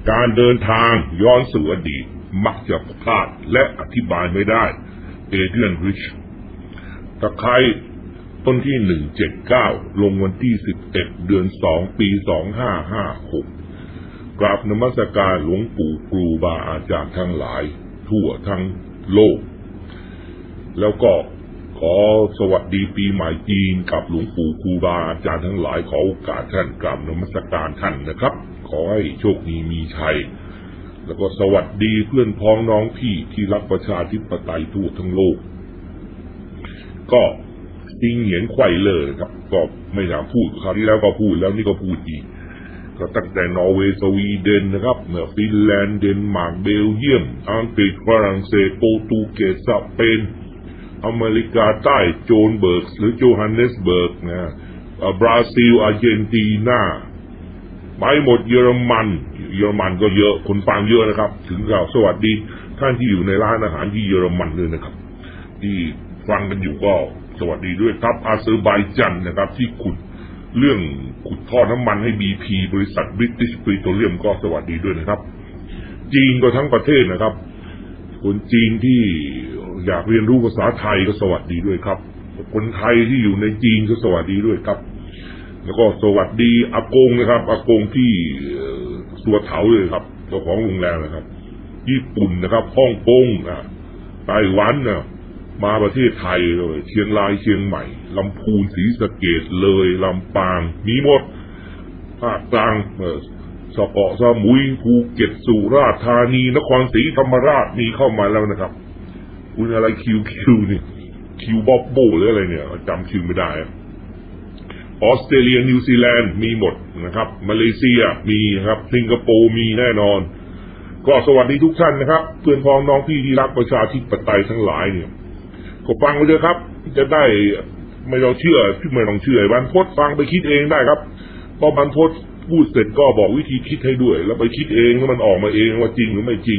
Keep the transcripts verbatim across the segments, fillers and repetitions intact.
การเดินทางย้อนสู่อดีตมักจะพลาดและอธิบายไม่ได้เอเดรียนริชตะไคร้ต้นที่หนึ่งเจ็ดเก้าลงวันที่สิบเอ็ดเดือนสองปีสองห้าห้าหกกราบนมัสการหลวงปู่ครูบาอาจารย์ทั้งหลายทั่วทั้งโลกแล้วก็ขอสวัสดีปีใหม่จีนกับหลวงปู่ครูบาอาจารย์ทั้งหลายขอโอกาสท่านกราบนมัสการท่านนะครับขอให้โชคดีมีชัยแล้วก็สวัสดีเพื่อนพ้องน้องพี่ที่รักประชาธิปไตยทั่วทั้งโลกก็จริงเหยียนไขว่เลยครับก็ไม่อยากพูดคราวที่แล้วก็พูดแล้วนี่ก็พูดอีกก็ตั้งแต่นอร์เวย์สวีเดนนะครับเมื่อฟินแลนด์เดนมาร์กเบลเยียมอังกฤษฝรั่งเศสโปรตุเกสสเปนอเมริกาใต้โจนเบิร์กหรือโจฮันเนสเบิร์กนะบราซิลอาร์เจนตินาไปหมดเยอรมันเยอรมันก็เยอะคนฟังเยอะนะครับถึงเราสวัสดีท่านที่อยู่ในร้านอาหารที่เยอรมันเลยนะครับที่ฟังกันอยู่ก็สวัสดีด้วยครับอาเซอร์ไบจันนะครับที่ขุดเรื่องขุดท่อน้ำมันให้ บี พี บริษัท British Petroleum ก็สวัสดีด้วยนะครับจีนก็ทั้งประเทศนะครับคนจีนที่อยากเรียนรู้ภาษาไทยก็สวัสดีด้วยครับคนไทยที่อยู่ในจีนก็สวัสดีด้วยครับแล้วก็สวัสดีอากงนะครับอากงที่สัวเถาเลยครับเจ้าของโรงแรมนะครับญี่ปุ่นนะครับฮ่องกงอ่ะไต้หวันน่ะมาประเทศไทยเลยเชียงรายเชียงใหม่ลำพูนศรีสะเกษเลยลำปางมีหมดภาคกลางเออสะเกาะสมุยภูเก็ตสุราษฎร์ธานีนครศรีธรรมราชมีเข้ามาแล้วนะครับคุณอะไรคิวคิวนี่คิวบ๊อบโบหรืออะไรเนี่ยจำชื่อไม่ได้ออสเตรเลียนิวซีแลนด์มีหมดนะครับมาเลเซียมีครับสิงคโปร์มีแน่นอนก็สวัสดีทุกท่านนะครับเพื่อนพ้องน้องพี่ที่รักประชาธิปไตยทั้งหลายเนี่ยก็ฟังไปเลยครับจะได้ไม่ต้องเชื่อไม่ต้องเชื่อบรรพตฟังไปคิดเองได้ครับพอบรรพตพูดเสร็จก็บอกวิธีคิดให้ด้วยแล้วไปคิดเองแล้วมันออกมาเองว่าจริงหรือไม่จริง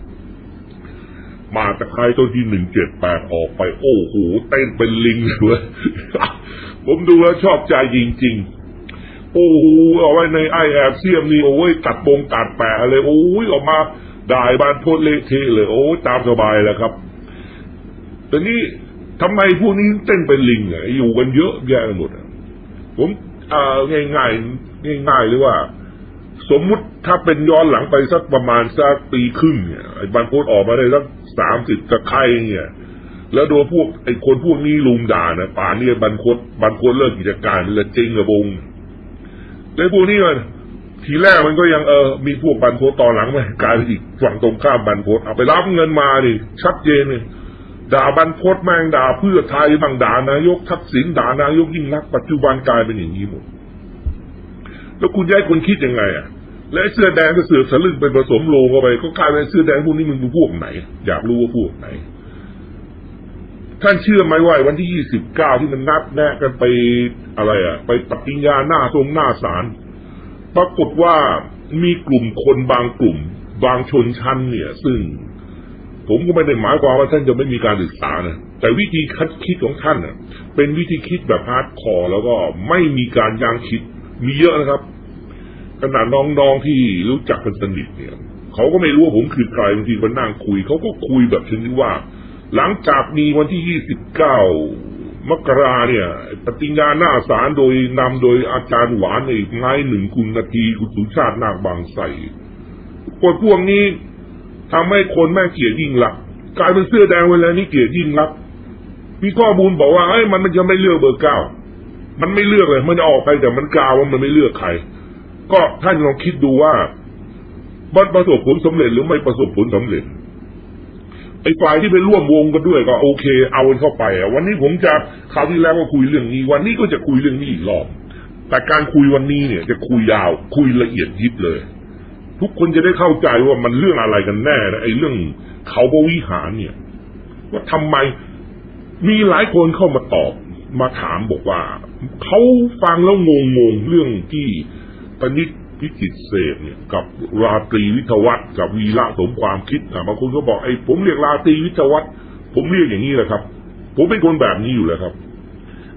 มาตะไคร้ต้นที่หนึ่งเจ็ดแปดออกไปโอ้โหเต้นเป็นลิงเลยผมดูแล้วชอบใจจริงๆโอ้โหเอาไว้ในไอแอบเสียมนี่โอ้ยตัดปงตัดแปะเลยโอ้ยออกมาด่าบรรพตเละเทะเลยโอ้ตามสบายแล้วครับแต่นี่ทำไมพวกนี้เต้นเป็นลิงอ่ะอยู่กันเยอะแยะหมดอ่ะผมอ่าง่ายง่ายง่ายง่ายเลยว่าสมมุติถ้าเป็นย้อนหลังไปสักประมาณสักปีครึ่งเนี่ยไอ้บรรพตออกมาได้สักสามสิบตะไคร้เนี่ยแล้วโดนพวกไอ้คนพวกนี้ลุมด่านะป่านนี้บรรพตบรรพตเลิกกิจการเลยจริงกระบงไอ้พวกนี้มันทีแรกมันก็ยังเออมีพวกบรรพตตอนหลังมันกลายเป็นอีกฝั่งตรงข้ามบรรพตเอาไปรับเงินมาดิชัดเจนเลยด่าบรรพตแม่งด่าเพื่อไทยบางด่านายกทักษิณด่านายกยิ่งรักปัจจุบันกลายเป็นอย่างนี้หมดแล้วคุณย้ายคนคิดยังไงอ่ะและเสื้อแดงก็เสือกสลึงไปผสมโลงเข้าไปก็กลายเป็นเสื้อแดงพวกนี้มันเป็นพวกไหนอยากรู้ว่าพวกไหนท่านเชื่อไหมว่าวันที่ยี่สิบเก้าที่มันนัดแนะกันไปอะไรอ่ะไปปฏิญญาหน้าทรงหน้าศาลปรากฏว่ามีกลุ่มคนบางกลุ่มบางชนชั้นเนี่ยซึ่งผมก็ไม่ได้หมายความว่าท่านจะไม่มีการศึกษานะแต่วิธีคัดคิดของท่านน่ะเป็นวิธีคิดแบบฮาร์ดคอร์แล้วก็ไม่มีการยั้งคิดมีเยอะนะครับขนาดน้องๆที่รู้จักกันสนิทเนี่ยเขาก็ไม่รู้ว่าผมคือใครบางทีมานั่งคุยเขาก็คุยแบบชนิดว่าหลังจากมีวันที่ยี่สิบเก้ามกราเนี่ยปฏิญญาหน้าศาลโดยนำโดยอาจารย์หวานอีกไม้หนึ่งคุณนาทีคุณสุชาตินาคบางไทรคนพวกนี้ทำให้คนแม่เกลียดยิ่งลักษณ์กลายเป็นเสื้อแดงเวลานี้เกลียดยิ่งลักษณ์มีข้อมูลบอกว่าเอ้ยมันมันจะไม่เลือกเบอร์เก้ามันไม่เลือกเลยมันจะออกไปแต่มันกล่าวว่ามันไม่เลือกใครก็ท่านลองคิดดูว่ามันประสบผลสำเร็จหรือไม่ประสบผลสำเร็จไอ้ฝ่ายที่ไปร่วมวงกันด้วยก็โอเคเอาเข้าไปอ่ะวันนี้ผมจะคราวที่แล้วก็คุยเรื่องนี้วันนี้ก็จะคุยเรื่องนี้อีกรอบแต่การคุยวันนี้เนี่ยจะคุยยาวคุยละเอียดยิบเลยทุกคนจะได้เข้าใจว่ามันเรื่องอะไรกันแน่นะไอ้เรื่องเขาพระวิหารเนี่ยว่าทำไมมีหลายคนเข้ามาตอบมาถามบอกว่าเขาฟังแล้วงงๆเรื่องที่ปณิธพิจิตรเสพเนี่ยกับราตรีวิทยวัฒน์กับวีระสมความคิดนะบางคนก็บอกไอ้ผมเรียกราตรีวิทยวัฒน์ผมเรียกอย่างนี้แหละครับผมเป็นคนแบบนี้อยู่แล้วครับ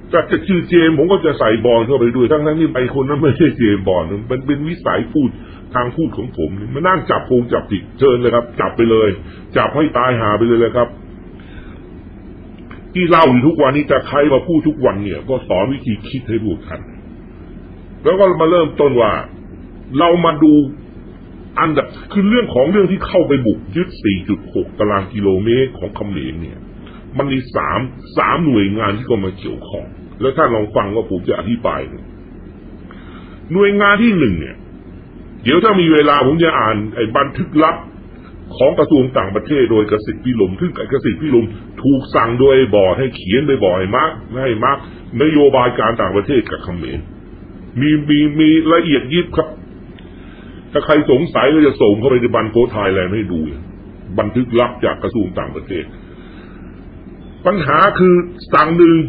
แต่จะชื่อเจมผมก็จะใส่บอลเข้าไปด้วยทั้งทั้งที่ไอ้คนนั้นไม่ใช่เจมบอลมันเป็นวิสัยพูดทางพูดของผมมานั่งจับโกงจับผิดเชิญเลยครับจับไปเลยจับให้ตายหาไปเลยเลยครับที่เล่าอยู่ทุกวันนี้แต่ใครมาพูดทุกวันเนี่ยก็สอนวิธีคิดให้รู้ทันแล้วก็มาเริ่มต้นว่าเรามาดูอันดับคือเรื่องของเรื่องที่เข้าไปบุกยึด สี่จุดหก ตารางกิโลเมตรของเขมรเนี่ยมันมีสามสามหน่วยงานที่เข้ามาเกี่ยวข้องแล้วท่านลองฟังว่าผมจะอธิบายหน่วยงานที่หนึ่งเนี่ยเดี๋ยวถ้ามีเวลาผมจะอ่านไอ้บันทึกลับของกระทรวงต่างประเทศโดยกสิทธิ์พิรมซึ่งกสิทธิ์พิรมถูกสั่งโดยบอร์ดให้เขียนไปบ่อยมากให้มากนโยบายการต่างประเทศกับเขมรมีมีมีละเอียดยิบครับถ้าใครสงสัยก็จะส่งเข้าไปในบันโพไทยแลนด์ให้ดูบันทึกลับจากกระทรวงต่างประเทศปัญหาคือสั่งหนึ่ง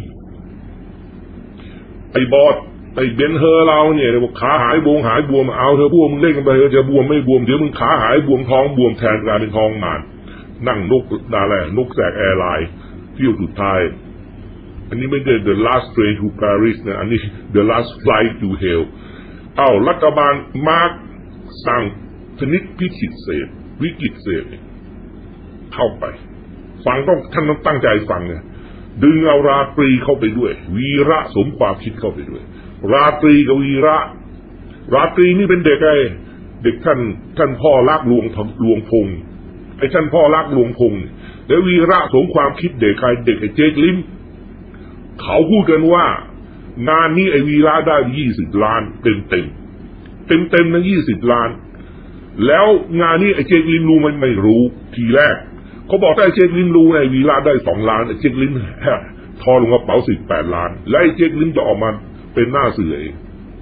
ไอ้บอร์ดไอ้เบนเฮอร์เราเนี่ยบอกขาหายบวมหายบวมเอาเธอพวกมึงเล่นกันไปเธอจะบวมไม่บวมเดี๋ยวมึงขาหายบวมท้องบวมแทนกลายเป็นท้องมานนั่งนกดาแลนกแสกแอร์ไลน์เที่ยวสุดท้ายอันนี้ไม่ใช่ the last train to Paris นะอันนี้ the last flight to hell เอ้ารัฐบาลมาร์กสั่งชนิดพิชิตเศษวิกฤตเศษเข้าไปฟังต้องท่านต้องตั้งใจฟังเนี่ยดึงเอาราตรีเข้าไปด้วยวีระสมความคิดเข้าไปด้วยราตรีกับวีระราตรีนี่เป็นเด็กไอ้เด็กท่านท่านพ่อรักหลวงหลวงพงษ์ไอ้ท่านพ่อรักหลวงพงษ์แล้ววีระสมความคิดเด็กใครเด็กไอ้เจ๊กลิ้มเขาพูดกันว่างานนี้ไอ้วีระได้ยี่สิบล้านเต็มเต็มเต็มเต็มทั้งยี่สิบล้านแล้วงานนี้ไอ้เจ๊กลิ้มรู้มันไม่รู้ทีแรกเขาบอกถ้าไอ้เจ๊กลิ้มรู้ไอ้วีระได้สองล้านไอ้เจ๊กลิ้มทอลงกระเป๋าสิบแปดล้านและไอ้เจ๊กลิ้มจะออกมาเป็นหน้าเสือเอง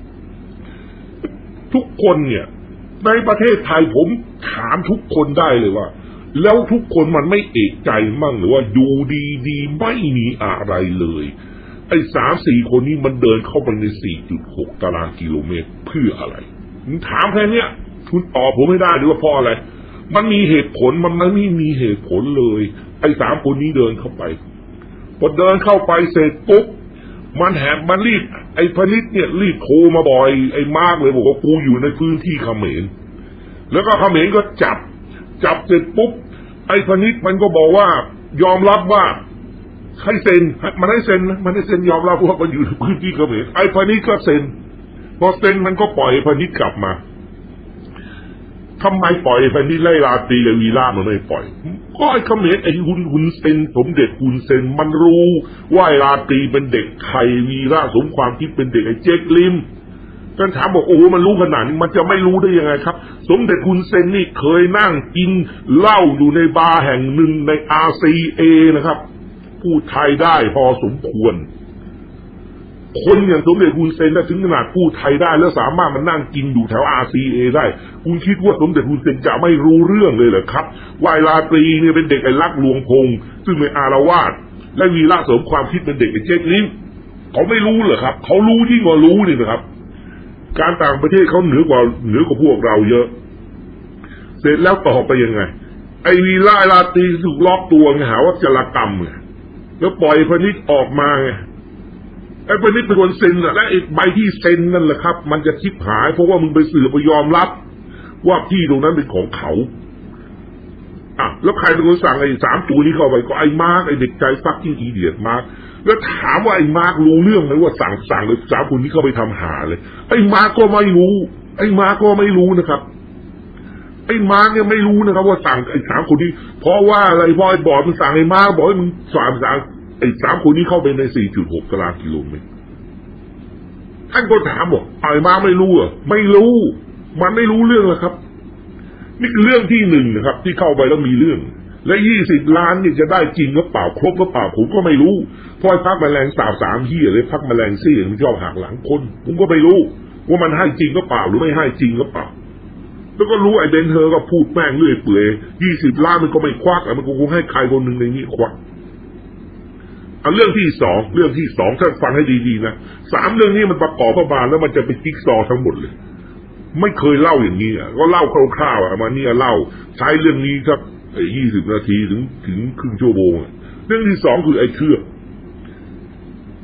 ทุกคนเนี่ยในประเทศไทยผมถามทุกคนได้เลยว่าแล้วทุกคนมันไม่เอกใจมั่งหรือว่าดูดีๆไม่มีอะไรเลยไอ้สามสี่คนนี้มันเดินเข้าไปใน สี่จุดหก ตารางกิโลเมตรเพื่ออะไรถามแค่นี้คุณตอบผมไม่ได้หรือว่าเพราะอะไรมันมีเหตุผลมันไม่มีเหตุผลเลยไอ้สามคนนี้เดินเข้าไปพอเดินเข้าไปเสร็จปุ๊บมันแหบมันรีบไอ้พนิษเนี่ยรีบโทรมาบ่อยไอ้มากเลยบอกว่ากูอยู่ในพื้นที่เขมรแล้วก็เขมรก็จับจับเสร็จปุ๊บไอ้พนิษมันก็บอกว่ายอมรับว่าให้เซ็นมันให้เซ็นมันให้เซ็นยอมรับว่ามันอยู่ในพื้นที่เขมรไอ้พนิษก็เซ็นพอเซ็นมันก็ปล่อยพนิษกลับมาทำไมปล่อยพนิษไล่ราตรีและวีระมันไม่ปล่อยก็ไอ้เขมรไอ้หุนหุนเซนสมเด็จหุนเซนมันรู้ว่าราตรีเป็นเด็กไทยวีระสมความคิดเป็นเด็กไอ้เจ๊กลิมท่านถามบอกโอ้มันรู้ขนาดนี้มันจะไม่รู้ได้ยังไงครับสมเด็จหุนเซนนี่เคยนั่งกินเหล้าอยู่ในบาร์แห่งหนึ่งใน อาร์ ซี เอ นะครับพูดไทยได้พอสมควรคนอย่างสมเด็จฮุนเซนถ้าถึงขนาดพูดไทยได้แล้วสามารถมานั่งกินอยู่แถว อาร์ ซี เอ ได้คุณคิดว่าสมเด็จฮุนเซนจะไม่รู้เรื่องเลยเหรอครับวายราตรีเนี่ยเป็นเด็กไอ้รักหลวงพงษ์ซึ่งเป็นอารวาสและวีระสมความคิดเป็นเด็กไอ้เจ๊กลิ้มเขาไม่รู้เหรอครับเขารู้ที่กว่ารู้นี่นะครับการต่างประเทศเขาเหนือกว่าเหนือกว่าพวกเราเยอะเสร็จแล้วต่อไปยังไงไอ้วีระราตรีถูกล็อกตัวไงหาว่าจารกรรมไงแล้วปล่อยพนิษออกมาไงไอ้พนิษเป็นคนเซ็นอะและไอ้ใบที่เซ็นนั่นแหละครับมันจะชิบหายเพราะว่ามึงไปสืบไปยอมรับว่าที่ตรงนั้นเป็นของเขาอ่ะแล้วใครเป็นคนสั่งไอ้สามตัวนี้เข้าไปก็ไอ้มาร์กไอ้เด็กใจฟักกิ้งอีเดียดมาร์กแล้วถามว่าไอ้มาร์กรู้เรื่องไหมว่าสั่งสั่งเลยสามคนนี้เข้าไปทำหาเลยไอ้มาร์กก็ไม่รู้ไอ้มาร์กก็ไม่รู้นะครับไอ้มาร์กเนี่ยไม่รู้นะครับว่าสั่งไอ้สามคนนี้เพราะว่าอะไรเพราะไอ้บอร์ดมันสั่งไอ้มาร์กบอกให้มึงสามสั่งไอ้สามคนนี้เข้าไปใน สี่จุดหก ตารางกิโลเมตรท่านก็ถามบอกไอ้มาร์กไม่รู้เหรอไม่รู้มันไม่รู้เรื่องหรอกครับนี่คือเรื่องที่หนึ่งนะครับที่เข้าไปแล้วมีเรื่องและยี่สิบล้านนี่จะได้จริงหรือเปล่าครบหรือเปล่าผมก็ไม่รู้เพราะพักแมลงสาบสามเหี้ยเลยพักแมลงซี่มันชอบหักหลังคนผมก็ไม่รู้ว่ามันให้จริงหรือเปล่าหรือไม่ให้จริงหรือเปล่าแล้วก็รู้ไอ้เบนเธอก็พูดแม่งเรื่อยเปื่อยยี่สิบล้านมันก็ไม่ควักมันก็คงให้ใครคนหนึ่งในนี้ควักเอาเรื่องที่สองเรื่องที่สองท่านฟังให้ดีๆนะสามเรื่องนี้มันประกอบเข้ามาแล้วมันจะเป็นจิ๊กซอว์ทั้งหมดเลยไม่เคยเล่าอย่างนี้อ่ะก็เล่าคร่าวๆอ่ะมาเนี่ยเล่าใช้เรื่องนี้ครับไอ้ยี่สิบนาทีถึงถึงครึ่งชั่วโมงเรื่องที่สองคือไอ้เชือก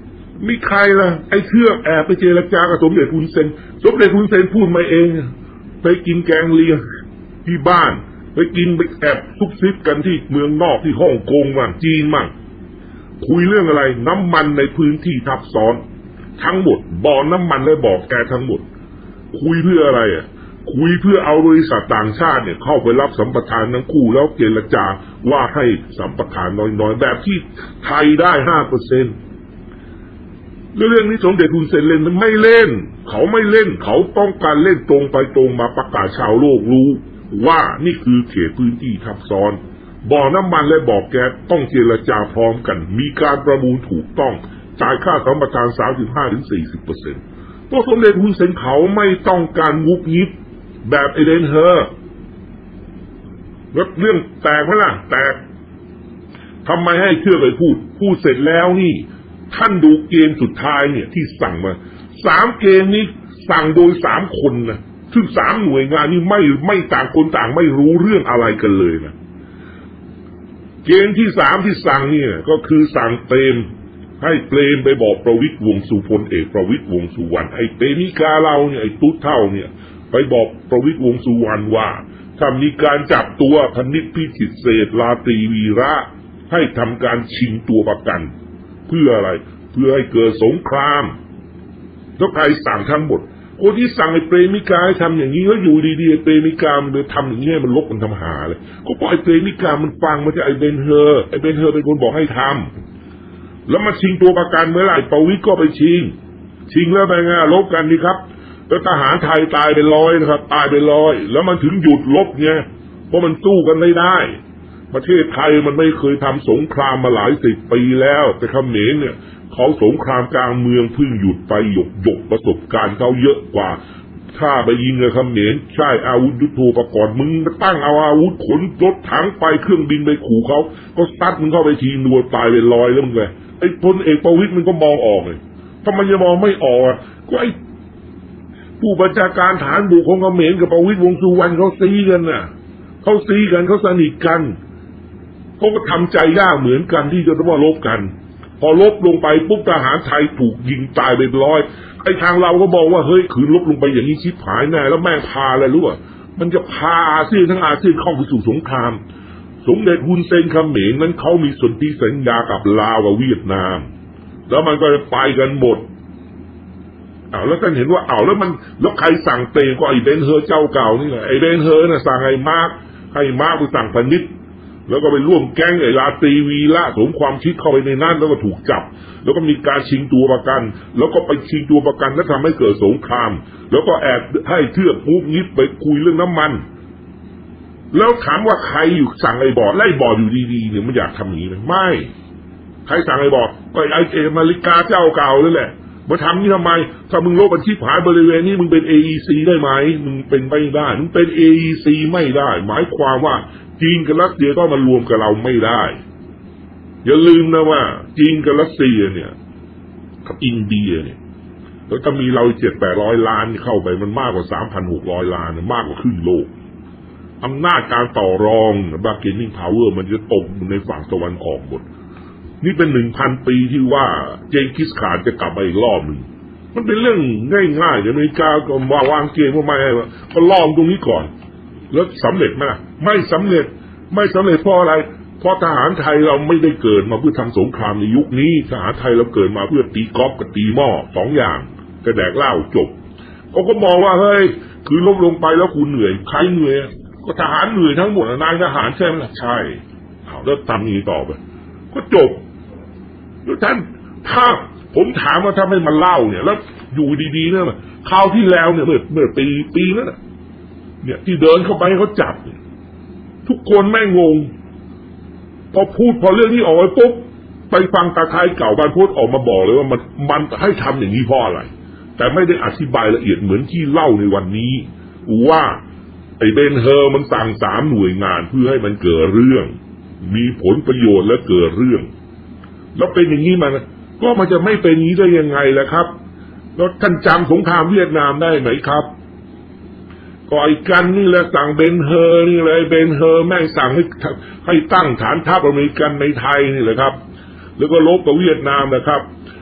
มีใครล่ะไอ้เทือกแอบไปเจรจากับสมเด็จฮุนเซนสมเด็จฮุนเซนพูดมาเองไปกินแกงเลียงที่บ้านไปกินไปแอบซุบซิบกันที่เมืองนอกที่ฮ่องกงมั่งจีนมั่งคุยเรื่องอะไรน้ำมันในพื้นที่ทับซ้อนทั้งหมดบ่อน้ำมันและบ่อแก๊สทั้งหมดคุยเพื่ออะไรอ่ะคุยเพื่อเอาบริษัทต่างชาติเนี่ยเข้าไปรับสัมปทานทั้งคู่แล้วเจรจาว่าให้สัมปทานน้อยๆแบบที่ไทยได้ ห้าเปอร์เซ็นต์ เรื่องนี้สมเด็จฮุนเซนเล่นมันไม่เล่นเขาไม่เล่นเขาต้องการเล่นตรงไปตรงมาประกาศชาวโลกรู้ว่านี่คือเขตพื้นที่ทับซ้อนบ่อน้ำมันและบ่อแก๊สต้องเจรจาพร้อมกันมีการประมูลถูกต้องจ่ายค่าสัมปทาน สามสิบห้าถึงสี่สิบเปอร์เซ็นต์ ตัวสมเด็จฮุนเซนเขาไม่ต้องการงุบงิบแบบเอเดนเฮอร์เรื่องแตกไหมล่ะแตกทำไมให้เชื่อไปพูดพูดเสร็จแล้วนี่ท่านดูเกมสุดท้ายเนี่ยที่สั่งมาสามเกมนี้สั่งโดยสามคนนะซึ่งสามหน่วยงานนี้ไม่ไม่ต่างคนต่างไม่รู้เรื่องอะไรกันเลยนะเกมที่สามที่สั่งเนี่ยก็คือสั่งเปรมให้เปรมไปบอกประวิตรวงษ์สุพลเอกประวิตรวงษ์สุวรรณไอ้เปรมิกาเราเนี่ยไอ้ตุ๊ดเท่าเนี่ยไปบอกประวิตรวงษ์สุวรรณว่าถ้ามีการจับตัวพนิษฐ์พิจิตรเศรษฐ์ราตรีวีระให้ทำการชิงตัวประกันเพื่ออะไรเพื่อให้เกิดสงครามแล้วใครสั่งทั้งหมดคนที่สั่งไอ้เปรมิกาให้ทำอย่างนี้แล้วอยู่ดีๆไอ้เปรมิกามันไปทำอย่างนี้มันลบมันทำหาเลยก็เพราะไอ้เปรมิกามันฟังมาจากไอ้เบนเฮอร์ไอ้เบนเฮอร์เป็นคนบอกให้ทำแล้วมาชิงตัวประกันเมื่อไหร่ประวิตรก็ไปชิงชิงแล้วไปไงลบกันนี่ครับแล้วทหารไทยตายเป็นร้อยนะครับตายเป็นร้อยแล้วมันถึงหยุดลบไงเพราะมันสู้กันไม่ได้ประเทศไทยมันไม่เคยทำสงครามมาหลายสิบปีแล้วแต่เขมรเนี่ยเขาสงครามกลางเมืองเพิ่งหยุดไปหยกหยกประสบการณ์เขาเยอะกว่าถ้าไปยิงกับเขมรใช่อาวุธยุทโธปกรณ์มึงตั้งเอาอาวุธขนรถถังไปเครื่องบินไปขู่เขาก็ซัดมึงเข้าไปทีนัวตายเป็นร้อยแล้วมึงไงไอ้พลเอกประวิตรมันก็มองออกเลยทำไมจะมองไม่ออกอ่ะก็ไอ้ผู้บัญชาการฐานบกของเขมรกับประวิตรวงษ์สุวรรณเขาซีกันน่ะเขาซีกันเขาสนิทกันเขาก็ทำใจยากเหมือนกันที่จะต้องมาลบกันพอลบลงไปปุ๊บทหารไทยถูกยิงตายเป็นร้อยไอ้ทางเราก็บอกว่าเฮ้ยขืนลบลงไปอย่างนี้ชิบหายแน่แล้วแม่งพาอะไรรู้อ่ะมันจะพาอาเซียนทั้งอาเซียนเข้าไปสู่สงครามสมเด็จฮุนเซนเขมรนั้นเขามีสนธิสัญญากับลาวกับเวียดนามแล้วมันก็จะไปกันหมดอ้าวแล้วท่านเห็นว่าอ้าวแล้วมันแล้วใครสั่งเตะก็ไอ้เบนเฮอร์เจ้าเก่านี่แหละไอ้เบนเฮอร์น่ะสั่งไอ้มาร์คให้มาร์คไปสั่งพนิษฐ์แล้วก็ไปร่วมแก๊งไอ้ราตรีวีระสมความคิดเข้าไปในนั้นแล้วก็ถูกจับแล้วก็มีการชิงตัวประกันแล้วก็ไปชิงตัวประกันแล้วทำให้เกิดสงครามแล้วก็แอบให้เทือกมุกนิดไปคุยเรื่องน้ำมันแล้วถามว่าใครอยู่สั่งไอ้บอร์ดไล่บอร์ดอยู่ดีๆเนี่ยมันอยากทำอย่างนี้ไหมไม่ใครสั่งไอ้บอร์ดก็ไอ้อเมริกาเจ้าเก่านั่นแหละมาทำนี่ทำไมถ้ามึงลบบัญชีหายบริเวณนี้มึงเป็น เอ อี ซี ได้ไหมมึงเป็นไม่ได้มึงเป็น เอ อี ซี ไม่ได้หมายความว่าจีนกับรัสเซียก็มารวมกับเราไม่ได้อย่าลืมนะว่าจีนกับรัสเซียเนี่ยกับอินเดียเนี่ยแล้วถ้ามีเราเจ็ดแปดร้อยล้านเข้าไปมันมากกว่าสามพันหกร้อยล้านมากกว่าครึ่งโลกอำนาจการต่อรองบาร์เกนนิ่งพาวเวอร์มันจะตกในฝั่งตะวันออกหมดนี่เป็นหนึ่งพันปีที่ว่าเจงกิสข่านจะกลับมาอีกรอบหนึ่งมันเป็นเรื่องง่ายๆอเมริกาก็มาวางเกมว่าไม่ให้ก็ล้อมตรงนี้ก่อนแล้วสำเร็จไหมไม่สำเร็จไม่สำเร็จเพราะอะไรเพราะทหารไทยเราไม่ได้เกิดมาเพื่อทำสงครามในยุคนี้ทหารไทยเราเกิดมาเพื่อตีกอล์ฟกับตีหม้อสองอย่างกระแดกเหล้าจบเขาก็มองว่าเฮ้ยคือล้มลงไปแล้วคุณเหนื่อยใครเหนื่อยก็ทหารเหนื่อยทั้งหมดนายทหารใช่ไหมล่ะใช่เอาแล้วทำนี้ต่อไปก็จบแล้วท่านถ้าผมถามว่าถ้าไม่มาเล่าเนี่ยแล้วอยู่ดีๆเนี่ยคราวที่แล้วเนี่ยเมื่อเมื่อปีปีนั้นเนี่ยที่เดินเข้าไปเขาจับทุกคนแม่งงพอพูดพอเรื่องนี้ออกไปปุ๊บไปฟังตาไทยเก่าบานพุทธออกมาบอกเลยว่ามันมันให้ทำอย่างนี้เพราะอะไรแต่ไม่ได้อธิบายละเอียดเหมือนที่เล่าในวันนี้ว่าไอ้เบนเฮอร์มันสั่งสามหน่วยงานเพื่อให้มันเกิดเรื่องมีผลประโยชน์และเกิดเรื่องแล้วเป็นอย่างนี้มันก็มันจะไม่เป็นอย่างนี้ได้ยังไงล่ะครับแล้วท่านจำสงครามเวียดนามได้ไหมครับก็ไอ้กันนี่แหละสั่งเบนเฮอร์นี่เลยเบนเฮอร์แม่งสั่งให้ให้ตั้งฐานทัพอเมริกันในไทยนี่แหละครับแล้วก็ลบกับเวียดนามนะครับ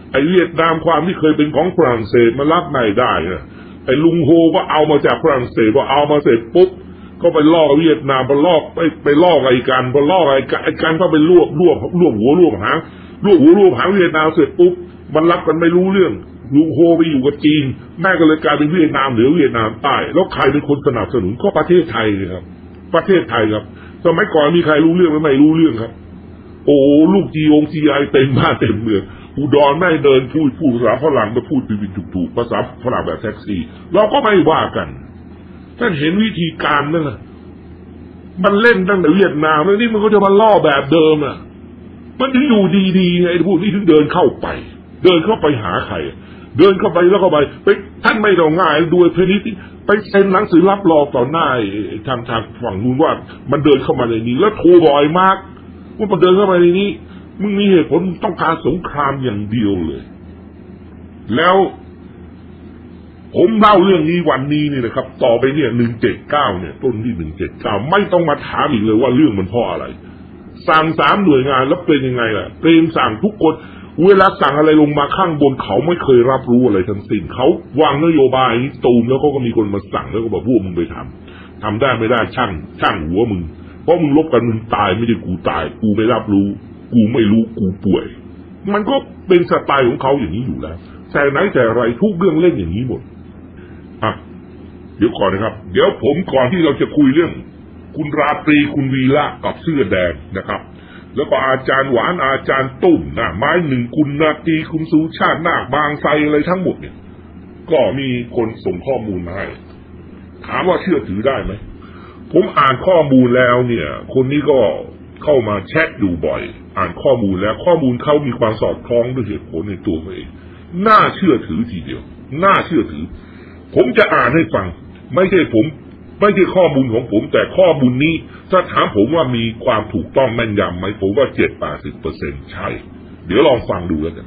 ไอ้เวียดนามความที่เคยเป็นของฝรั่งเศสมารับไม่ได้นะไอ้ลุงโฮก็เอามาจากฝรั่งเศสพอเอามาเสร็จปุ๊บก็ไปล่อเวียดนามไปล่อไปไปล่อไอ้กันพอล่อไอ้กันไอ้กันก็ไปรวบรวบรวบหัวรวบหางรวบหัวรวบหางเวียดนามเสร็จปุ๊บมันรับกันไม่รู้เรื่องลุงโฮไปอยู่กับจีนแม่ก็เลยกลายเป็นเวียดนามเหนือเวียดนามใต้แล้วใครเป็นคนสนับสนุนก็ประเทศไทยครับประเทศไทยครับสมัยก่อนมีใครรู้เรื่องหรือไม่รู้เรื่องครับโอ้ลูกจีองจีไอเต็มบ้านเต็มเมืองอุดรแม่เดินพูดพูดภาษาฝรั่งมาพูดผิดๆถูกๆภาษาฝรั่งแบบแท็กซี่เราก็ไม่ว่ากันท่านเห็นวิธีการนั่นแหละมันเล่นตั้งแต่เวียดนามแล้วนี่มันก็จะมาล่อแบบเดิมอ่ะมันถึงอยู่ดีๆไงพวกนี้ถึงเดินเข้าไปเดินเข้าไปหาใครเดินเข้าไปแล้วก็ไปไปท่านไม่ต้องง่ายดูเพนิติไปเซ็นหนังสือรับรองต่อหน้าทางทางฝั่งนู้นว่ามันเดินเข้ามาในนี้แล้วโทรบ่อยมากว่ามันเดินเข้ามาในนี้มึงมีเหตุผลต้องการสงครามอย่างเดียวเลยแล้วผมเล่าเรื่องนี้วันนี้นี่นะครับต่อไปเนี่ยหนึ่งเจ็ดเก้าเนี่ยต้นที่หนึ่งเจ็ดเก้าไม่ต้องมาถามอีกเลยว่าเรื่องมันเพราะอะไรสั่งสามหน่วยงานแล้วเป็นยังไงล่ะเตรียมสั่งทุกคนเวลาสั่งอะไรลงมาข้างบนเขาไม่เคยรับรู้อะไรทั้งสิ้นเขาวางนโยบายนี้ตูมแล้วเขาก็มีคนมาสั่งแล้วก็บอกพวกมึงไปทำทำได้ไม่ได้ช่างช่างหัวมึงเพราะมึงลบกันมึงตายไม่ได้กูตายกูไม่รับรู้กูไม่รู้กูป่วยมันก็เป็นสไตล์ของเขาอย่างนี้อยู่แล้วแต่ไหนแต่ไรทุกเรื่องเล่นอย่างนี้หมดอ่ะเดี๋ยวก่อนนะครับเดี๋ยวผมก่อนที่เราจะคุยเรื่องคุณราตรีคุณวีระกับเสื้อแดงนะครับแล้วก็อาจารย์หวานอาจารย์ตุ้มนะไม้หนึ่งคุณนาตรีคุณสุชาตินาคบางไทรอะไรทั้งหมดเนี่ยก็มีคนส่งข้อมูลมาให้ถามว่าเชื่อถือได้ไหมผมอ่านข้อมูลแล้วเนี่ยคนนี้ก็เข้ามาแชทดูบ่อยอ่านข้อมูลแล้วข้อมูลเขามีความสอดคล้องด้วยเหตุผลในตัวเองน่าเชื่อถือทีเดียวน่าเชื่อถือผมจะอ่านให้ฟังไม่ใช่ผมไม่ใช่ข้อมูลของผมแต่ข้อมูลนี้ถ้าถามผมว่ามีความถูกต้องแม่นยำไหมผมว่าเจ็ดแปดสิบเปอร์เซ็นต์ใช่เดี๋ยวลองฟังดูแล้วกัน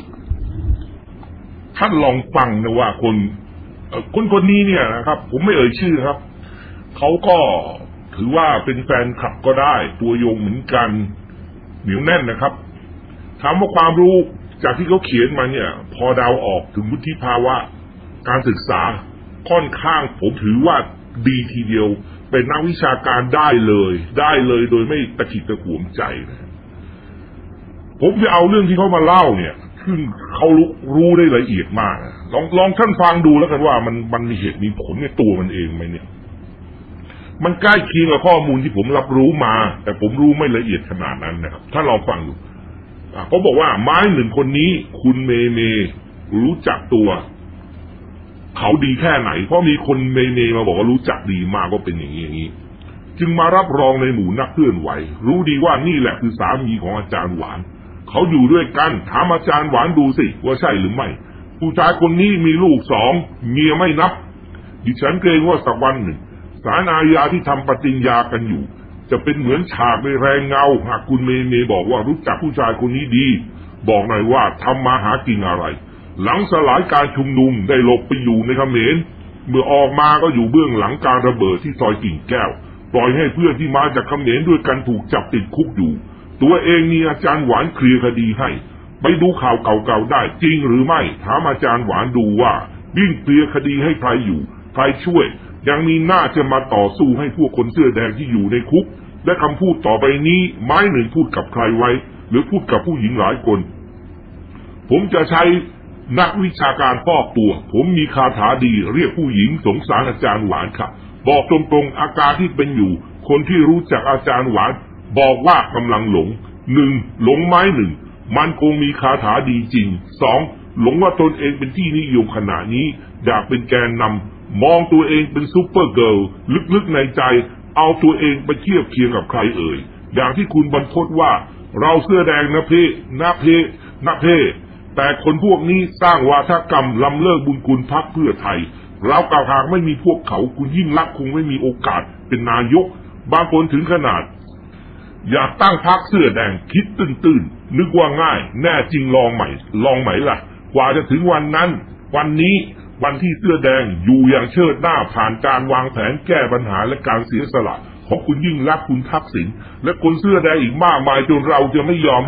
ท่านลองฟังนะว่าคนคนคนนี้เนี่ยนะครับผมไม่เอ่ยชื่อครับเขาก็ถือว่าเป็นแฟนคลับก็ได้ตัวยงเหมือนกันเหนียวแน่นนะครับถามว่าความรู้จากที่เขาเขียนมาเนี่ยพอเดาออกถึงวุฒิภาวะการศึกษาค่อนข้างผมถือว่าดีทีเดียวเป็นนักวิชาการได้เลยได้เลยโดยไม่ตะขิดตะขวงใจนะผมจะเอาเรื่องที่เขามาเล่าเนี่ยซึ่งเขารู้รู้ได้ละเอียดมากลองลองท่านฟังดูแล้วกันว่ามันมันมีเหตุมีผลในตัวมันเองไหมเนี่ยมันใกล้เคียงกับข้อมูลที่ผมรับรู้มาแต่ผมรู้ไม่ละเอียดขนาดนั้นนะครับถ้าลองฟังดูเขาบอกว่าไม้หนึ่งคนนี้คุณเมเมรู้จักตัวเขาดีแค่ไหนเพราะมีคนเมเมมาบอกว่ารู้จักดีมากก็เป็นอย่างนี้อย่างนี้จึงมารับรองในหมู่นักเคลื่อนไหวรู้ดีว่านี่แหละคือสามีของอาจารย์หวานเขาอยู่ด้วยกันถามอาจารย์หวานดูสิว่าใช่หรือไม่ผู้ชายคนนี้มีลูกสองเมียไม่นับดิฉันเกรงว่าสักวันหนึ่งศาลอาญาที่ทำปฏิญญากันอยู่จะเป็นเหมือนฉากในแรงเงาหากคุณเมเมบอกว่ารู้จักผู้ชายคนนี้ดีบอกหน่อยว่าทำมาหากินอะไรหลังสลายการชุมนุมได้หลบไปอยู่ในเขมรเมื่อออกมาก็อยู่เบื้องหลังการระเบิดที่ซอยกิ่งแก้วปล่อยให้เพื่อนที่มาจากเขมรด้วยกันถูกจับติดคุกอยู่ตัวเองมีอาจารย์หวานเคลียร์คดีให้ไปดูข่าวเก่าๆได้จริงหรือไม่ถามอาจารย์หวานดูว่ายิ่งเคลียร์คดีให้ใครอยู่ใครช่วยยังมีหน้าจะมาต่อสู้ให้พวกคนเสื้อแดงที่อยู่ในคุกและคำพูดต่อไปนี้ไม้หนึ่งพูดกับใครไว้หรือพูดกับผู้หญิงหลายคนผมจะใช้นักวิชาการฟอกตัวผมมีคาถาดีเรียกผู้หญิงสงสารอาจารย์หวานครับบอกตรงๆอาการที่เป็นอยู่คนที่รู้จักอาจารย์หวานบอกว่ากำลังหลงหนึ่งหลงไม้หนึ่งมันคงมีคาถาดีจริงสองหลงว่าตนเองเป็นที่นิยมขณะนี้อยากเป็นแกนนำมองตัวเองเป็นซูเปอร์เกิร์ลลึกๆในใจเอาตัวเองไปเทียบเคียงกับใครเอ่ยอย่างที่คุณบรรพตว่าเราเสื้อแดงนะเพ่นะเพ่นะเพ่แต่คนพวกนี้สร้างวาทกรรมล้ำเลิกบุญคุณพรรคเพื่อไทยเรากล่าวหากไม่มีพวกเขาคุณยิ่งลักษณ์คงไม่มีโอกาสเป็นนายกบางคนถึงขนาดอยากตั้งพรรคเสื้อแดงคิดตื้นๆนึกว่าง่ายแน่จริงลองใหม่ลองใหม่ล่ะกว่าจะถึงวันนั้นวันนี้วันที่เสื้อแดงอยู่อย่างเชิดหน้าผ่านการวางแผนแก้ปัญหาและการเสียสละของคุณยิ่งลักษณ์คุณทักษิณและคนเสื้อแดงอีกมากมายจนเราจะไม่ยอมให้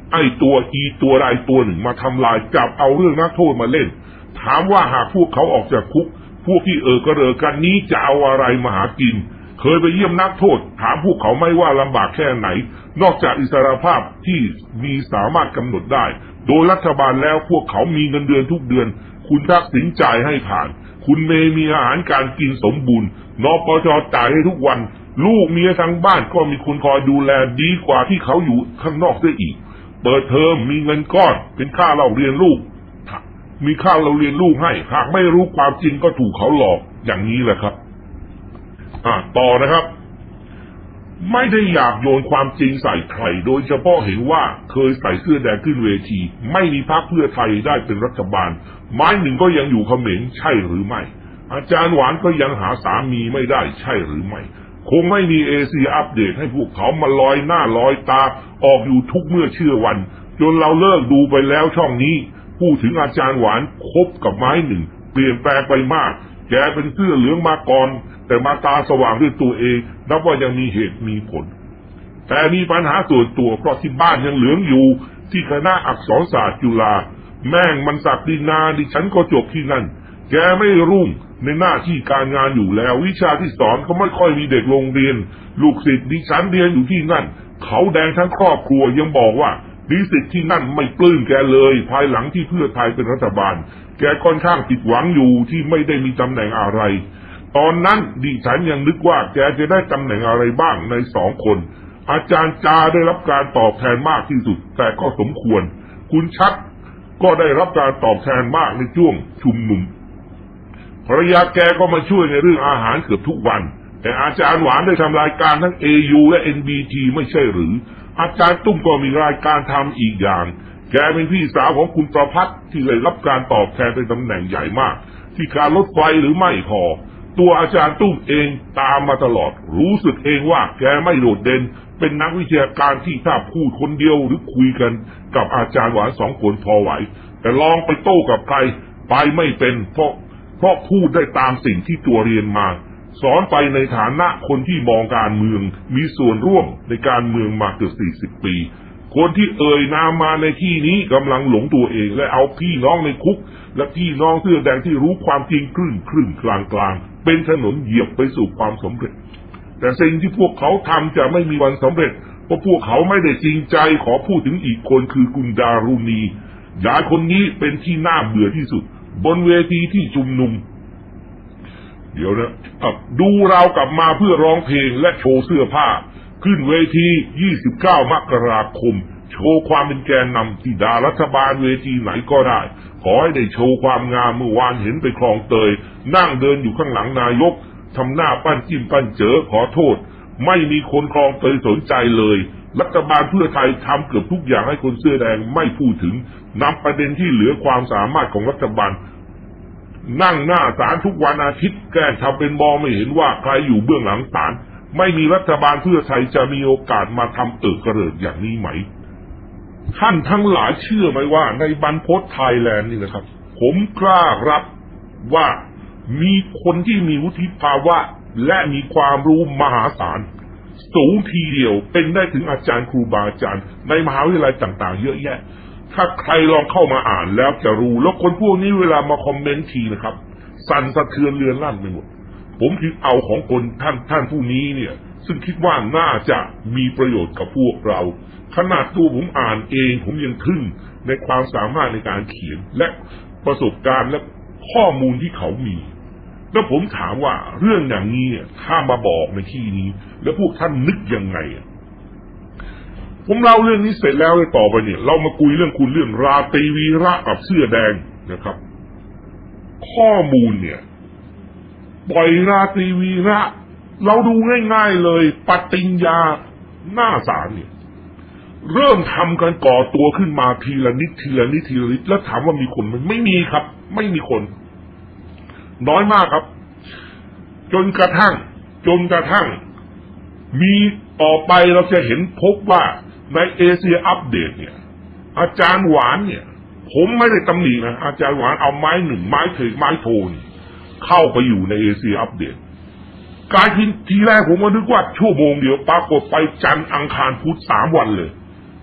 ไอ้ตัวอีตัวใดตัวหนึ่งมาทำลายจับเอาเรื่องนักโทษมาเล่นถามว่าหากพวกเขาออกจากคุกพวกที่เออกระเริกกันนี้จะเอาอะไรมาหากินเคยไปเยี่ยมนักโทษถามพวกเขาไม่ว่าลำบากแค่ไหนนอกจากอิสรภาพที่มีสามารถกำหนดได้โดยรัฐบาลแล้วพวกเขามีเงินเดือนทุกเดือนคุณทักษิณจ่ายให้ผ่านคุณเมย์มีอาหารการกินสมบูรณ์นปช.จ่ายให้ทุกวันลูกเมียทั้งบ้านก็มีคนคอยดูแลดีกว่าที่เขาอยู่ข้างนอกได้อีกเปิดเทอมมีเงินก้อนเป็นค่าเราเรียนลูกมีค่าเราเรียนลูกให้หากไม่รู้ความจริงก็ถูกเขาหลอกอย่างนี้แหละครับอ่าต่อนะครับไม่ได้อยากโยนความจริงใส่ใครโดยเฉพาะเห็นว่าเคยใส่เสื้อแดงขึ้นเวทีไม่มีพรรคเพื่อไทยได้เป็นรัฐบาลไม้หนึ่งก็ยังอยู่เขมรใช่หรือไม่อาจารย์หวานก็ยังหาสามีไม่ได้ใช่หรือไม่คงไม่มีเอเชียอัปเดตให้พวกเขามาลอยหน้าลอยตาออกอยู่ทุกเมื่อเชื่อวันจนเราเลิกดูไปแล้วช่องนี้พูดถึงอาจารย์หวานคบกับไม้หนึ่งเปลี่ยนแปลงไปมากแกเป็นเสื้อเหลืองมาก่อนแต่มาตาสว่างด้วยตัวเองนับว่ายังมีเหตุมีผลแต่มีปัญหาส่วนตัวเพราะที่บ้านยังเหลืองอยู่ที่คณะอักษรศาสตร์จุฬาแม่งมันศักดินาดิฉันก็จบที่นั่นแกไม่รุ่งในหน้าที่การงานอยู่แล้ววิชาที่สอนก็ไม่ค่อยมีเด็กโรงเรียนลูกศิษย์ดิฉันเรียนอยู่ที่นั่นเขาแดงทั้งครอบครัวยังบอกว่านิสิตที่นั่นไม่ปลื้มแกเลยภายหลังที่เพื่อไทยเป็นรัฐบาลแกค่อนข้างผิดหวังอยู่ที่ไม่ได้มีตำแหน่งอะไรตอนนั้นดิฉันยังนึกว่าแกจะได้ตำแหน่งอะไรบ้างในสองคนอาจารย์จาได้รับการตอบแทนมากที่สุดแต่ก็สมควรคุณชัดก็ได้รับการตอบแทนมากในช่วงชุมนุมภรรยาแกก็มาช่วยในเรื่องอาหารเกือบทุกวันแต่อาจารย์หวานได้ทำรายการทั้ง เอ ยู และ เอ็น บี ที ไม่ใช่หรืออาจารย์ตุ้มก็มีรายการทำอีกอย่างแกเป็นพี่สาวของคุณประภัสที่ได้รับการตอบแทนเป็นตำแหน่งใหญ่มากที่การรถไฟหรือไม่พอตัวอาจารย์ตุ้มเองตามมาตลอดรู้สึกเองว่าแกไม่โดดเด่นเป็นนักวิชาการที่ถ้าพูดคนเดียวหรือคุยกันกับอาจารย์หวานสองคนพอไหวแต่ลองไปโต้กับใครไปไม่เป็นเพราะเพราะพูดได้ตามสิ่งที่ตัวเรียนมาสอนไปในฐานะคนที่มองการเมืองมีส่วนร่วมในการเมืองมาเกือบสี่สิบปีคนที่เอ่ยนามมาในที่นี้กำลังหลงตัวเองและเอาพี่น้องในคุกและพี่น้องเสื้อแดงที่รู้ความจริงครึ่งครึ่งกลางกลางเป็นถนนเหยียบไปสู่ความสำเร็จแต่สิ่งที่พวกเขาทำจะไม่มีวันสำเร็จเพราะพวกเขาไม่ได้จริงใจขอพูดถึงอีกคนคือคุณดารุณียายคนนี้เป็นที่น่าเบื่อที่สุดบนเวทีที่ชุมนุมเดี๋ยวนะดูเรากลับมาเพื่อร้องเพลงและโชว์เสื้อผ้าขึ้นเวทียี่สิบเก้ามกราคมโชว์ความเป็นแกนนำที่ด่ารัฐบาลเวทีไหนก็ได้ขอให้ได้โชว์ความงามเมื่อวานเห็นไปคลองเตยนั่งเดินอยู่ข้างหลังนายกทำหน้าปั้นจิ้มปั้นเจ๋อขอโทษไม่มีคนคลองเตยสนใจเลยรัฐบาลเพื่อไทยทำเกือบทุกอย่างให้คนเสื้อแดงไม่พูดถึงนำประเด็นที่เหลือความสามารถของรัฐบาลนั่งหน้าศาลทุกวันอาทิตย์แกล้งทำเป็นมองไม่เห็นว่าใครอยู่เบื้องหลังศาลไม่มีรัฐบาลเพื่อไทยจะมีโอกาสมาทำเอิกกระเริกอย่างนี้ไหมท่านทั้งหลายเชื่อไหมว่าในบรรพตไทยแลนด์นี่นะครับผมกล้ารับว่ามีคนที่มีวุฒิภาวะและมีความรู้มหาศาลสูงทีเดียวเป็นได้ถึงอาจารย์ครูบาอาจารย์ในมหาวิทยาลัยต่างๆเยอะแยะถ้าใครลองเข้ามาอ่านแล้วจะรู้แล้วคนพวกนี้เวลามาคอมเมนต์ทีนะครับสั่นสะเทือนเรือนลั่นไปหมดผมถึงเอาของคนท่านท่านผู้นี้เนี่ยซึ่งคิดว่าน่าจะมีประโยชน์กับพวกเราขนาดตัวผมอ่านเองผมยังทึ่งในความสามารถในการเขียนและประสบการณ์และข้อมูลที่เขามีแล้วผมถามว่าเรื่องอย่างนี้ถ้ามาบอกในที่นี้แล้วพวกท่านนึกยังไงผมเล่าเรื่องนี้เสร็จแล้วเลยต่อไปเนี่ยเรามาคุยเรื่องคุณเรื่องราตรีวีระกับเสื้อแดงนะครับข้อมูลเนี่ยปล่อยราตรีวีระเราดูง่ายๆเลยปฏิญญาหน้าศาลเนี่ยเริ่มทำกันก่อตัวขึ้นมาทีละนิดทีละนิดทีละนิดแล้วถามว่ามีคนมันไม่มีครับไม่มีคนน้อยมากครับจนกระทั่งจนกระทั่งมีต่อไปเราจะเห็นพบว่าในเอเชียอัปเดตเนี่ยอาจารย์หวานเนี่ยผมไม่ได้ตำหนินะอาจารย์หวานเอาไม้หนึ่งไม้ถือไม้โทนเข้าไปอยู่ในเอเชียอัปเดตกายทีทีแรกผมก็นึกว่าชั่วโมงเดียวปรากฏไปจันทร์อังคารพุธสามวันเลย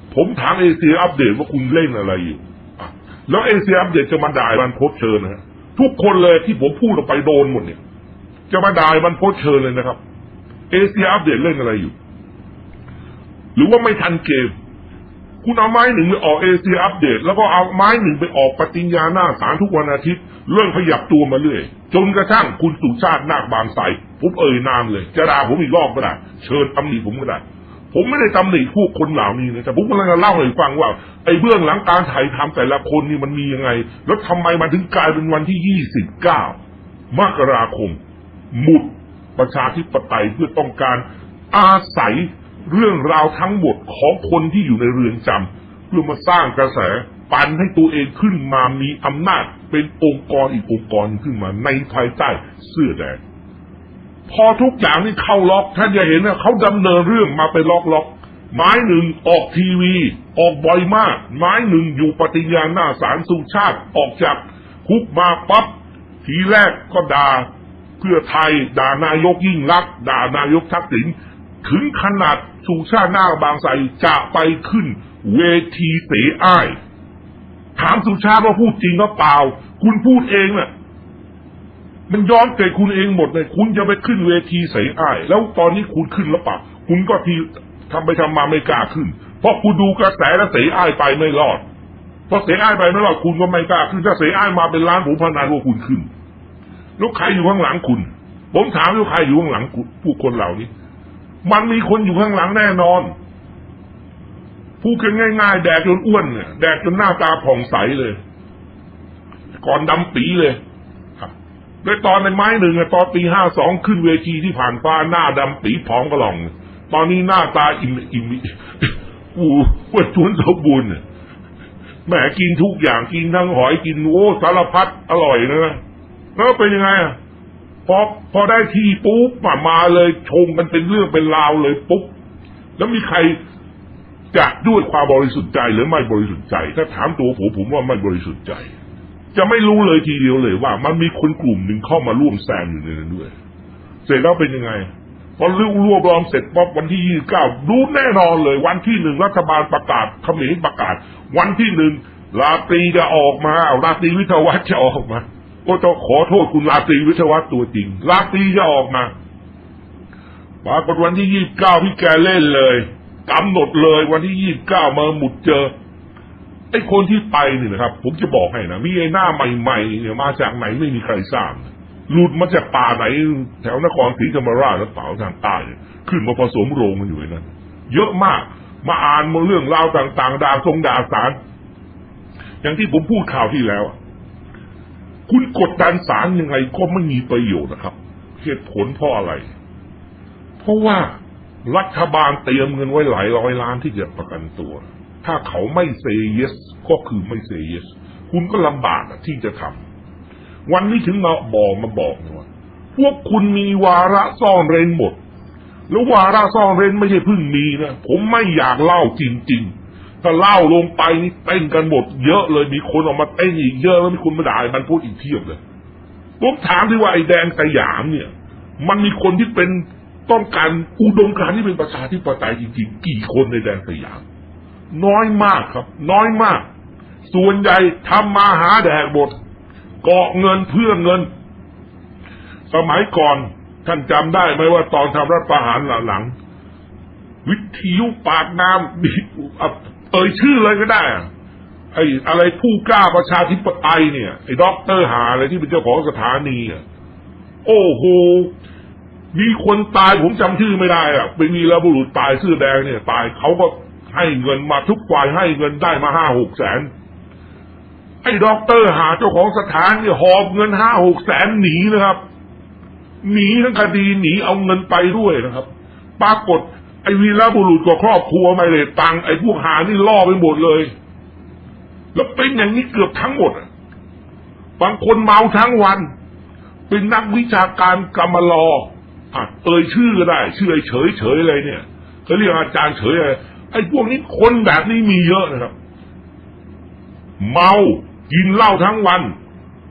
ผมถามเอเชียอัปเดตว่าคุณเล่นอะไรอยู่แล้วเอเชียอัปเดตจะมาด่ามันโพสเชิญนะทุกคนเลยที่ผมพูดออกไปโดนหมดเนี่ยจะมาด่ามันโพสเชิญเลยนะครับเอเชียอัปเดตเล่นอะไรอยู่หรือว่าไม่ทันเกมคุณเอาไม้หนึ่งไปออกเอเชียอัปเดตแล้วก็เอาไม้หนึ่งไปออกปฏิญญาหน้าศาลทุกวันอาทิตย์เริ่มขยับตัวมาเรื่อยจนกระทั่งคุณสุชาตินาคบางไทรผมเอ่ยนามเลยจะด่าผมอีกรอบก็ได้เชิญตำหนิผมก็ได้ผมไม่ได้ตำหนิพวกคนเหล่านี้นะแต่ผมกำลังจะเล่าให้ฟังว่าไอ้เบื้องหลังการถ่ายทำแต่ละคนนี่มันมียังไงแล้วทำไมมันถึงกลายเป็นวันที่ยี่สิบเก้ามกราคมหมุดประชาธิปไตยเพื่อต้องการอาศัยเรื่องราวทั้งหมดของคนที่อยู่ในเรือนจำเพื่อมาสร้างกระแสปั่นให้ตัวเองขึ้นมามีอำนาจเป็นองค์กรอีกองค์กรขึ้นมาในภายใต้เสื้อแดงพอทุกอย่างนี่เข้าล็อกท่านจะเห็นว่าเขาดำเนินเรื่องมาเป็นล็อกล็อกไม้หนึ่งออกทีวีออกบ่อยมากไม้หนึ่งอยู่ปฏิญาณหน้าศาลสุชาติออกจากคุกมาปั๊บทีแรกก็ด่าเพื่อไทยด่านายกยิ่งลักษณ์ด่านายกทักษิณถึงขนาดสุชาตินาคบางไทรจะไปขึ้นเวทีเสอ้ายถามสุชาติว่าพูดจริงหรือเปล่าคุณพูดเองน่ะมันย้อนเกิดคุณเองหมดเลยคุณจะไปขึ้นเวทีเสอ้ายแล้วตอนนี้คุณขึ้นหรือเปล่าคุณก็ทีทำไปทำมาไม่กล้าขึ้นเพราะคุณดูกระแสแล้วเสอ้ายไปไม่รอดเพราะเสอ้ายไปไม่รอดคุณก็ไม่กล้าขึ้นถ้าเสอ้ายมาเป็นล้านผมพนันว่าคุณขึ้นแล้วใครอยู่ข้างหลังคุณผมถามว่าใครอยู่ข้างหลังผู้คนเหล่านี้มันมีคนอยู่ข้างหลังแน่นอนพูดกันง่ายๆแดกจนอ้วนเนี่ยแดกจนหน้าตาผ่องใสเลยก่อนดำปีเลยครับในตอนในไม้หนึ่งตอนปีห้าสองขึ้นเวทีที่ผ่านฟ้าหน้าดำปีผอมกระหล่องตอนนี้หน้าตาอิ่มอิ่มอู้อ้วนท้วนสมบูรณ์แหมกินทุกอย่างกินทั้งหอยกินโอ้สารพัดอร่อยนะแล้วเป็นยังไงอ่ะพอพอได้ที่ปุ๊บมามาเลยชมกันเป็นเรื่องเป็นราวเลยปุ๊บแล้วมีใครจะด้วยความบริสุทธิ์ใจหรือไม่บริสุทธิ์ใจถ้าถามตัวผมผมว่าไม่บริสุทธิ์ใจจะไม่รู้เลยทีเดียวเลยว่ามันมีคนกลุ่มหนึ่งเข้ามาร่วมแซงอยู่ในนั้นด้วยเสร็จแล้วเป็นยังไงพอรวบรวบรวมเสร็จปั๊บวันที่ยี่สิบเก้ารู้แน่นอนเลยวันที่หนึ่งรัฐบาลประกาศเขมรประกาศวันที่หนึ่งราตรีจะออกมาราตรีวิทยาวัฒน์จะออกมาก็ต้องขอโทษคุณราตรีวิทยาวัฒน์ตัวจริงราตรีจะออกมาปรากฏวันที่ยี่สิบเก้าพี่แกเล่นเลยกำหนดเลยวันที่ยี่สิบเก้ามาหมุดเจอไอ้คนที่ไปนี่นะครับผมจะบอกให้นะมีไอ้หน้าใหม่ๆเนี่ยมาจากไหนไม่มีใครทราบหลุดมาจากป่าไหนแถวนครศรีธรรมราชหรือเปล่าทางใต้ขึ้นมาผสมโรงกันอยู่นั้นเยอะมากมาอ่านมาเรื่องราวต่างๆด่าทรงด่าศาลอย่างที่ผมพูดข่าวที่แล้วคุณกดดันศาลยังไงก็ไม่มีประโยชน์นะครับเหตุผลเพราะอะไรเพราะว่ารัฐบาลเตรียมเงินไว้หลายร้อยล้านที่จะประกันตัวถ้าเขาไม่เซเยสก็คือไม่เซเยสคุณก็ลำบากที่จะทำวันนี้ถึงมาบอกมาบอกว่าพวกคุณมีวาระซ่อนเร้นหมดแล้ววาระซ่อนเร้นไม่ใช่เพิ่งมีนะผมไม่อยากเล่าจริงๆถ้าเล่าลงไปนี่เต้นกันหมดเยอะเลยมีคนออกมาเต้นอีกเยอะแล้วมีคนมาด่ามันพูดอีกเทียบเลยผมถามที่ว่าไอ้แดงสยามเนี่ยมันมีคนที่เป็นต้องการอุดมการณ์ที่เป็นประชาธิปไตยจริงๆกี่คนในแดนสยามน้อยมากครับน้อยมากส่วนใหญ่ทำมาหาแดกหมดเกาะเงินเพื่อเงินสมัยก่อนท่านจำได้ไหมว่าตอนทำรัฐประหารหลังๆวิทยุปากน้ำเอ่ยชื่อเลยก็ได้ไอ้อะไรผู้กล้าประชาธิปไตยเนี่ยไอ้ด็อกเตอร์หาอะไรที่เป็นเจ้าของสถานีอ่ะโอ้โหมีคนตายผมจำชื่อไม่ได้อ่ะเป็นวีรบุรุษตายเสื้อแดงเนี่ยตายเขาก็ให้เงินมาทุกฝ่ายให้เงินได้มาห้าหกแสนไอ้ด็อกเตอร์หาเจ้าของสถานเนี่ยหอบเงินห้าหกแสนหนีนะครับหนีทั้งคดีหนีเอาเงินไปด้วยนะครับปรากฏไอ้วีรบุรุษกับครอบครัวไม่ได้ตังค์ไอ้พวกหานี่ล่อไปหมดเลยแล้วเป็นอย่างนี้เกือบทั้งหมดบางคนเมาทั้งวันเป็นนักวิชาการกรรมลอเอ่ยชื่อก็ได้ชื่อไอ้เฉยเฉยอะไรเนี่ยเขาเรียกอาจารย์เฉยอะไรไอ้พวกนี้คนแบบนี้มีเยอะนะครับเมากินเหล้าทั้งวัน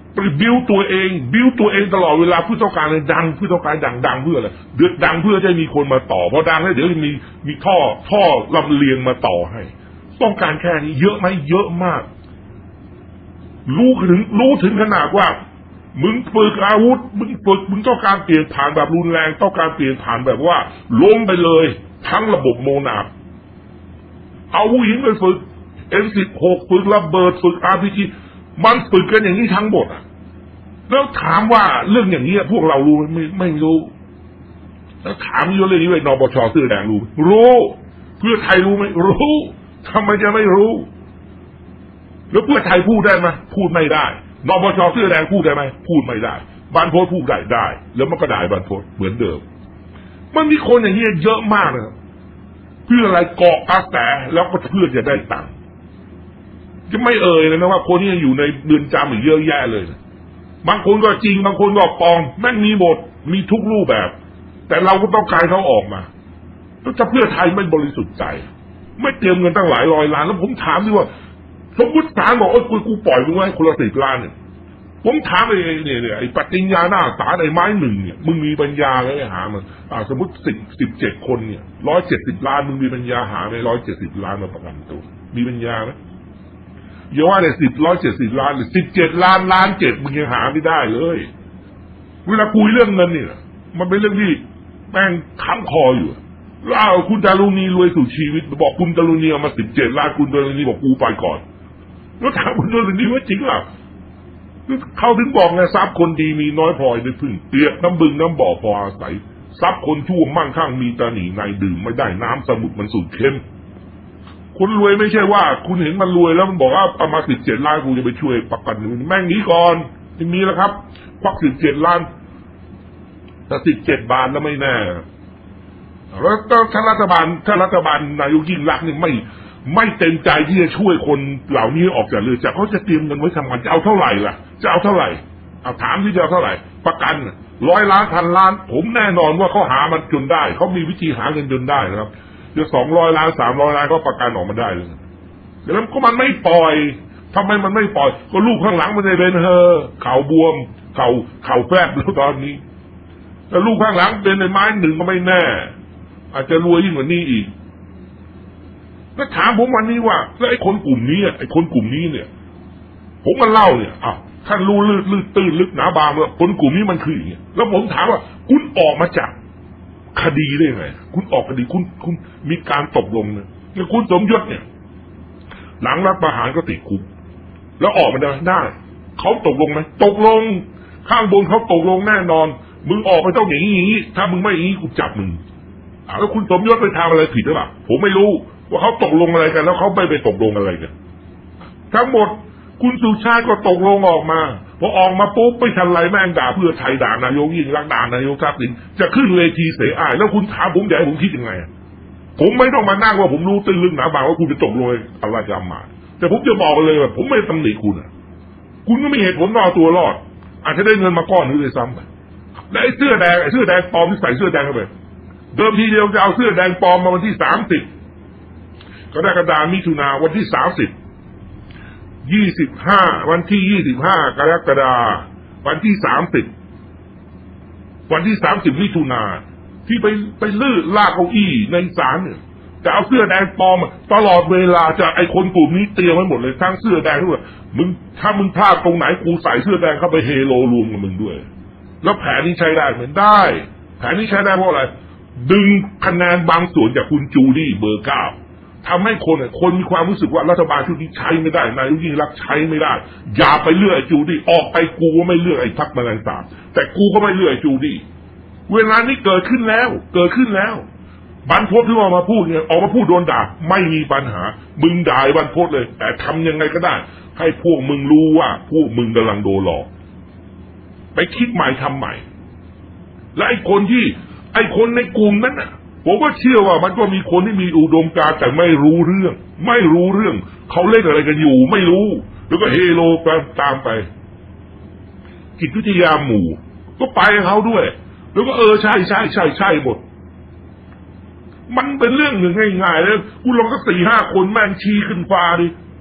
บิวตัวเองบิวตัวเองตลอดเวลาเพื่อต้องการอะไรดังเพื่อต้องการดังดังเพื่ออะไรเดือดดังเพื่อจะมีคนมาต่อพอดังแล้วเดี๋ยวมีมีท่อท่อลำเลียงมาต่อให้ต้องการแค่นี้เยอะไหมเยอะมากรู้ถึงรู้ถึงขนาดว่ามึงฝึกอาวุธมึงฝึกมึงต้องการเปลี่ยนผ่านแบบรุนแรงต้องการเปลี่ยนผ่านแบบว่าล้มไปเลยทั้งระบบโมนาบเอาผู้หญิงไปฝึก เอ็ม สิบหก ฝึกระเบิดฝึก อาร์ พี จี มันฝึกกันอย่างนี้ทั้งหมดอ่ะแล้วถามว่าเรื่องอย่างนี้พวกเรารู้ไม่ไม่รู้แล้วถามเรื่องนี้ไว้นปช.เสื้อแดงรู้รู้เพื่อไทยรู้ไหมรู้ทำไมจะไม่รู้แล้วเพื่อไทยพูดได้ไหมพูดไม่ได้นปช.เสื้อแดงพูดได้ไหมพูดไม่ได้บรรพตพูดได้ได้แล้วมันก็ได้บรรพตเหมือนเดิมมันมีคนอย่างนี้เยอะมากเลยเพื่ออะไรเกาะกระแสแล้วก็เพื่อจะได้ตังค์จะไม่เอ่ยเลยนะว่าคนที่อยู่ในเรือนจำอีกเยอะแยะเลยบางคนก็จริงบางคนก็ปลอมแม่งมีหมดมีทุกรูปแบบแต่เราก็ต้องการเขาออกมาแล้วจะเพื่อไทยไม่บริสุทธิ์ใจไม่เตรียมเงินตั้งหลายร้อยล้านแล้วผมถามดิว่าสมมติศาลบอกเออกูกูปล่อยมึงไว้คนละสิบล้านเนี่ยผมถามไอ้เนี่ยเนี่ยไอ้ปฏิญญาหน้าศาลไอ้ไม้หนึ่งเนี่ยมึงมีปัญญาไหมหามันอ่าสมมติสิบสิบเจ็ดคนเนี่ยร้อยเจ็ดสิบล้านมึงมีปัญญาหาไหมร้อยเจ็ดสิบล้านมาประกันตัวมีปัญญาไหมอย่าว่าแต่สิบร้อยเจ็ดสิบล้านเลยสิบเจ็ดล้านล้านเจ็ดมึงยังหาไม่ได้เลยเวลาคุยเรื่องเงินเนี่ยมันเป็นเรื่องที่แม่งค้ำคออยู่แล้วเอาคุณดารุณีรวยสู่ชีวิตบอกคุณดารุณีเอามาสิบเจ็ดล้านคุณดารุณีบอกกูไปก่อนแล้วถามคุณดารุณีว่าจริงหรอเขาถึงบอกไงทรัพย์คนดีมีน้อยพลอยได้พึ่งเปรียบน้ำบึงน้ำบ่อพออาศัยทรัพย์คนชั่วมั่งคั่งมีตาหนีในดื่มไม่ได้น้ำสมุทรมันสูดเข้มคนรวยไม่ใช่ว่าคุณเห็นมันรวยแล้วมันบอกว่าประมาณสิบเจ็ดล้านกูจะไปช่วยประกันแม่งนี้ก่อนที่มีแล้วครับควักสิบเจ็ดล้านแต่สิบเจ็ดบาทแล้วไม่แน่แล้วถ้ารัฐบาลถ้ารัฐบาลนายกยิ่งรักนี่ไม่ไม่เต็มใจที่จะช่วยคนเหล่านี้ออกจากเรือนจำเขาจะเตรียมเงินไว้ทำงานจะเอาเท่าไหร่ล่ะจะเอาเท่าไหร่เอาถามที่จะเอาเท่าไหร่ประกันร้อยล้านพันล้านผมแน่นอนว่าเขาหามันจนได้เขามีวิธีหาเงินจนได้นะครับจะสองร้อยล้านสามร้อยล้านก็ประกันออกมาได้เลยแล้วก็มันไม่ปล่อยทำไมมันไม่ปล่อยก็ลูกข้างหลังมันจะเป็นเฮอเข่าบวมเข่าเข่าแฟบแล้วตอนนี้แต่ลูกข้างหลังเป็นในไม้หนึ่งก็ไม่แน่อาจจะรวยยิ่งกว่านี้อีกแล้วถามผมวันนี้ว่าแล้วไอ้คนกลุ่มนี้ไอ้คนกลุ่มนี้เนี่ยผมมาเล่าเนี่ยอ้าวท่านรู้ลึกลึกตื้นลึกหนาบางว่าคนกลุ่มนี้มันคืออย่างเงี้ยแล้วผมถามว่าคุณออกมาจากคดีได้ไงคุณออกคดีคุณคุณมีการตกลงเนี่ยแล้วคุณสมยศเนี่ยหลังรัฐประหารก็ติดคุกแล้วออกมาได้ได้เขาตกลงไหมตกลงข้างบนเขาตกลงแน่นอนมึงออกไปต้องอย่างนี้ถ้ามึงไม่อย่างนี้กูจับมึงแล้วคุณสมยศไปทำอะไรผิดหรือเปล่าผมไม่รู้ว่าเขาตกลงอะไรกันแล้วเขาไปไปตกลงอะไรกันทั้งหมดคุณสุชาติก็ตกลงออกมาพอออกมาปุ๊บไปทันไรแม่งด่าเพื่อไทยด่านายกยิ่งรักด่านายกทักษิณจะขึ้นเวทีเสอ้ายแล้วคุณถามผมใหญ่ผมคิดยังไงผมไม่ต้องมานั่งว่าผมรู้ตื้นลึกหนาบางว่าคุณจะตกลงอะไรกันมาแต่ผมจะบอกเลยว่าผมไม่ตำหนิคุณอ่ะคุณก็มีเหตุผลรอตัวรอดอาจจะได้เงินมาก้อนนึงเลยซ้ำไปและไอ้เสื้อแดงไอ้เสื้อแดงปลอมที่ใส่เสื้อแดงเข้าไปเดิมทีเดียวจะเอาเสื้อแดงปลอมมาวันที่สามสิบกรกฎาคมมิถุนาวันที่สามสิบยี่สิบห้าวันที่ยี่สิบห้ากรกฎาคมวันที่สามสิบวันที่สามสิบมิถุนาที่ไปไปลื้อลากเก้าอี้ในศาลเนี่ยจะเอาเสื้อแดงปลอมตลอดเวลาจะไอ้คนกลุ่มนี้เตรียมไว้หมดเลยทั้งเสื้อแดงด้วยมึงถ้ามึงพลาดตรงไหนกูใส่เสื้อแดงเข้าไปเฮโลรวมกับมึงด้วยแล้วแผนนี้ใช้ได้เหมือนได้แผนนี้ใช้ได้เพราะอะไรดึงคะแนนบางส่วนจากคุณจูดี้เบอร์เก้าทำให้คนคนมีความรู้สึกว่ารัฐบาลชุดนี้ใช้ไม่ได้นายกยิ่งรักใช้ไม่ได้อย่าไปเลือกไอ้จูดี้ออกไปกูก็ไม่เลือกไอ้พรรคแมลงสาบแต่กูก็ไม่เลือกไอ้จูดี้เวลานี้เกิดขึ้นแล้วเกิดขึ้นแล้วบรรพตที่ออกมาพูดเนี่ยออกมาพูดโดนด่าไม่มีปัญหามึงด่าบรรพตเลยแต่ทำยังไงก็ได้ให้พวกมึงรู้ว่าพวกมึงกำลังโดนหลอกไปคิดใหม่ทำใหม่และไอ้คนที่ไอ้คนในกลุ่มนั้นน่ะผมก็เชื่อว่ามันก็มีคนที่มีอุดมการณ์แต่ไม่รู้เรื่องไม่รู้เรื่องเขาเล่นอะไรกันอยู่ไม่รู้แล้วก็เฮโลไปตามไปจิตวิทยาหมู่ก็ไปเขาด้วยแล้วก็เออใช่ใช่ใช่ใช่หมดมันเป็นเรื่องหนึ่งง่ายๆแล้วกูลองก็สี่ห้าคนแม่งชี้ขึ้นฟ้าดิ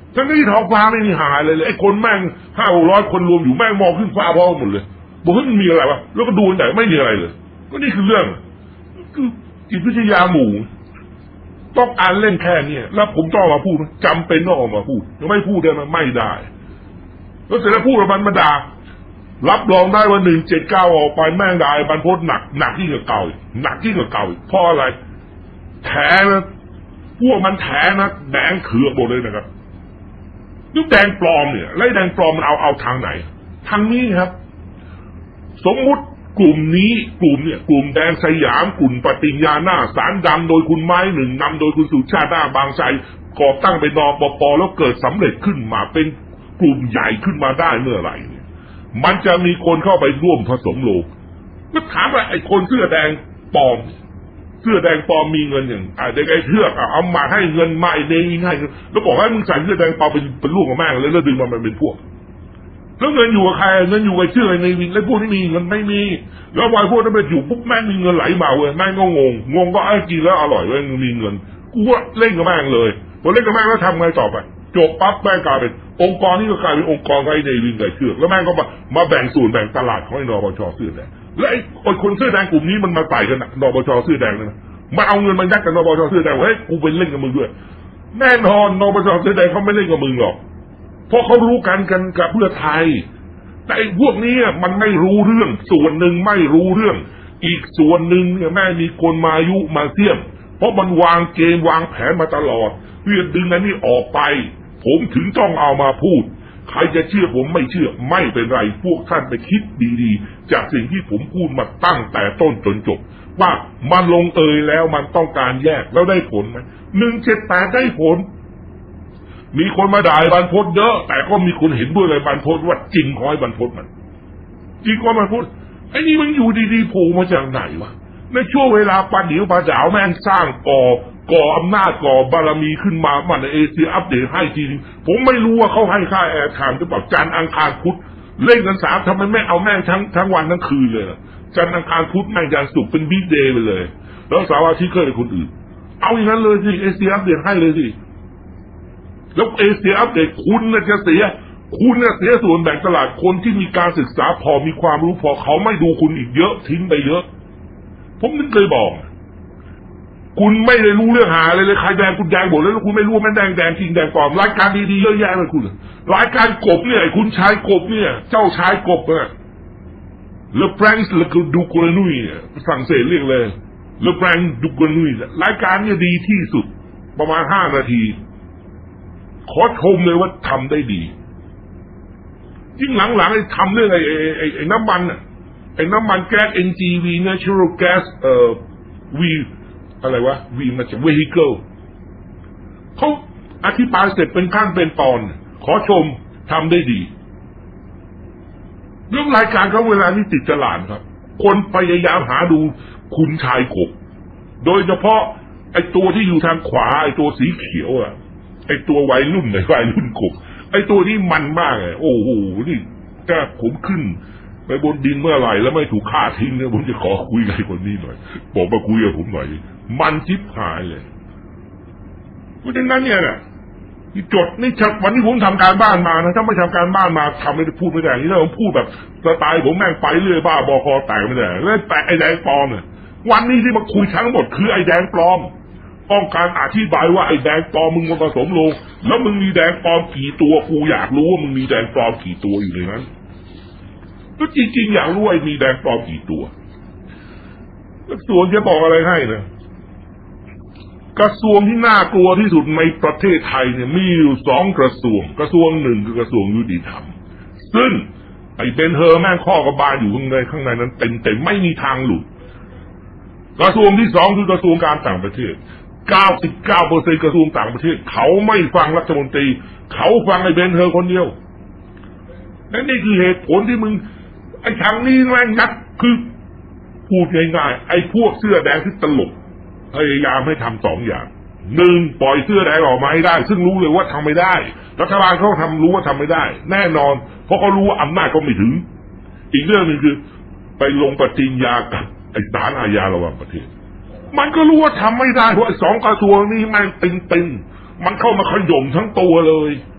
ทั้งที่ท้องฟ้าไม่มีหายเลยเลยไอ้คนแม่งห้าร้อยคนรวมอยู่แม่งมองขึ้นฟ้าพร้อมหมดเลยบอกว่ามันมีอะไรวะแล้วก็ดูแต่ไม่มีอะไรเลยก็นี่คือเรื่องคือจิตวิทยาหมู่ต้องอ่านเล่นแค่นี้แล้วผมต้องมาพูดจำเป็นต้องออกมาพูดยังไม่พูดได้มันไม่ได้แล้วเสร็จแล้วพูดกับมันมาด่ารับรองได้ว่าหนึ่งเจ็ดเก้าออกไปแม่งได้บรรพตหนักหนักที่กับเก่าหนักที่กับเก่าเพราะอะไรแถนะพวกมันแถนะแดงเขือกหมดเลยนะครับยุคแดงปลอมเนี่ยแล้วแดงปลอมมันเอาเอาทางไหนทางนี้ครับสมมุติกลุ่มนี้กลุ่มเนี่ยกลุ่มแดงสยามกลุ่มปฏิญญาหน้าสารดำโดยคุณไม้หนึ่งนำโดยคุณสุชาติหน้าบางไทรก่อตั้งเป็นนปป.แล้วเกิดสำเร็จขึ้นมาเป็นกลุ่มใหญ่ขึ้นมาได้เมื่อไหร่เนี่ยมันจะมีคนเข้าไปร่วมผสมโลงก็ถามว่าไอ้คนเสื้อแดงปลอมเสื้อแดงปลอมมีเงินอย่างไอ้เด็กไอ้เทือกเอามาให้เงินมาไอ้เนยให้แล้วบอกให้มึงใส่เสื้อแดงปลอมเป็นเป็นลูกของแม่งเลยแล้วดึงมันมันเป็นพวกแล้วเงินอยู่กับใครเงินอยู่กับเชื่อในวินแล้วพวกที่มีเงินไม่มีแล้ววายพวกนั้นไปอยู่ปุ๊บแม่งมีเงินไหลมาเว้ยแม่งก็งงงงก็ไอ้กินแล้วอร่อยเว้ยมีเงินกูว่าเล่นกับแม่งเลยพอเล่นกับแม่งแล้วทำไงต่อไปจบปั๊บแม่งกลายเป็นองค์กรนี่ก็กลายเป็นองค์กรไอ้ในวินไก่เชือกแล้วแม่งก็มามาแบ่งส่วนแบ่งตลาดของไอ้นปช.เสื้อแดงและไอ้คนเสื้อแดงกลุ่มนี้มันมาใส่กันนปช.เสื้อแดงนะมาเอาเงินมันยัดกับนปช.เสื้อแดงเฮ้ยกูไปเล่นกับมึงด้วยแน่นอนนปช.เสื้อแดงเขาไม่เล่นกับมึงหรอกเพราะเขารู้กันกันกับเพื่อไทยแต่ไอ้พวกนี้มันไม่รู้เรื่องส่วนหนึ่งไม่รู้เรื่องอีกส่วนหนึ่งเนี่ยแม่มีคนมายุมาเสี่ยมเพราะมันวางเกมวางแผนมาตลอดเพื่อดึงอันนี้ออกไปผมถึงต้องเอามาพูดใครจะเชื่อผมไม่เชื่อไม่เป็นไรพวกท่านไปคิดดีๆจากสิ่งที่ผมพูดมาตั้งแต่ต้นจนจบว่ามันลงเอยแล้วมันต้องการแยกแล้วได้ผลไหมหนึ่งเจ็ดแปดได้ผลมีคนมาด่าบรรพตเยอะแต่ก็มีคนเห็นด้วยเลยบรรพตว่าจริงขอให้บรรพตมันจริงขอบรรพตไอ้นี่มันอยู่ดีๆโผล่มาจากไหนวะในช่วงเวลาปาเดี๋ยวปาจ๋าวแม่งสร้างก่อก่ออำนาจก่อบารมีขึ้นมามันเอเชียอัปเดตให้ทีนึงผมไม่รู้ว่าเขาให้ค่าแอร์ไทม์หรือเปล่าจันทร์อังคารพุธเล่นกันสามทำไมไม่เอาแม่งทั้งทั้งวันทั้งคืนเลยล่ะจันทร์อังคารพุธแม่งยันศุกร์เป็นบิ๊กเดย์ไปเลยแล้วเสาร์อาทิตย์ก็เป็นคนอื่นเอาอย่างนั้นเลยสิเอเชียอัปเดตให้เลยสิแล้วเอเชียอัปเดตคุณน่ะจะเสียคุณน่ะเสียส่วนแบ่งตลาดคนที่มีการศึกษาพอมีความรู้พอเขาไม่ดูคุณอีกเยอะทิ้งไปเยอะผมนึกเคยบอกคุณไม่ได้รู้เรื่องหาเลยเลยใครแดงคุณแดงหมดแล้วคุณไม่รู้แม่แดงแดงจริงแดงปลอมรายการดีๆเยอะแยะเลยคุณรายการกบเนี่ยคุณชายกบเนี่ยเจ้าชายกบเนี่ยเลแบรงส์เลดูกรานุยเนี่ยฝรั่งเศสเรียกเลยเลแบรงส์ดูกรานุยรายการเนี่ยดีที่สุดประมาณห้านาทีขอชมเลยว่าทำได้ดียิ่งหลังๆไอ้ทำเรื่องไอ้ไอ้ไอ้น้ำมันอ่ะไอ้น้ำมันแก๊ส เอ็น จี วี Natural Gas เอ่อ V อะไรวะ V มาจาก Vehicle เขาอธิบายเสร็จเป็นขั้นเป็นตอนขอชมทำได้ดีเรื่องรายการเขาเวลานี้ติดตลาดครับคนพยายามหาดูคุณชายกบโดยเฉพาะไอ้ตัวที่อยู่ทางขวาไอ้ตัวสีเขียวอ่ะไอ้ตัววัยรุ่นไอ้วัยรุ่นกบไอ้ตัวนี้มันมากเลยโอ้โหนี่ถ้าผมขึ้นไปบนดินเมื่อไหร่แล้วไม่ถูกฆ่าทิ้งเนี่ยผมจะขอคุยกับคนนี้หน่อยบอกมาคุยกับผมหน่อยมันชิบหายเลยเพราะฉะนั้นเนี่ยนะจดนี่วันนี้ผมทำการบ้านมานะถ้าไม่ทำการบ้านมาทำไม่ได้พูดไม่ได้นี่ถ้าผมพูดแบบสไตล์ผมแม่งไปเรื่อยบ้าบอคอแตกไม่ได้แล้วแปะไอ้แดงปลอมเนี่ยวันนี้ที่มาคุยทั้งหมดคือไอ้แดงปลอมต้องการอธิบายว่าไอ้แดงปลอมมึงมาผสมลงแล้วมึงมีแดงปลอมกี่ตัวกูอยากรู้ว่ามึงมีแดงปลอมกี่ตัวอยู่ในนั้นก็จริงๆอยากรู้ไอ้มีแดงปลอมกี่ตัวกระทรวงจะบอกอะไรให้นะกระทรวงที่น่ากลัวที่สุดในประเทศไทยเนี่ยมีอยู่สองกระทรวงกระทรวงหนึ่งคือกระทรวงยุติธรรมซึ่งไอ้เบนเฮอร์แม่งข้อกระบาลอยู่ข้างในข้างในนั้นเต็มเต็มไม่มีทางหลุดกระทรวงที่สองคือกระทรวงการต่างประเทศ เก้าสิบเก้าเปอร์เซ็นต์ กระทรวงต่างประเทศเขาไม่ฟังรัฐมนตรีเขาฟังไอ้เบนเฮอร์คนเดียวนั่นนี่คือเหตุผลที่มึงไอ้ทางนี้แม่งยัดคือพูดง่ายๆไอ้พวกเสื้อแดงที่ตลกพยายามให้ทำสองอย่างหนึ่งปล่อยเสื้อแดงออกมาให้ได้ซึ่งรู้เลยว่าทำไม่ได้รัฐบาลเขาทำรู้ว่าทำไม่ได้แน่นอนเพราะเขารู้ว่าอำนาจก็ไม่ถึงอีกเรื่องนึงคือไปลงปฏิญญากับไอ้ศาลอาญาระหว่างประเทศมันก็รู้ว่าทำไม่ได้เพราะไอ้สองกระทรวงนี้มันตึงๆมันเข้ามาขย่มทั้งตัวเลย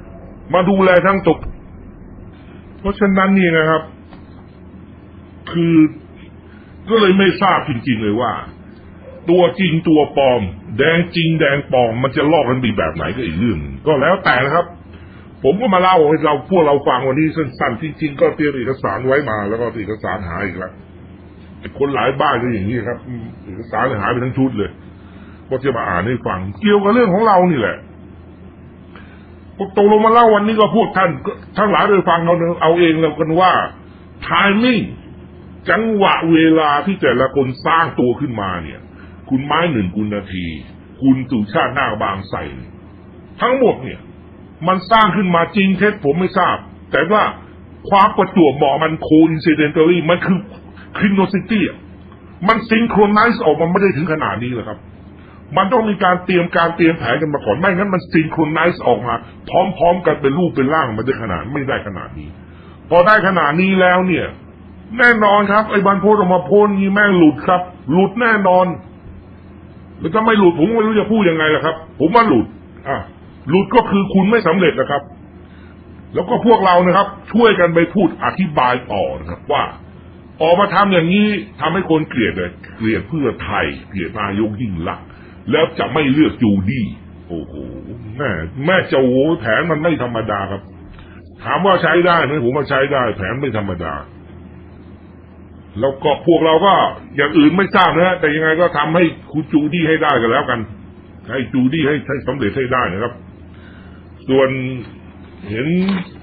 มาดูแลทั้งตกเพราะฉะนั้นนี่นะครับคือก็เลยไม่ทราบจริงๆเลยว่าตัวจริงตัวปลอมแดงจริงแดงปลอมมันจะลอกกันดีแบบไหนก็อีกเรื่องก็แล้วแต่นะครับผมก็มาเล่าให้เราพวกเราฟังวันนี้สั้นๆจริงๆก็เตรียมเอกสารไว้มาแล้วก็เอกสารหายอีกแล้วคนหลายบ้านก็อย่างนี้ครับเอกสารหายไปทั้งชุดเลยก็จะมาอ่านให้ฟังเกี่ยวกับเรื่องของเรานี่แหละตกลงมาเล่าวันนี้ก็พูดท่านทั้งหลายโดยฟังเราเอาเองแล้วกันว่า timing จังหวะเวลาที่แต่ละคนสร้างตัวขึ้นมาเนี่ยคุณไม้หนึ่งคุณนาทีคุณสุชาตินาคบางใสทั้งหมดเนี่ยมันสร้างขึ้นมาจริงเท็จผมไม่ทราบแต่ว่าความประจวบเหมาะมัน coincidentally มันคือ synchronicity อ่ะมัน synchronize ออกมาไม่ได้ถึงขนาดนี้เลยครับมันต้องมีการเตรียมการเตรียมแผนกันมาก่อนไม่งั้นมัน synchronize ออกมาพร้อมๆกันเป็นรูปเป็นร่างมันได้ขนาดไม่ได้ขนาดนี้พอได้ขนาดนี้แล้วเนี่ยแน่นอนครับไอ้บันโพสออกมาโพสนี้แม่งหลุดครับหลุดแน่นอนแล้วถ้าไม่หลุดผมไม่รู้จะพูดยังไงล่ะครับผมว่าหลุดอ่ะหลุดก็คือคุณไม่สำเร็จนะครับแล้วก็พวกเรานะครับช่วยกันไปพูดอธิบายต่อนะครับว่าออกมาทำอย่างนี้ทำให้คนเกลียดเลยเกลียดเพื่อไทยเกลียดนายกยิ่งลักษณ์แล้วจะไม่เลือกจูดี้โอ้โหแม่แม่เจ้าโหแผนมันไม่ธรรมดาครับถามว่าใช้ได้ไหมผมว่าใช้ได้แผนไม่ธรรมดาแล้วก็พวกเราก็อย่างอื่นไม่ทราบนะแต่ยังไงก็ทำให้คุณจูดี้ให้ได้กันแล้วกันให้จูดี้ให้ให้สำเร็จให้ได้นะครับส่วนเห็น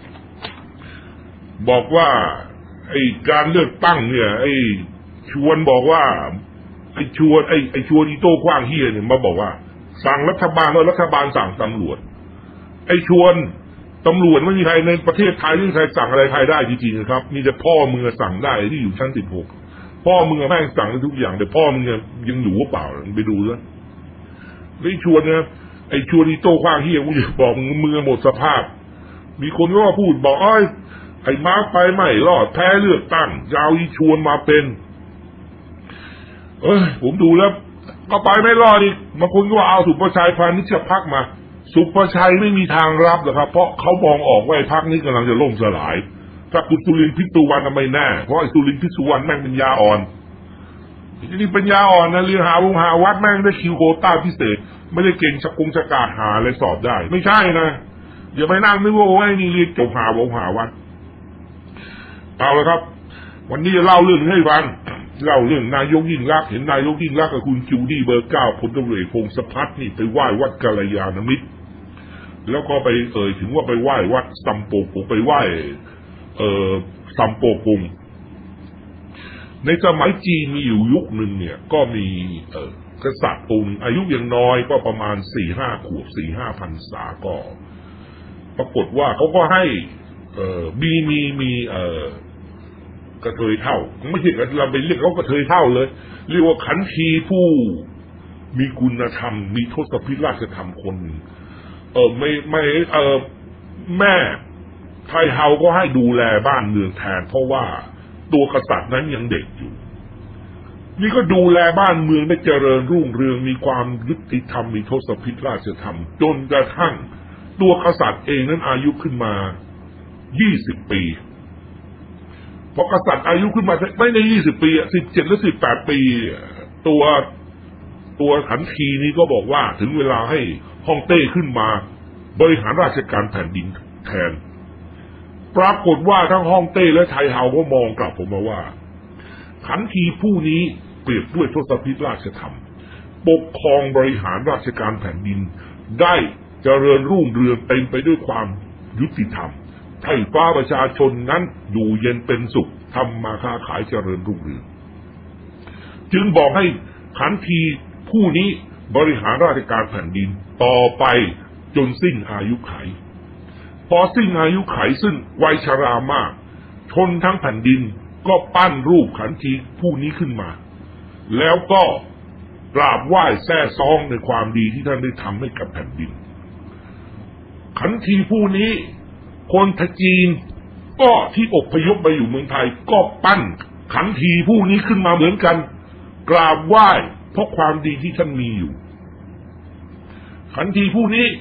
บอกว่าไอ้การเลือกตั้งเนี่ยไอ้ชวนบอกว่าไอ้ชวนไอ้ไอ้ชวนอีโต้กว้างเฮียเนี่ยมาบอกว่าสั่งรัฐบาลว่ารัฐบาลสั่งตำรวจไอ้ชวนตำรวจไม่มีใครในประเทศไทยที่ใครสั่งอะไรใครได้จริงๆนะครับมีแต่พ่อมึงสั่งได้ที่อยู่ชั้นสิบหกพ่อมึงแม่งสั่งได้ทุกอย่างแต่พ่อมึงยังอยู่หรือเปล่าไปดูด้วยไอ้ชวนเนี่ยไอ้ชวนอีโต้กว้างเฮียกูจะบอกมึงหมดสภาพมีคนก็พูดบอกอ้อยไอ้มาร์คไปไม่รอดแพ้เลือกตั้งยาวอีชวนมาเป็นเอ้ยผมดูแล้วก็ไปไม่รอดอีกบางคนก็ว่าเอาสุประชัยพานิชพักมาสุประชัยไม่มีทางรับหรอกครับเพราะเขามองออกว่าไอ้พรรคนี้กำลังจะล่มสลายถ้าคุณสุรินทร์พิษสุวรรณไม่แน่เพราะไอ้สุรินทร์พิษสุวรรณแม่งเป็นยาอ่อนนี่เป็นยาอ่อนนะเรียนหาวงหาวัดแม่งได้คิวโควต้าพิเศษไม่ได้เก่งชักกงชักกาดหาอะไรสอบได้ไม่ใช่นะอย่าไปนั่งนึกว่าโอ้ยนี่เรียนจบหาวงหาวัดเอาละครับวันนี้จะเล่าเรื่องให้ฟังเล่าเรื่องนายกยิ่งลักษณ์เห็นนายกยิ่งลักษณ์กับคุณจูดี้เบอร์เก้าพลตำรวจเอกพงศพัฒน์นี่ไปไหว้วัดกัลยาณมิตรแล้วก็ไปเอ่ยถึงว่าไปไหว้วัดซัมโปกงไปไหว้เอ่อซัมโปกงในสมัยจีนมีอยู่ยุคหนึ่งเนี่ยก็มีเอ่อกษัตริย์องค์อายุยังน้อยก็ประมาณสี่ห้าขวบสี่ห้าพรรษาก็ปรากฏว่าเขาก็ให้เอ่อมีมีมีเอ่อกระเทยเท่าไม่ใช่เราไปเรียกเขากระเทยเท่าเลยเรียกว่าขันทีผู้มีคุณธรรมมีทศพิราชธรรมคนเออไม่ไม่เออแม่ไทยเฮาก็ให้ดูแลบ้านเมืองแทนเพราะว่าตัวกษัตริย์นั้นยังเด็กอยู่นี่ก็ดูแลบ้านเมืองได้เจริญรุ่งเรืองมีความยุติธรรมมีทศพิราชธรรมจนกระทั่งตัวกษัตริย์เองนั้นอายุขึ้นมายี่สิบปีพอกษัตริย์อายุขึ้นมาไม่ได้ยี่สิบปีอ่ะสิบเจ็ดหรือสิบแปดปีตัวตัวขันทีนี้ก็บอกว่าถึงเวลาให้ฮ่องเต้ขึ้นมาบริหารราชการแผ่นดินแทนปรากฏว่าทั้งฮ่องเต้และไทยเฮาก็มองกลับผมมาว่าขันทีผู้นี้เปรียบด้วยทศพิราชธรรมปกครองบริหารราชการแผ่นดินได้เจริญรุ่งเรืองเต็มไปด้วยความยุติธรรมให้ฟ้าประชาชนนั้นอยู่เย็นเป็นสุขทำมาค้าขายเจริญรุ่งเรืองจึงบอกให้ขันทีผู้นี้บริหารราชการแผ่นดินต่อไปจนสิ้นอายุไขพอสิ้นอายุไขซึ่งวัยชรามากชนทั้งแผ่นดินก็ปั้นรูปขันทีผู้นี้ขึ้นมาแล้วก็กราบไหว้แซ่ซองในความดีที่ท่านได้ทำให้กับแผ่นดินขันทีผู้นี้คนจีนก็ที่อพยพมาอยู่เมืองไทยก็ปั้นขันทีผู้นี้ขึ้นมาเหมือนกันกราบไหว้เพราะความดีที่ท่านมีอยู่ขันทีผู้นี้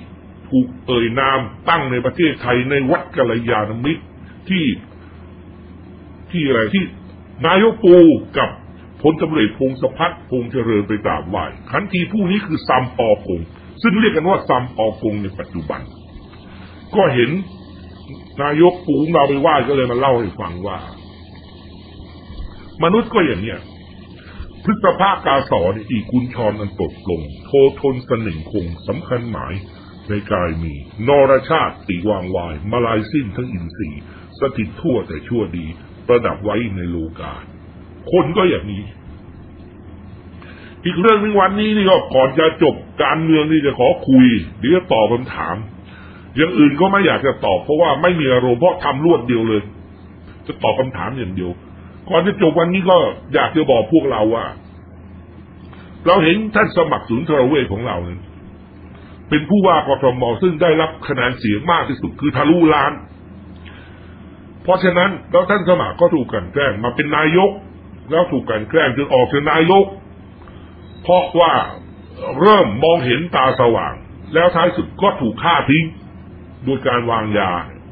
ถูกเอ่ยนามตั้งในประเทศไทยในวัดกัลยาณมิตรที่ที่อะไรที่นายกปูกับพลตำรวจพงศพัฒน์พงษ์เจริญไปกราบไหว้ขันทีผู้นี้คือซัมปอพงษ์ซึ่งเรียกกันว่าซัมปอพงษ์ในปัจจุบันก็เห็นนายกปูเราไปไหว้ก็เลยมาเล่าให้ฟังว่ามนุษย์ก็อย่างเนี้ยพฤษภากาสอนอีกุญชรอันตกลงโททนสนึ่งคงสำคัญหมายในกายมีนรชาติตีวางวายมาลายสิ้นทั้งอินทรีย์สถิตทั่วแต่ชั่วดีประดับไว้ในโลกาคนก็อย่างนี้อีกเรื่องนึงวันนี้นี่ก็ก่อนจะจบการเมืองนี่จะขอคุยเดี๋ยวตอบคำถามอย่างอื่นก็ไม่อยากจะตอบเพราะว่าไม่มีอารมณ์เพราะทำรวดเดียวเลยจะตอบคำถามอย่างเดียวก่อนจะจบวันนี้ก็อยากจะบอกพวกเราว่าเราเห็นท่านสมัครศูนย์ทรเวชของเราเนี่ยเป็นผู้ว่ากทมซึ่งได้รับคะแนนเสียงมากที่สุดคือทะลุล้านเพราะฉะนั้นแล้วท่านสมัครก็ถูกกลั่นแกล้งมาเป็นนายกแล้วถูกกลั่นแกล้งจนออกเป็นนายกเพราะว่าเริ่มมองเห็นตาสว่างแล้วท้ายสุดก็ถูกฆ่าทิ้งโดยการวางยา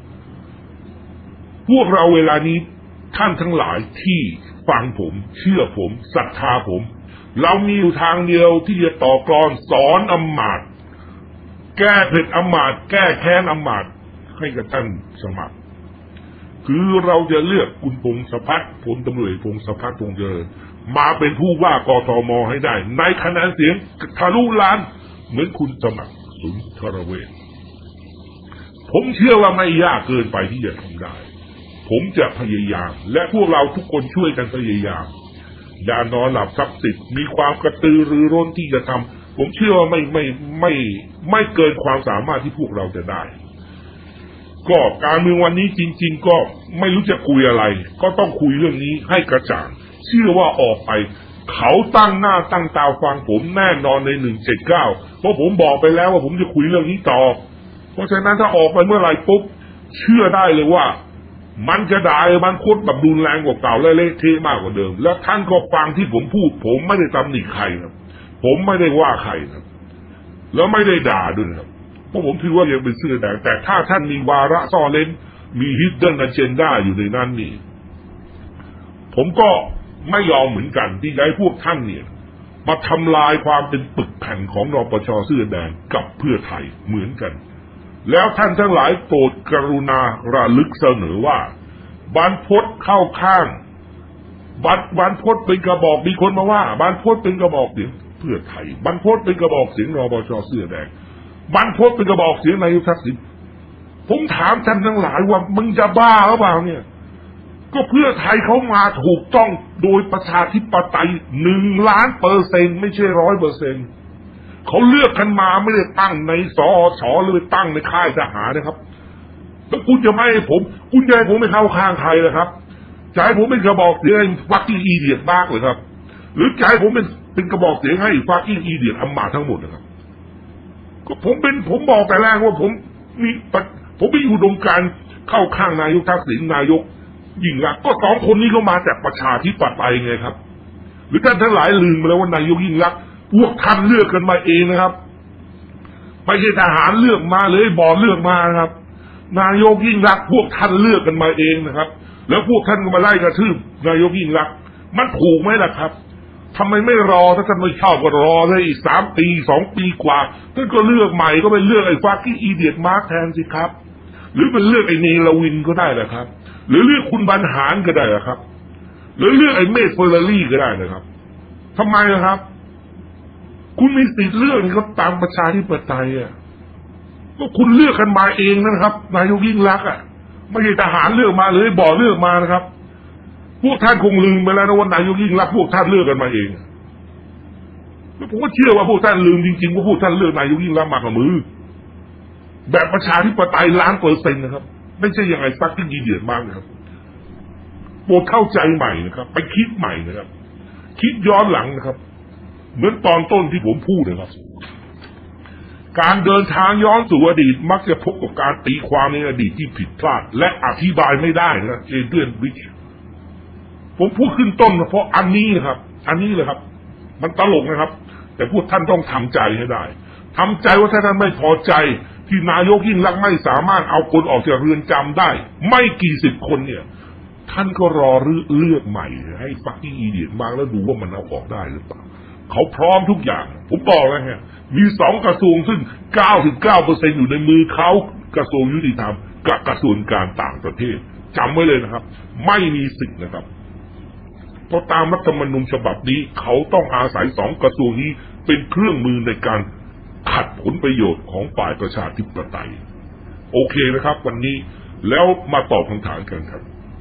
พวกเราเวลานี้ท่านทั้งหลายที่ฟังผมเชื่อผมศรัทธาผมเรามีอยู่ทางเดียวที่จะต่อกรสอนอำมาตย์แก้เผ็ดอำมาตย์แก้แค้นอำมาตย์ให้กับท่านสมัครคือเราจะเลือกคุณพงศพัฒน์พลตำรวจพงศพัฒน์พงษ์เจริญมาเป็นผู้ว่ากทมให้ได้ในคะแนนเสียงทะลุล้านเหมือนคุณสมัครศูนย์ทรเวชผมเชื่อว่าไม่ยากเกินไปที่จะทำได้ผมจะพยายามและพวกเราทุกคนช่วยกันพยายามอย่านอนหลับทับสิทธิ์มีความกระตือรือร้นที่จะทำผมเชื่อว่าไม่ไม่ไม่ไม่เกินความสามารถที่พวกเราจะได้ก็การเมืองวันนี้จริงๆก็ไม่รู้จะคุยอะไรก็ต้องคุยเรื่องนี้ให้กระจ่างเชื่อว่าออกไปเขาตั้งหน้าตั้งตาฟังผมแน่นอนในหนึ่งเจ็ดเก้าเพราะผมบอกไปแล้วว่าผมจะคุยเรื่องนี้ต่อเพราะฉะนั้นถ้าออกไปเมื่อไหร่ปุ๊บเชื่อได้เลยว่ามันจะด่ามันโคตรแบบรุนแรงกว่าเก่าและเละเทะมากกว่าเดิมแล้วท่านก็ฟังที่ผมพูดผมไม่ได้ตำหนิใครครับผมไม่ได้ว่าใครครับแล้วไม่ได้ด่าด้วยครับเพราะผมถือว่ายังเป็นเสื้อแดงแต่ถ้าท่านมีวาระซ่อนเร้นมี hidden agenda อยู่ในนั้นนี่ผมก็ไม่ยอมเหมือนกันที่จะให้พวกท่านเนี่ยมาทำลายความเป็นปึกแผ่นของนปช.เสื้อแดงกับเพื่อไทยเหมือนกันแล้วท่านทั้งหลายโปรดกรุณาระลึกเสนอว่าบรรพตเข้าข้างบรรบรรพตเป็นกระบอกมีคนมาว่าบรรพตเป็นกระบอกเสียงเพื่อไทยบรรพตเป็นกระบอกเสียงนปช.เสื้อแดงบรรพตเป็นกระบอกเสียงนายกทักษิณผมถามท่านทั้งหลายว่ามึงจะบ้าหรือเปล่าเนี่ยก็เพื่อไทยเขามาถูกต้องโดยประชาธิปไตยหนึ่งล้านเปอร์เซ็นต์ไม่ใช่ร้อยเปอร์เซ็นต์เขาเลือกกันมาไม่ได้ตั้งในสอชอหรือตั้งในค่ายทหารนะครับแล้วคุณจะไม่ให้ผมคุณจะให้ผมไม่เข้าข้างใครเลยครับจะให้ผมเป็นกระบอกเสียงให้ฟักกิ้งอีเดียตบ้างเลยครับหรือจะให้ผมเป็นเป็นกระบอกเสียงให้ฟักกิ้งอีเดียตอำมาตย์ทั้งหมดนะครับก็ผมเป็นผมบอกแต่แรกว่าผมมีผมมีอุดมการณ์เข้าข้างนายกทักษิณนายกยิ่งรักษณ์ก็สองคนนี้ก็มาจากประชาธิปไตยไงครับหรือท่านทั้งหลายลืมไปแล้วว่านายกยิ่งรักษณ์พวกท่านเลือกกันมาเองนะครับไม่ใช่ทหารเลือกมาเลยบอร์ดเลือกมานะครับนายกยิ่งรักษณ์พวกท่านเลือกกันมาเองนะครับแล้วพวกท่านก็มาไล่กระทืบนายกยิ่งรักษณ์มันถูกไหมล่ะครับทำไมไม่รอถ้าท่านไม่ชอบก็รอเลยอีกสามปีสองปีกว่าท่านก็เลือกใหม่ก็ไปเลือกไอ้ฟักกี้อีเดียตมาร์คแทนสิครับหรือเป็นเลือกไอ้เนลวินก็ได้แหละครับหรือเลือกคุณบรรหารก็ได้ครับหรือเลือกไอ้เมธเฟอร์รารี่ก็ได้นะครับทำไมนะครับคุณมีสิทธิ์เลือกนี่ก็ตามประชาธิปไตยอ่ะก็คุณเลือกกันมาเองนะครับนายกยิ่งรักษณ์อ่ะไม่ใช่ทหารเลือกมาหรือบ่อเลือกมานะครับพวกท่านคงลืมไปแล้วนะว่านายกยิ่งรักษณ์พวกท่านเลือกกันมาเองแล้วผมก็เชื่อว่าพวกท่านลืมจริงๆว่าพวกท่านเลือกนายกยิ่งรักษณ์มากับมือแบบประชาธิปไตยล้านเปอร์เซ็นต์นะครับไม่ใช่ยังไงซักที่ยีเดือดมากนะครับโปรดเข้าใจใหม่นะครับไปคิดใหม่นะครับคิดย้อนหลังนะครับเหมือนตอนต้นที่ผมพูดนะครับการเดินทางย้อนสู่อดีตมักจะพบกับการตีความในอดีตที่ผิดพลาดและอธิบายไม่ได้นะเอเดรียนวิชผมพูดขึ้นต้นเพราะอันนี้นะครับอันนี้เลยครับมันตลกนะครับแต่พวกท่านต้องทำใจให้ได้ทำใจว่าถ้าท่านไม่พอใจที่นายกยิ่งลักษณ์ไม่สามารถเอาคนออกจากเรือนจำได้ไม่กี่สิบคนเนี่ยท่านก็รอเลือกใหม่ให้ฟักที่อีเดียตมาแล้วดูว่ามันเอาออกได้หรือเปล่าเขาพร้อมทุกอย่างผมบอกแล้วฮะมีสองกระทรวงซึ่ง เก้าสิบเก้าเปอร์เซ็นต์ อยู่ในมือเขากระทรวงยุติธรรมกับกระทรวงการต่างประเทศจำไว้เลยนะครับไม่มีสิทธิ์นะครับเพราะตามรัฐธรรมนูญฉบับนี้เขาต้องอาศัยสองกระทรวงนี้เป็นเครื่องมือในการขัดผลประโยชน์ของฝ่ายประชาธิปไตยโอเคนะครับวันนี้แล้วมาตอบคำถามกันครับ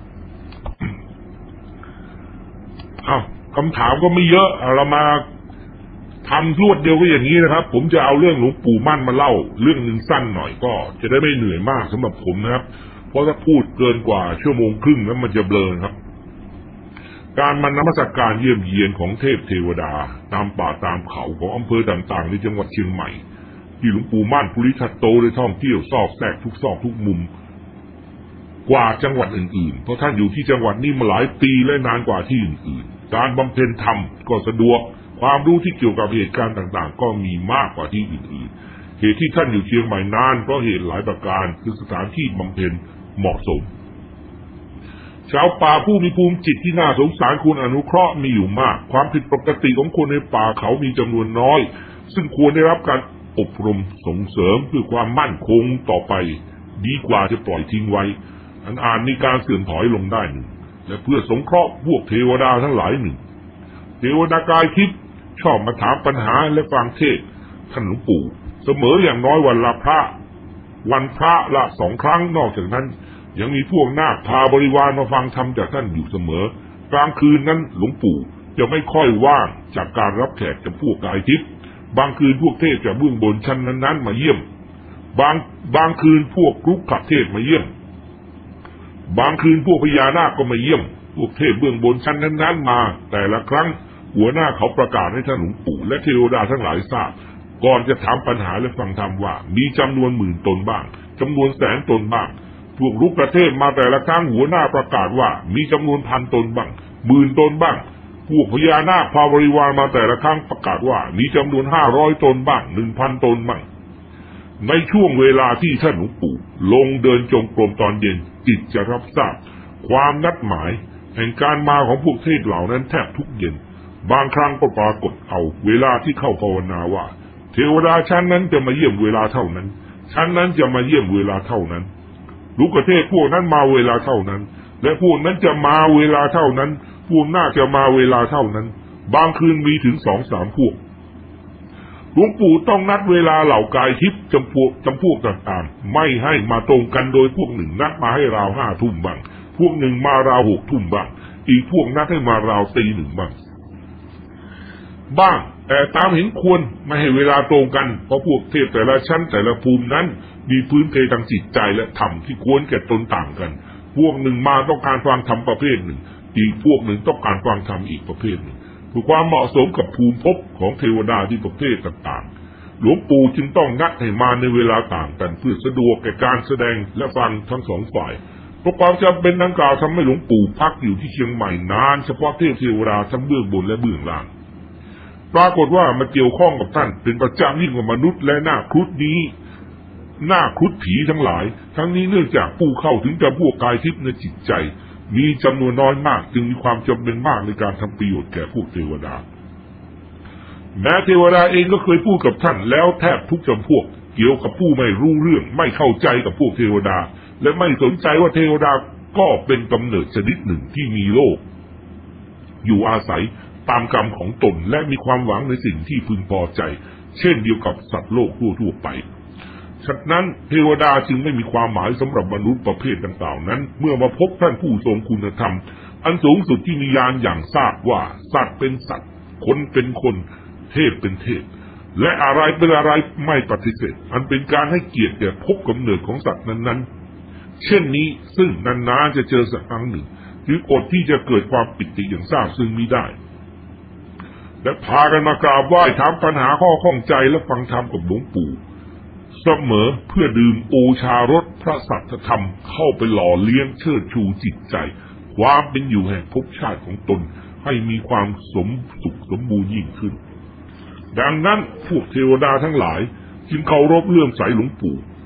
อ้าวคำถามก็ไม่เยอะเรามาทำรวดเดียวก็อย่างนี้นะครับผมจะเอาเรื่องหลวงปู่มั่นมาเล่าเรื่องหนึ่งสั้นหน่อยก็จะได้ไม่เหนื่อยมากสำหรับผมนะครับเพราะถ้าพูดเกินกว่าชั่วโมงครึ่งแล้วมันจะเบลอครับการมานมัสการเยี่ยมเยียนของเทพเทวดาตามป่าตามเขาของอำเภอต่างๆในจังหวัดเชียงใหม่ที่หลวงปู่มั่นภูริทัตโตได้ท่องเที่ยวซอกแซกทุกซอกทุกมุมกว่าจังหวัดอื่นๆเพราะท่านอยู่ที่จังหวัดนี้มาหลายปีและนานกว่าที่อื่นๆการบำเพ็ญธรรมก็สะดวกความรู้ที่เกี่ยวกับเหตุการณ์ต่างๆก็มีมากกว่าที่อื่นๆเหตุที่ท่านอยู่เชียงใหม่นานเพราะเหตุหลายประการคือสถานที่บำเพ็ญเหมาะสมชาวป่าผู้มีภูมิจิตที่น่าสงสารควรอนุเคราะห์มีอยู่มากความผิดปกติของคนในป่าเขามีจำนวนน้อยซึ่งควรได้รับการอบรมส่งเสริมเพื่อความมั่นคงต่อไปดีกว่าจะปล่อยทิ้งไว้อันอาจมีการเสื่อมถอยลงได้หนึ่งและเพื่อสงเคราะห์พวกเทวดาทั้งหลายหนึ่งเทวดากายทิพย์ชอบมาถามปัญหาและฟังเทศท่านหลวงปู่เสมออย่างน้อยวันละพระวันพระละสองครั้งนอกจากนั้นยังมีพวกนาคพาบริวารมาฟังธรรมจากท่านอยู่เสมอกลางคืนนั้นหลวงปู่จะไม่ค่อยว่างจากการรับแขกจากพวกกายทิพย์บางคืนพวกเทพจากเบื้องบนชั้นนั้นๆมาเยี่ยมบางบางคืนพวกลุกขับเทพมาเยี่ยมบางคืนพวกพญานาคก็มาเยี่ยมพวกเทพเบื้องบนชั้นนั้นๆมาแต่ละครั้งหัวหน้าเขาประกาศให้ท่านหลวงปู่และเทวดาทั้งหลายทราบก่อนจะถามปัญหาและฟังธรรมว่ามีจำนวนหมื่นตนบ้างจำนวนแสนตนบ้างพวกลุกประเทศมาแต่ละครั้งหัวหน้าประกาศว่ามีจำนวนพันตนบ้างหมื่นตนบ้างพวกพญานาคพาบริวารมาแต่ละครั้งประกาศว่ามีจำนวนห้าร้อยตนบ้างหนึ่งพันตนบ้างในช่วงเวลาที่ท่านหลวงปู่ลงเดินจงกรมตอนเย็นจิตจะรับทราบความนัดหมายแห่งการมาของพวกเทพเหล่านั้นแทบทุกเย็นบางครั้งก็ปรากฏเอาเวลาที่เข้าภาวนาว่าเทวดาชั้นนั้นจะมาเยี่ยมเวลาเท่านั้นชั้นนั้นจะมาเยี่ยมเวลาเท่านั้นลูกประเทศพวกนั้นมาเวลาเท่านั้นและพวกนั้นจะมาเวลาเท่านั้นพวกน่าจะมาเวลาเท่านั้นบางคืนมีถึงสองสามพวกหลวงปู่ต้องนัดเวลาเหล่ากายทิพย์จำพวกจำพวกต่างๆไม่ให้มาตรงกันโดยพวกหนึ่งนัดมาให้ราวห้าทุ่มบ้างพวกหนึ่งมาราวหกทุ่มบ้างอีกพวกนัดให้มาราวตีหนึ่งบ้างบ้างแต่ตามเห็นควรไม่ให้เวลาตรงกันเพราะพวกเทพแต่ละชั้นแต่ละภูมินั้นมีพื้นเพทางจิตใจและธรรมที่ควรแก่ตนต่างกันพวกหนึ่งมาต้องการฟังธรรมประเภทหนึ่งอีกพวกหนึ่งต้องการฟังธรรมอีกประเภทหนึ่งเพื่อความเหมาะสมกับภูมิภพของเทวดาที่ประเภทต่างๆหลวงปู่จึงต้องนัดให้มาในเวลาต่างกันเพื่อสะดวกแก่การแสดงและฟังทั้งสองฝ่ายเพราะความจำเป็นดังกล่าวทำให้หลวงปู่พักอยู่ที่เชียงใหม่นานเฉพาะเทพเทวดาทั้งเบื้องบนและเบื้องล่างปรากฏว่ามันเกี่ยวข้องกับท่านเป็นประจำยิ่งกว่ามนุษย์และหน้าครุฑนี้หน้าครุฑผีทั้งหลายทั้งนี้เนื่องจากผู้เข้าถึงจำพวกกายทิพย์ในจิตใจมีจำนวนน้อยมากจึงมีความจำเป็นมากในการทำประโยชน์แก่พวกเทวดาแม้เทวดาเองก็เคยพูดกับท่านแล้วแทบทุกจำพวกเกี่ยวกับผู้ไม่รู้เรื่องไม่เข้าใจกับพวกเทวดาและไม่สนใจว่าเทวดาก็เป็นกำเนิดชนิดหนึ่งที่มีโลกอยู่อาศัยตามกรรมของตนและมีความหวังในสิ่งที่พึงพอใจเช่นเดียวกับสัตว์โลกทั่วๆไปฉะนั้นเทวดาจึงไม่มีความหมายสำหรับมนุษย์ประเภทดังกล่าวนั้นเมื่อมาพบท่านผู้ทรงคุณธรรมอันสูงสุดที่มีญาณอย่างทราบว่าสัตว์เป็นสัตว์คนเป็นคนเทพเป็นเทพและอะไรเป็นอะไรไม่ปฏิเสธอันเป็นการให้เกียรติแก่ภพกำเนิดของสัตว์นั้นๆเช่นนี้ซึ่งนานๆจะเจอสักครั้งหนึ่งจึงอดที่จะเกิดความปิติอย่างทราบซึ่งมิได้และพากันมากราบไหว้ถามปัญหาข้อข้องใจและฟังธรรมกับหลวงปู่เสมอเพื่อดื่มโอชารสพระสัจธรรมเข้าไปหล่อเลี้ยงเชิดชูจิตใจความเป็นอยู่แห่งภพชาติของตนให้มีความสมสุขสมบูรณ์ยิ่งขึ้นดังนั้นพวกเทวดาทั้งหลายจึงเคารพเลื่อมใสหลวงปู่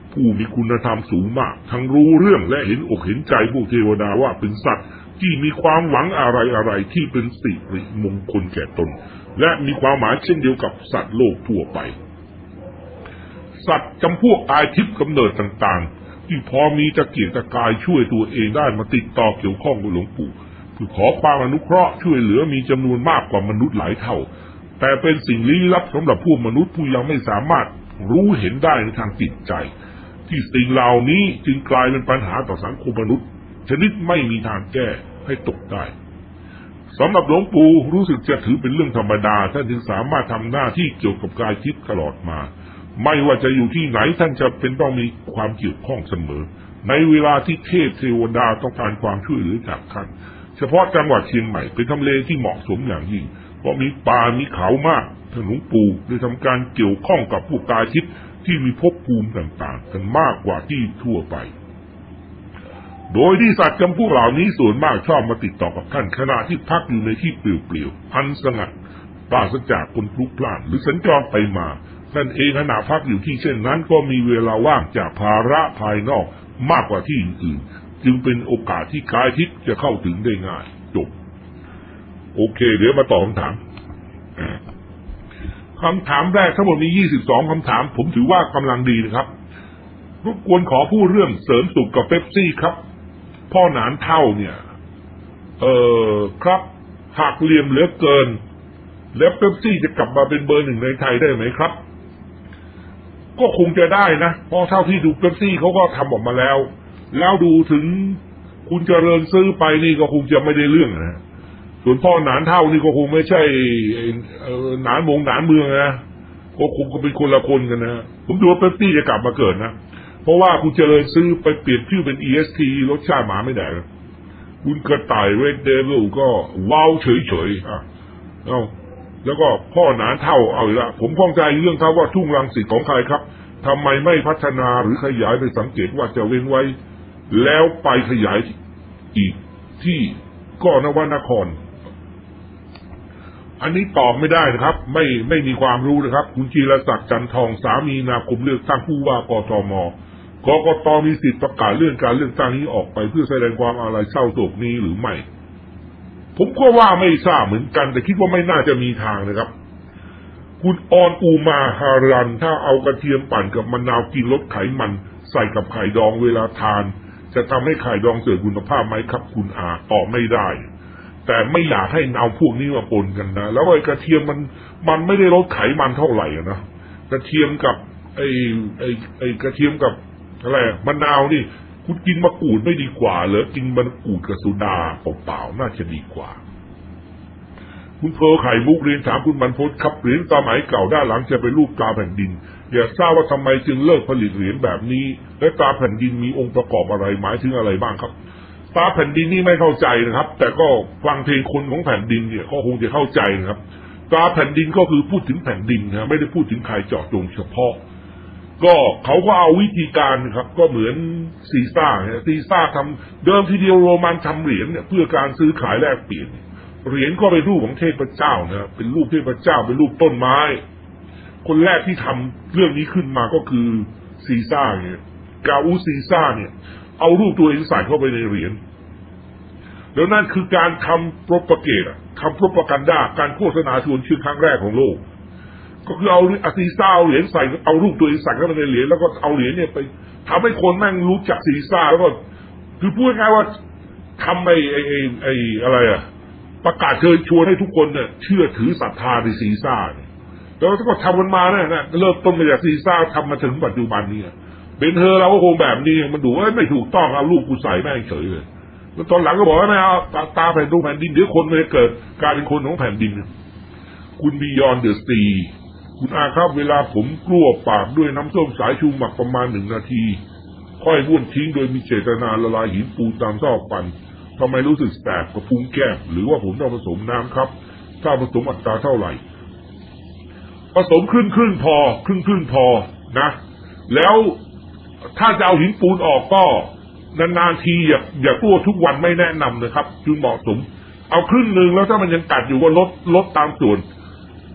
ผู้มีคุณธรรมสูงมากทั้งรู้เรื่องและเห็นอกเห็นใจพวกเทวดาว่าเป็นสัตว์ที่มีความหวังอะไรอะไรที่เป็นสิริมงคลแก่ตนและมีความหมายเช่นเดียวกับสัตว์โลกทั่วไปสัตว์จำพวกกายทิพย์กำเนิดต่างๆที่พอมีตะเกียกตะกายช่วยตัวเองได้มาติดต่อเกี่ยวข้องกับหลวงปู่เพื่อขอความอนุเคราะห์ช่วยเหลือมีจำนวนมากกว่ามนุษย์หลายเท่าแต่เป็นสิ่งลี้ลับสำหรับพวกมนุษย์ผู้ยังไม่สามารถรู้เห็นได้ในทางจิตใจที่สิ่งเหล่านี้จึงกลายเป็นปัญหาต่อสังคมมนุษย์ชนิดไม่มีทางแก้ให้ตกได้สำหรับหลวงปู่รู้สึกจะถือเป็นเรื่องธรรมดาท่านจึงสามารถทำหน้าที่เกี่ยวกับกายทิพย์ตลอดมาไม่ว่าจะอยู่ที่ไหนท่านจะเป็นต้องมีความเกี่ยวข้องเสมอในเวลาที่เทพเทวดาต้องการความช่วยเหลือจากท่านเฉพาะจังหวัดเชียงใหม่เป็นทำเลที่เหมาะสมอย่างยิ่งเพราะมีป่ามีเขามากท่านหลวงปู่ได้ทำการเกี่ยวข้องกับผู้กายทิพย์ที่มีภพภูมิต่างๆกันมากกว่าที่ทั่วไปโดยที่สัตว์จำพวกเหล่านี้ส่วนมากชอบมาติดต่อกับท่านขณะที่พักอยู่ในที่เปลี่ยวๆอันสงัดปราศจากคนพลุกพล่านหรือสัญจรไปมาท่านเองขณะพักอยู่ที่เช่นนั้นก็มีเวลาว่างจากภาระภายนอกมากกว่าที่อื่นๆจึงเป็นโอกาสที่กายทิพย์จะเข้าถึงได้ง่ายจบโอเคเดี๋ยวมาตอบคำถามคำถามแรกทั้งหมดมียี่สิบสองคำถามผมถือว่ากำลังดีนะครับรบกวนขอพูดเรื่องเสริมสุขกับเป๊ปซี่ครับพ่อหนานเท่าเนี่ยเออครับหักเหลี่ยมเหลือเกินแล้วเป๊ปซี่จะกลับมาเป็นเบอร์หนึ่งในไทยได้ไหมครับก็คงจะได้นะเพราะเท่าที่ดูเป๊ปซี่เขาก็ทำออกมาแล้วแล้วดูถึงคุณเจริญซื้อไปนี่ก็คงจะไม่ได้เรื่องนะส่วนพ่อหนานเท่านี่ก็คงไม่ใช่หนานมงหนานเมืองนะก็คงก็เป็นคนละคนกันนะผมดูว่าเป๊ปซี่จะกลับมาเกิดนะเพราะว่าคุณเจริญซื้อไปเปลี่ยนชื่อเป็น อี เอส ที รสชาติหมาไม่แดกคุณกระต่ายเรดเดวิลก็ว้าวเฉยๆอ่ะเอาแล้วก็พ่อหนานเท่าเอาอีกละผมข้องใจเรื่องครับว่าทุ่งรังสิตของใครครับทำไมไม่พัฒนาหรือขยายไปสังเกตว่าจะเว้นไว้แล้วไปขยายอีกที่ก็นวนครอันนี้ตอบไม่ได้นะครับไม่ไม่มีความรู้นะครับคุณจีรศักดิ์จันทองสามีนาคมเลือกตั้งผู้ว่ากทมกกตมีสิทธิ์ประกาศเลื่อนการเลือกตั้งนี้ออกไปเพื่อแสดงความอาลัยเศร้าโศกนี้หรือไม่ผมก็ว่าไม่ทราบเหมือนกันแต่คิดว่าไม่น่าจะมีทางนะครับคุณออนอูมาฮารันถ้าเอากระเทียมปั่นกับมะนาวกินลดไขมันใส่กับไข่ดองเวลาทานจะทำให้ไข่ดองเสื่อมคุณภาพไหมครับคุณอาตอบไม่ได้แต่ไม่อยากให้เอาพวกนี้มาปนกันนะแล้วไอ้กระเทียมมันมันไม่ได้ลดไขมันเท่าไหร่นะกระเทียมกับไอ้ไอ้ไอ้กระเทียมกับอะไรมะนาวนี่คุณกินมะกรูดไม่ดีกว่าเหรอกินมะกรูดกับโซดาเปล่าๆน่าจะดีกว่าคุณเพอไข่มุกเรียนถามคุณบรรพตครับเหรียญสมัยเก่าด้านหลังจะเป็นรูปตาแผ่นดินอยากทราบว่าทำไมจึงเลิกผลิตเหรียญแบบนี้และตาแผ่นดินมีองค์ประกอบอะไรหมายถึงอะไรบ้างครับตาแผ่นดินนี่ไม่เข้าใจนะครับแต่ก็ฟังเพลงคนของแผ่นดินเนี่ยก็คงจะเข้าใจนะครับตาแผ่นดินก็คือพูดถึงแผ่นดินนะไม่ได้พูดถึงใครเจาะจงเฉพาะก็เขาก็เอาวิธีการครับก็เหมือนซีซ่าเนี่ยซีซ่าทำเดิมทีเดียวโรมันทำเหรียญเนี่ยเพื่อการซื้อขายแลกเปลี่ยนเหรียญก็เป็นรูปของเทพเจ้านะเป็นรูปเทพเจ้าเป็นรูปต้นไม้คนแรกที่ทำเรื่องนี้ขึ้นมาก็คือซีซ่าเนี่ยกาอูซีซ่าเนี่ยเอารูปตัวเองใส่เข้าไปในเหรียญแล้วนั่นคือการทำโปรปาเกตทำโปรปากันดาการโฆษณาชวนเชื่อครั้งแรกของโลกก็คือเอาอาซีซ่าเอาเหรียญใส่เอารูปตัวเองใส่เข้าไปในเหรียญแล้วก็เอาเหรียญเนี่ยไปทำให้คนแม่งรู้จักซีซ่าแล้วก็คือพูดง่ายว่าทำไอ้ไอ้ไอ้อะไรอะประกาศเชิญชวนให้ทุกคนเนี่ยเชื่อถือศรัทธาในซีซ่าแล้วก็ทำมันมาเนี่ยนะเริ่มต้นมาจากซีซ่าทำมาถึงปัจจุบันนี้เป็นเธอเราก็คงแบบนี้มันดูว่าไม่ถูกต้องเอารูปกูใส่แม่งเฉยเลยแล้วตอนหลังก็บอกว่าไม่เอาตาตาแผ่นดินแผ่นดินเดี๋ยวคนมันจะเกิดกลายเป็นคนของแผ่นดินคุณบียอนเดอะสตีคุณอาครับเวลาผมกลัวปากด้วยน้ำส้มสายชูหมักประมาณหนึ่งนาทีค่อยบ้วนทิ้งโดยมีเจตนาละลายหินปูนตามซอกฟันทำไมรู้สึกแสบกับพุงแก้มหรือว่าผมต้องผสมน้ำครับถ้าผสมอัตราเท่าไหร่ผสมครึ่งครึ่งพอครึ่งครึ่งพอนะแล้วถ้าจะเอาหินปูนออกก็นานๆทีอย่าอย่ากลัวทุกวันไม่แนะนำนะครับจึงเหมาะสมเอาครึ่งหนึ่งแล้วถ้ามันยังกัดอยู่ก็ลดลดตามส่วน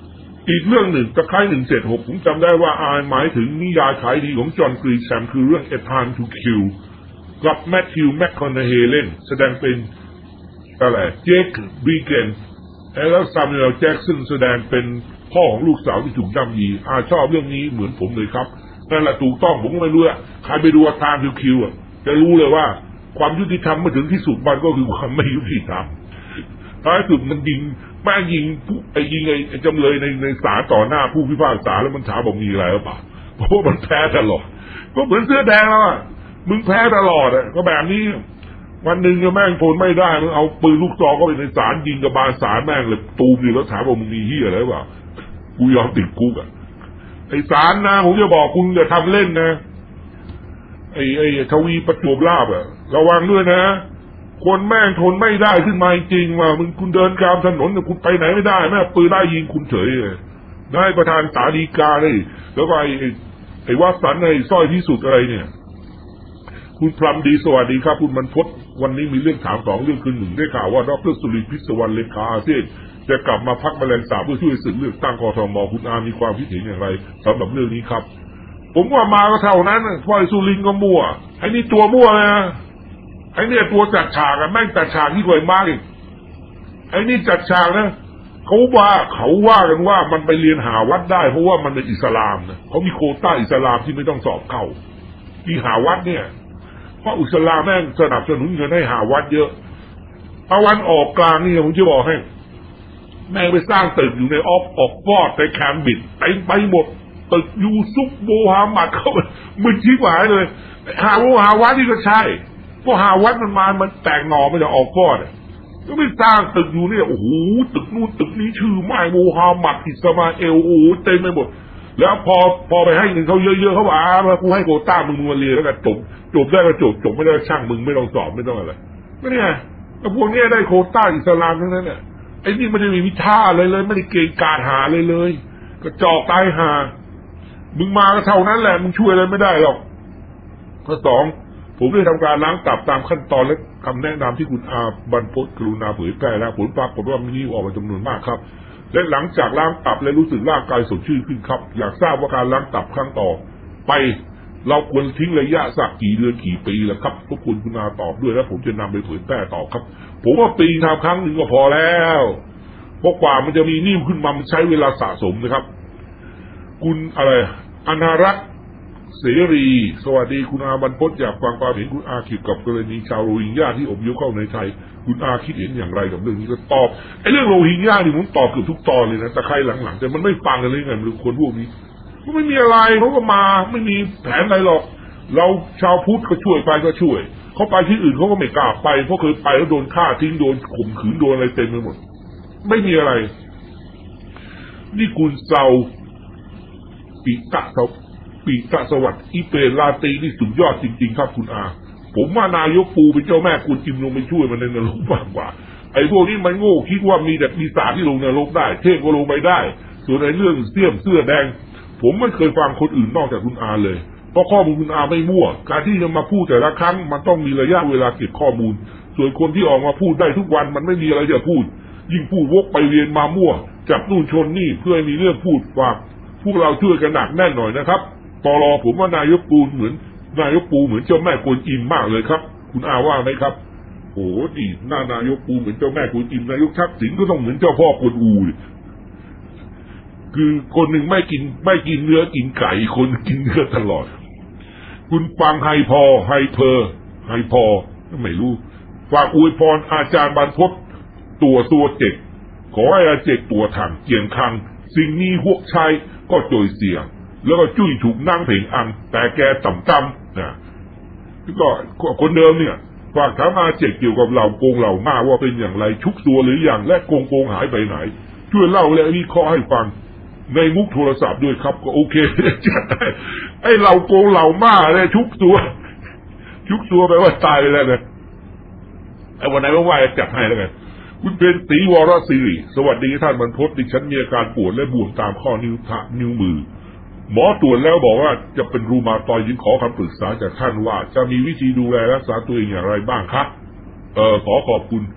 อีกเรื่องหนึ่งตะไคร้หนึ่งเจ็ดหกผมจำได้ว่าอายหมายถึงนิยายขายดีของจอห์นกรีแชมคือเรื่อง A Time to Kill กับแมทธิวแมคคอนเฮเล่นแสดงเป็นอะไรเจคบีเกนแล้วซามูเอลแจ็กสันแสดงเป็นพ่อของลูกสาวที่ถูกย่ำยีอาชอบเรื่องนี้เหมือนผมเลยครับนั่นแหละถูกต้องผมก็ไม่รู้อะใครไปดูA Time to Killอะจะรู้เลยว่าความยุติธรรมมาถึงที่สุดมันก็คือความไม่ยุติธรรมท้ายสุดมันยิงแม่ยิงไอ้ยิงไอ้จำเลยในในศาลต่อหน้าผู้พิพากษาแล้วมันถามบอกมีอะไรหรือเปล่าเพราะว่ามันแพ้ตลอดก็เหมือนเสื้อแดงแล้วอ่ะมึงแพ้ตลอดอ่ะก็แบบนี้วันหนึ่งก็แม่งทนไม่ได้มึงเอาปืนลูกซองเข้าไปในศาลยิงกับบานศาลแม่งเลยตูมอยู่แล้วถามบอกมึงมีเหี้ยอะไรหรือเปล่ากูยอมติดคุกอ่ะไอ้ศาลนะผมจะบอกคุณอย่าทำเล่นนะไอ้ไอ้ทวีประจวบลาภอ่ะระวังด้วยนะคนแม่งทนไม่ได้ขึ้นมาจริงว่ามึงคุณเดินกลางถนนคุณไปไหนไม่ได้แม่ปืนไล่ยิงคุณเฉยเลยได้ประธานศาลฎีกาเลยแล้วก็ไอ้ไอ้วัดสันไอ้สร้อยที่สุดอะไรเนี่ยคุณพรำดีสวัสดีครับคุณบรรพตวันนี้มีเรื่องถามสองเรื่องคือหนึ่งได้ข่าวว่าดรสุริพิศวรรณเลขาอาเซียนจะกลับมาพักแมลงสาบเพื่อช่วยศึกเลือกตั้งกทมคุณอามีความคิดเห็นอย่างไรสำหรับเรื่องนี้ครับผมว่ามาก็เท่านั้นพอยสุรินก็มั่วไอ้นี่ตัวมั่วนะไอ้เนี่ยตัวจัดฉากอะแม่งจัดฉากที่กวยมากอีกไอ้นี่จัดฉากนะเขาว่าเขาว่ากันว่ามันไปเรียนหาวัดได้เพราะว่ามันเป็นอิสลามนะเขามีโควต้าอิสลามที่ไม่ต้องสอบเข้าที่หาวัดเนี่ยเพราะอิสลามแม่งสนับสนุนเงินให้หาวัดเยอะตะวันออกกลางนี่ผมจะบอกให้แม่งไปสร้างตึกอยู่ในออฟออกฟอร์ดในแคมบิดไปไปหมดตึกยูซุปโบฮามัดเข้าไปมึนชี้หายเลยหาว่าหาวัดนี่ก็ใช่พอหาวัดมันมามันแตกหน่อไม่ได้ออกฟอร์ดก็ไม่สร้างตึกอยู่เนี่ยโอ้โหตึกนู่นตึกนี้ชื่อไม้โมฮัมหมัดอิสมาเอลโอ้เต็มไปหมดแล้วพอพอไปให้เงินเขาเยอะๆเขาบอกอ่ากูให้โควต้ามึงมาเรียนแล้วกันจบจบได้ก็จบจบไม่ได้ช่างมึงไม่ต้องสอบไม่ต้องอะไรไม่เนี่ยแล้วพวกนี้ได้โควต้าอิสลามทั้งนั้นเนี่ยไอ้นี่ไม่ได้มีวิชาอะไรเลยไม่ได้เก่งกาจหาเลยเลยก็จอกตายหามึงมาก็เท่านั้นแหละมึงช่วยอะไรไม่ได้หรอกข้อสองผมได้ทำการล้างตับตามขั้นตอนและคำแนะนำที่คุณอาบรรพตกรุณาเผยแพร่แล้วผลปรากฏว่ามีนิ้วออกมาจำนวนมากครับและหลังจากล้างตับและรู้สึกร่างกายสดชื่นขึ้นครับอยากทราบว่าการล้างตับครั้งต่อไปเราควรทิ้งระยะสักกี่เดือนกี่ปีแล้วครับทุกคนคุณอาตอบด้วยแล้วผมจะนำไปเผยแพร่ต่อครับผมว่าปีทำครั้งหนึ่งก็พอแล้วเพราะกว่ามันจะมีนิ่วขึ้นมามันใช้เวลาสะสมนะครับคุณอะไรอนารักษ์เสรีสวัสดีคุณอาบรรพตอยากฟังความเห็นคุณอาเกี่ยวกับกรณีชาวโรฮิงญาที่อพยพเข้าในไทยคุณอาคิดเห็นอย่างไรกับเรื่องนี้ก็ตอบไอ้เรื่องโรฮิงญานี่ผมตอบเกือบทุกตอนเลยนะแต่ใครหลังๆแต่มันไม่ฟังกันเลยไงหรือคนพวกนี้ก็ไม่มีอะไรเขาก็มาไม่มีแผนอะไรหรอกเราชาวพุทธก็ช่วยไปก็ช่วยเขาไปที่อื่นเขาก็ไม่กล้าไปเพราะเคยไปแล้วโดนฆ่าทิ้งโดนข่มขืนโดนอะไรเต็มไปหมดไม่มีอะไรนี่คุณเซาปิตะเซาปีตะสวัสดิ์อีเปรลาตีนี่สุดยอดจริงๆครับคุณอาผมว่านายกปูเป็นเจ้าแม่กุนจิมลงไปช่วยมันในนรกมากกว่าไอ้พวกนี้มันโง่คิดว่ามีแต่ปีศาจที่ลงนรกได้เทพก็ลงไปได้ส่วนในเรื่องเสี่ยมเสื้อแดงผมไม่เคยฟังคนอื่นนอกจากคุณอาเลยเพราะข้อมูลคุณอาไม่มั่วการที่จะมาพูดแต่ละครั้งมันต้องมีระยะเวลาเก็บข้อมูลส่วนคนที่ออกมาพูดได้ทุกวันมันไม่มีอะไรจะพูดยิ่งพูดวกไปเวียนมามั่วจับนู่นชนนี่เพื่อให้มีเรื่องพูดฝากพวกเราช่วยกันหนักแน่นหน่อยนะครับตอรอผมว่านายกปูเหมือนนายกปูเหมือนเจ้าแม่กวนอิมมากเลยครับคุณอาว่าไหมครับโอ้ดีหน้านายกปูเหมือนเจ้าแม่กวนอิมนายกทักษิณก็ต้องเหมือนเจ้าพ่อกวนอูคือคนหนึ่งไม่กินไม่กินเนื้อกินไก่คนกินเนื้อตลอดคุณฟังไฮพอไฮเพอไฮพอไม่รู้ฝากอวยพรอาจารย์บรรพตตัวตัวเจ็กขอให้อาเจกตัวถังเกียงคังสิ่งนี้พวกชายก็โจยเสียแล้วก็จุ้ยถูกนั่งเพ่งอังแต่แกต่ำๆนะก็คนเดิมเนี่ยฝากถามอาเจกเกี่ยวกับเหล่าโกงเหล่าหน้าว่าเป็นอย่างไรชุกตัวหรืออย่างและโกงโกงหายไปไหนช่วยเล่าและวิเคราะห์ให้ฟังในมุกโทรศัพท์ด้วยครับก็โอเคจัดได้ไอ้เหล่าโกงเหล่าหน้าเนี่ยชุกตัวชุกตัวแปลว่าตายไปแล้วนะไอ้วันไหนว่าว่าจัดให้แล้วกันคุณเป็นศรีวรศิริสวัสดีท่านบรรพตดิฉันมีอาการปวดและบวมตามข้อนิ้วเท้านิ้วมือหมอตรวจแล้วบอกว่าจะเป็นรูมาตอยด์จึงขอคำปรึกษาจากท่านว่าจะมีวิธีดูแลรักษาตัวเองอย่างไรบ้างครับเออขอขอบคุณ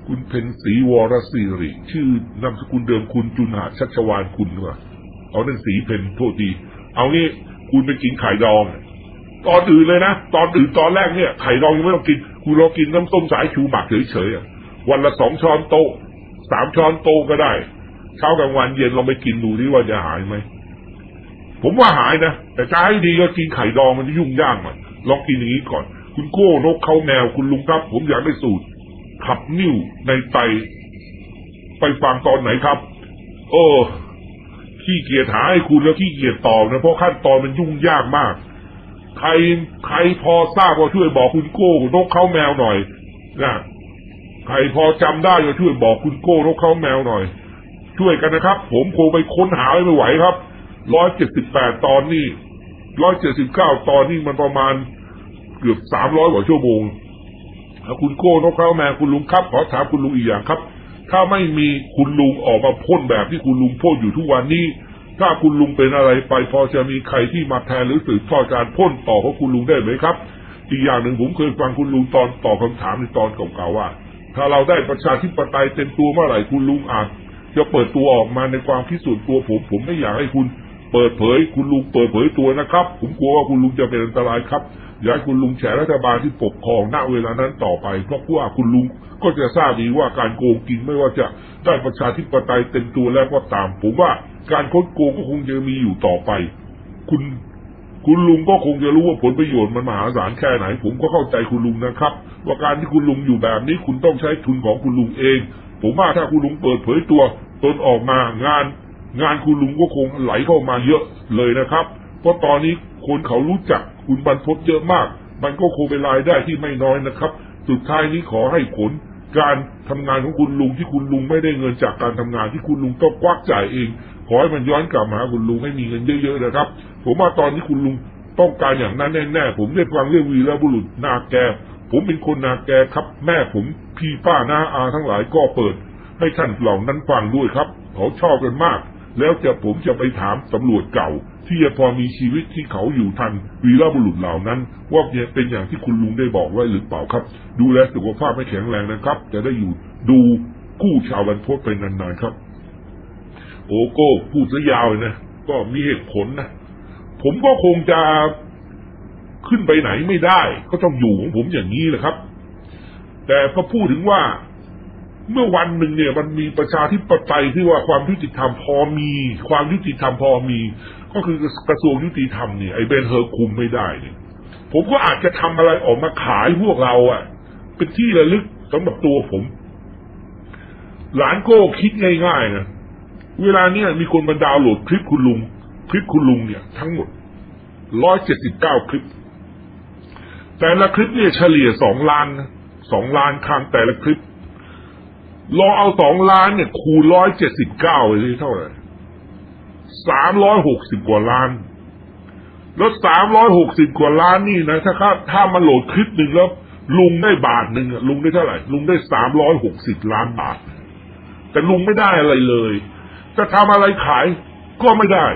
คุณเพ็ญศรีวรศิริชื่อนามสกุลเดิมคุณจุนหาชัชวานคุณหรือเปล่าเอานั่นสีเพ็ญโทษดีเอางี้คุณไปกินไข่ดองตอนอื่นเลยนะตอนอื่นตอนแรกเนี่ยไข่ดองยังไม่ต้องกินคุณรอกินน้ำส้มสายชูหมักเฉยๆวันละสองช้อนโต๊ะสามช้อนโต๊ะก็ได้เช้ากลางวันเย็นลองไปกินดูดิว่าจะหายไหมผมว่าหายนะแต่จะให้ดีก็กินไข่ดองมันยุ่งยากหน่อยลองกินอย่างนี้ก่อนคุณโก้นกเขาแมวคุณลุงครับผมอยากได้สูตรขับนิ่วในไตไปฟังตอนไหนครับโอ้ขี้เกียจหาให้คุณแล้วขี้เกียจตอบนะเพราะขั้นตอนมันยุ่งยากมากใครใครพอทราบก็ช่วยบอกคุณโก้นกเขาแมวหน่อยนะใครพอจำได้ก็ช่วยบอกคุณโก้นกเขาแมวหน่อยช่วยกันนะครับผมคงไปค้นหาไม่ไหวครับร้อยเจ็ดสิบแปดตอนนี่ร้อยเจ็ดสิบเก้าตอนนี่มันประมาณเกือบสามร้อยกว่าชั่วโมงแล้วคุณโก้นกเขาแมวคุณลุงครับขอถามคุณลุงอีกอย่างครับถ้าไม่มีคุณลุงออกมาพ่นแบบที่คุณลุงพ่นอยู่ทุกวันนี้ถ้าคุณลุงเป็นอะไรไปพอจะมีใครที่มาแทนหรือสืบทอดการพ่นต่อของคุณลุงได้ไหมครับอีกอย่างหนึ่งผมเคยฟังคุณลุงตอนตอบคำถามในตอนเก่าๆว่าถ้าเราได้ประชาธิปไตยเต็มตัวเมื่อไหร่คุณลุงอาจจะเปิดตัวออกมาในความคิดส่วนตัวผมผมไม่อยากให้คุณเปิดเผยคุณลุงเปิดเผยตัวนะครับผมกลัวว่าคุณลุงจะเป็นอันตรายครับอยากให้คุณลุงแฉรัฐบาลที่ปกครองณเวลานั้นต่อไปเพราะว่าคุณลุงก็จะทราบดีว่าการโกงกินไม่ว่าจะได้ประชาธิปไตยเต็มตัวแล้วก็ตามผมว่าการคดโกงก็คงจะมีอยู่ต่อไปคุณคุณลุงก็คงจะรู้ว่าผลประโยชน์มันมหาศาลแค่ไหนผมก็เข้าใจคุณลุงนะครับว่าการที่คุณลุงอยู่แบบนี้คุณต้องใช้ทุนของคุณลุงเองผมว่าถ้าคุณลุงเปิดเผยตัวตนออกมางานงานคุณลุงก็คงไหลเข้ามาเยอะเลยนะครับเพราะตอนนี้คนเขารู้จักคุณบรรพตเยอะมากมันก็คงเป็นรายได้ที่ไม่น้อยนะครับสุดท้ายนี้ขอให้ผลการทำงานของคุณลุงที่คุณลุงไม่ได้เงินจากการทำงานที่คุณลุงต้องควักจ่ายเองขอให้มันย้อนกลับมาคุณลุงให้มีเงินเยอะๆนะครับผมว่าตอนนี้คุณลุงต้องการอย่างนั้นแน่ๆผมได้ฟังเรื่องวีรบุรุษนาแกผมเป็นคนนาแกครับแม่ผมพี่ป้าน้าอาทั้งหลายก็เปิดให้ท่านเหล่านั้นฟังด้วยครับเขาชอบกันมากแล้วจะผมจะไปถามตำรวจเก่าที่ยังพอมีชีวิตที่เขาอยู่ทันวีรบุรุษเหล่านั้นว่าเป็นอย่างที่คุณลุงได้บอกไว้หรือเปล่าครับดูแลสุขภาพให้แข็งแรงนะครับจะได้อยู่ดูกู้ชาวบรรพตไปนานๆครับโอ้โก้พูดซะยาวเลยนะก็มีเหตุผลนะผมก็คงจะขึ้นไปไหนไม่ได้ก็ต้องอยู่ของผมอย่างนี้แหละครับแต่พอพูดถึงว่าเมื่อวันหนึ่งเนี่ยมันมีประชาธิปไตยที่ว่าความยุติธรรมพอมีความยุติธรรมพอมีก็คือกระทรวงยุติธรรมเนี่ยไอ้เบนเฮอร์คุมไม่ได้เนี่ยผมก็อาจจะทำอะไรออกมาขายพวกเราอ่ะเป็นที่ระลึกสำหรับตัวผมหลานโก้คิดง่ายๆนะเวลาเนี้ยมีคนมาดาวน์โหลดคลิปคุณลุงคลิปคุณลุงเนี่ยทั้งหมดร้อยเจ็ดสิบเก้าคลิปแต่ละคลิปเนี่ยเฉลี่ยสองล้านนะสองล้านครั้งแต่ละคลิปลองเอาสองล้านเนี่ยคูณร้อยเจ็ดสิบเก้าไปเลยเท่าไหร่สามร้อยหกสิบกว่าล้านแล้วสามร้อยหกสิบกว่าล้านนี่นะถ้าถ้ามันโหลดคลิปหนึ่งแล้วลุงได้บาทหนึ่งลุงได้เท่าไหร่ลุงได้สามร้อยหกสิบล้านบาทแต่ลุงไม่ได้อะไรเลยจะทำอะไรขายก็ไม่ได้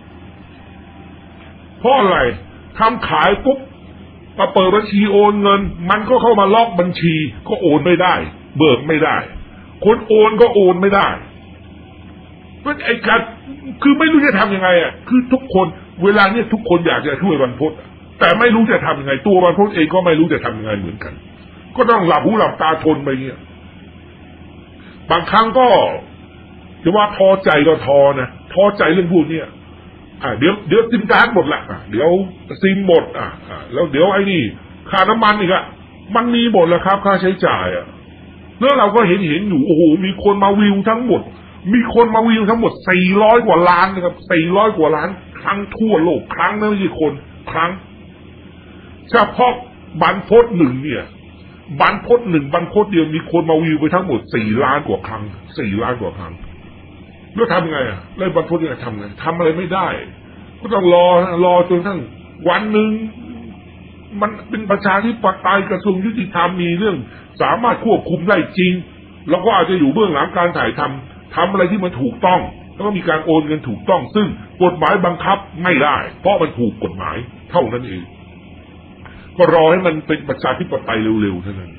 เพราะอะไรทำขายปุ๊บมาเปิดบัญชีโอนเงินมันก็เข้ามาล็อกบัญชีก็โอนไม่ได้เบิกไม่ได้คนโอนก็โอนไม่ได้เพราะไอ้การคือไม่รู้จะทำยังไงอ่ะคือทุกคนเวลาเนี้ยทุกคนอยากจะช่วยบรรพตแต่ไม่รู้จะทำยังไงตัวบรรพตเองก็ไม่รู้จะทำยังไงเหมือนกันก็ต้องหลับหูหลับตาทนไปเงี้ยบางครั้งก็จะว่าท้อใจก็ท้อนะท้อใจเรื่องพวกนี้อ่าเดี๋ยวเดี๋ยวซิมการ์ดหมดละอ่ะเดี๋ยวซิมหมดอ่ะแล้วเดี๋ยวไอ้นี่ค่าน้ำมันอีกอะมันมีหมดแล้วครับค่าใช้จ่ายอ่ะแล้วเราก็เห็นเห็นอยู่โอ้โหมีคนมาวิวทั้งหมดมีคนมาวิวทั้งหมดสี่ร้อยกว่าล้านนะครับสี่ร้อยกว่าล้านครั้งทั่วโลกครั้งนั้นไม่ใช่คนครั้งเฉพาะบรรพตหนึ่งเนี่ยบรรพตหนึ่งบรรพตเดียวมีคนมาวิวไปทั้งหมดสี่ล้านกว่าครั้งสี่ล้านกว่าครั้งแล้วทำไงอ่ะแล้วบรรพตเนี่ยทำไงทำอะไรไม่ได้ก็ต้องรอรอจนทั้งวันหนึ่งมันเป็นประชาธิปไตยกระทรวงยุติธรรมมีเรื่องสามารถควบคุมได้จริงแล้วก็อาจจะอยู่เบื้องหลังการถ่ายทำทำอะไรที่มันถูกต้องแล้วก็มีการโอนเงินถูกต้องซึ่งกฎหมายบังคับไม่ได้เพราะมันถูกกฎหมายเท่านั้นเองก็รอให้มันเป็นประชาธิปไตยเร็วๆเท่านั้น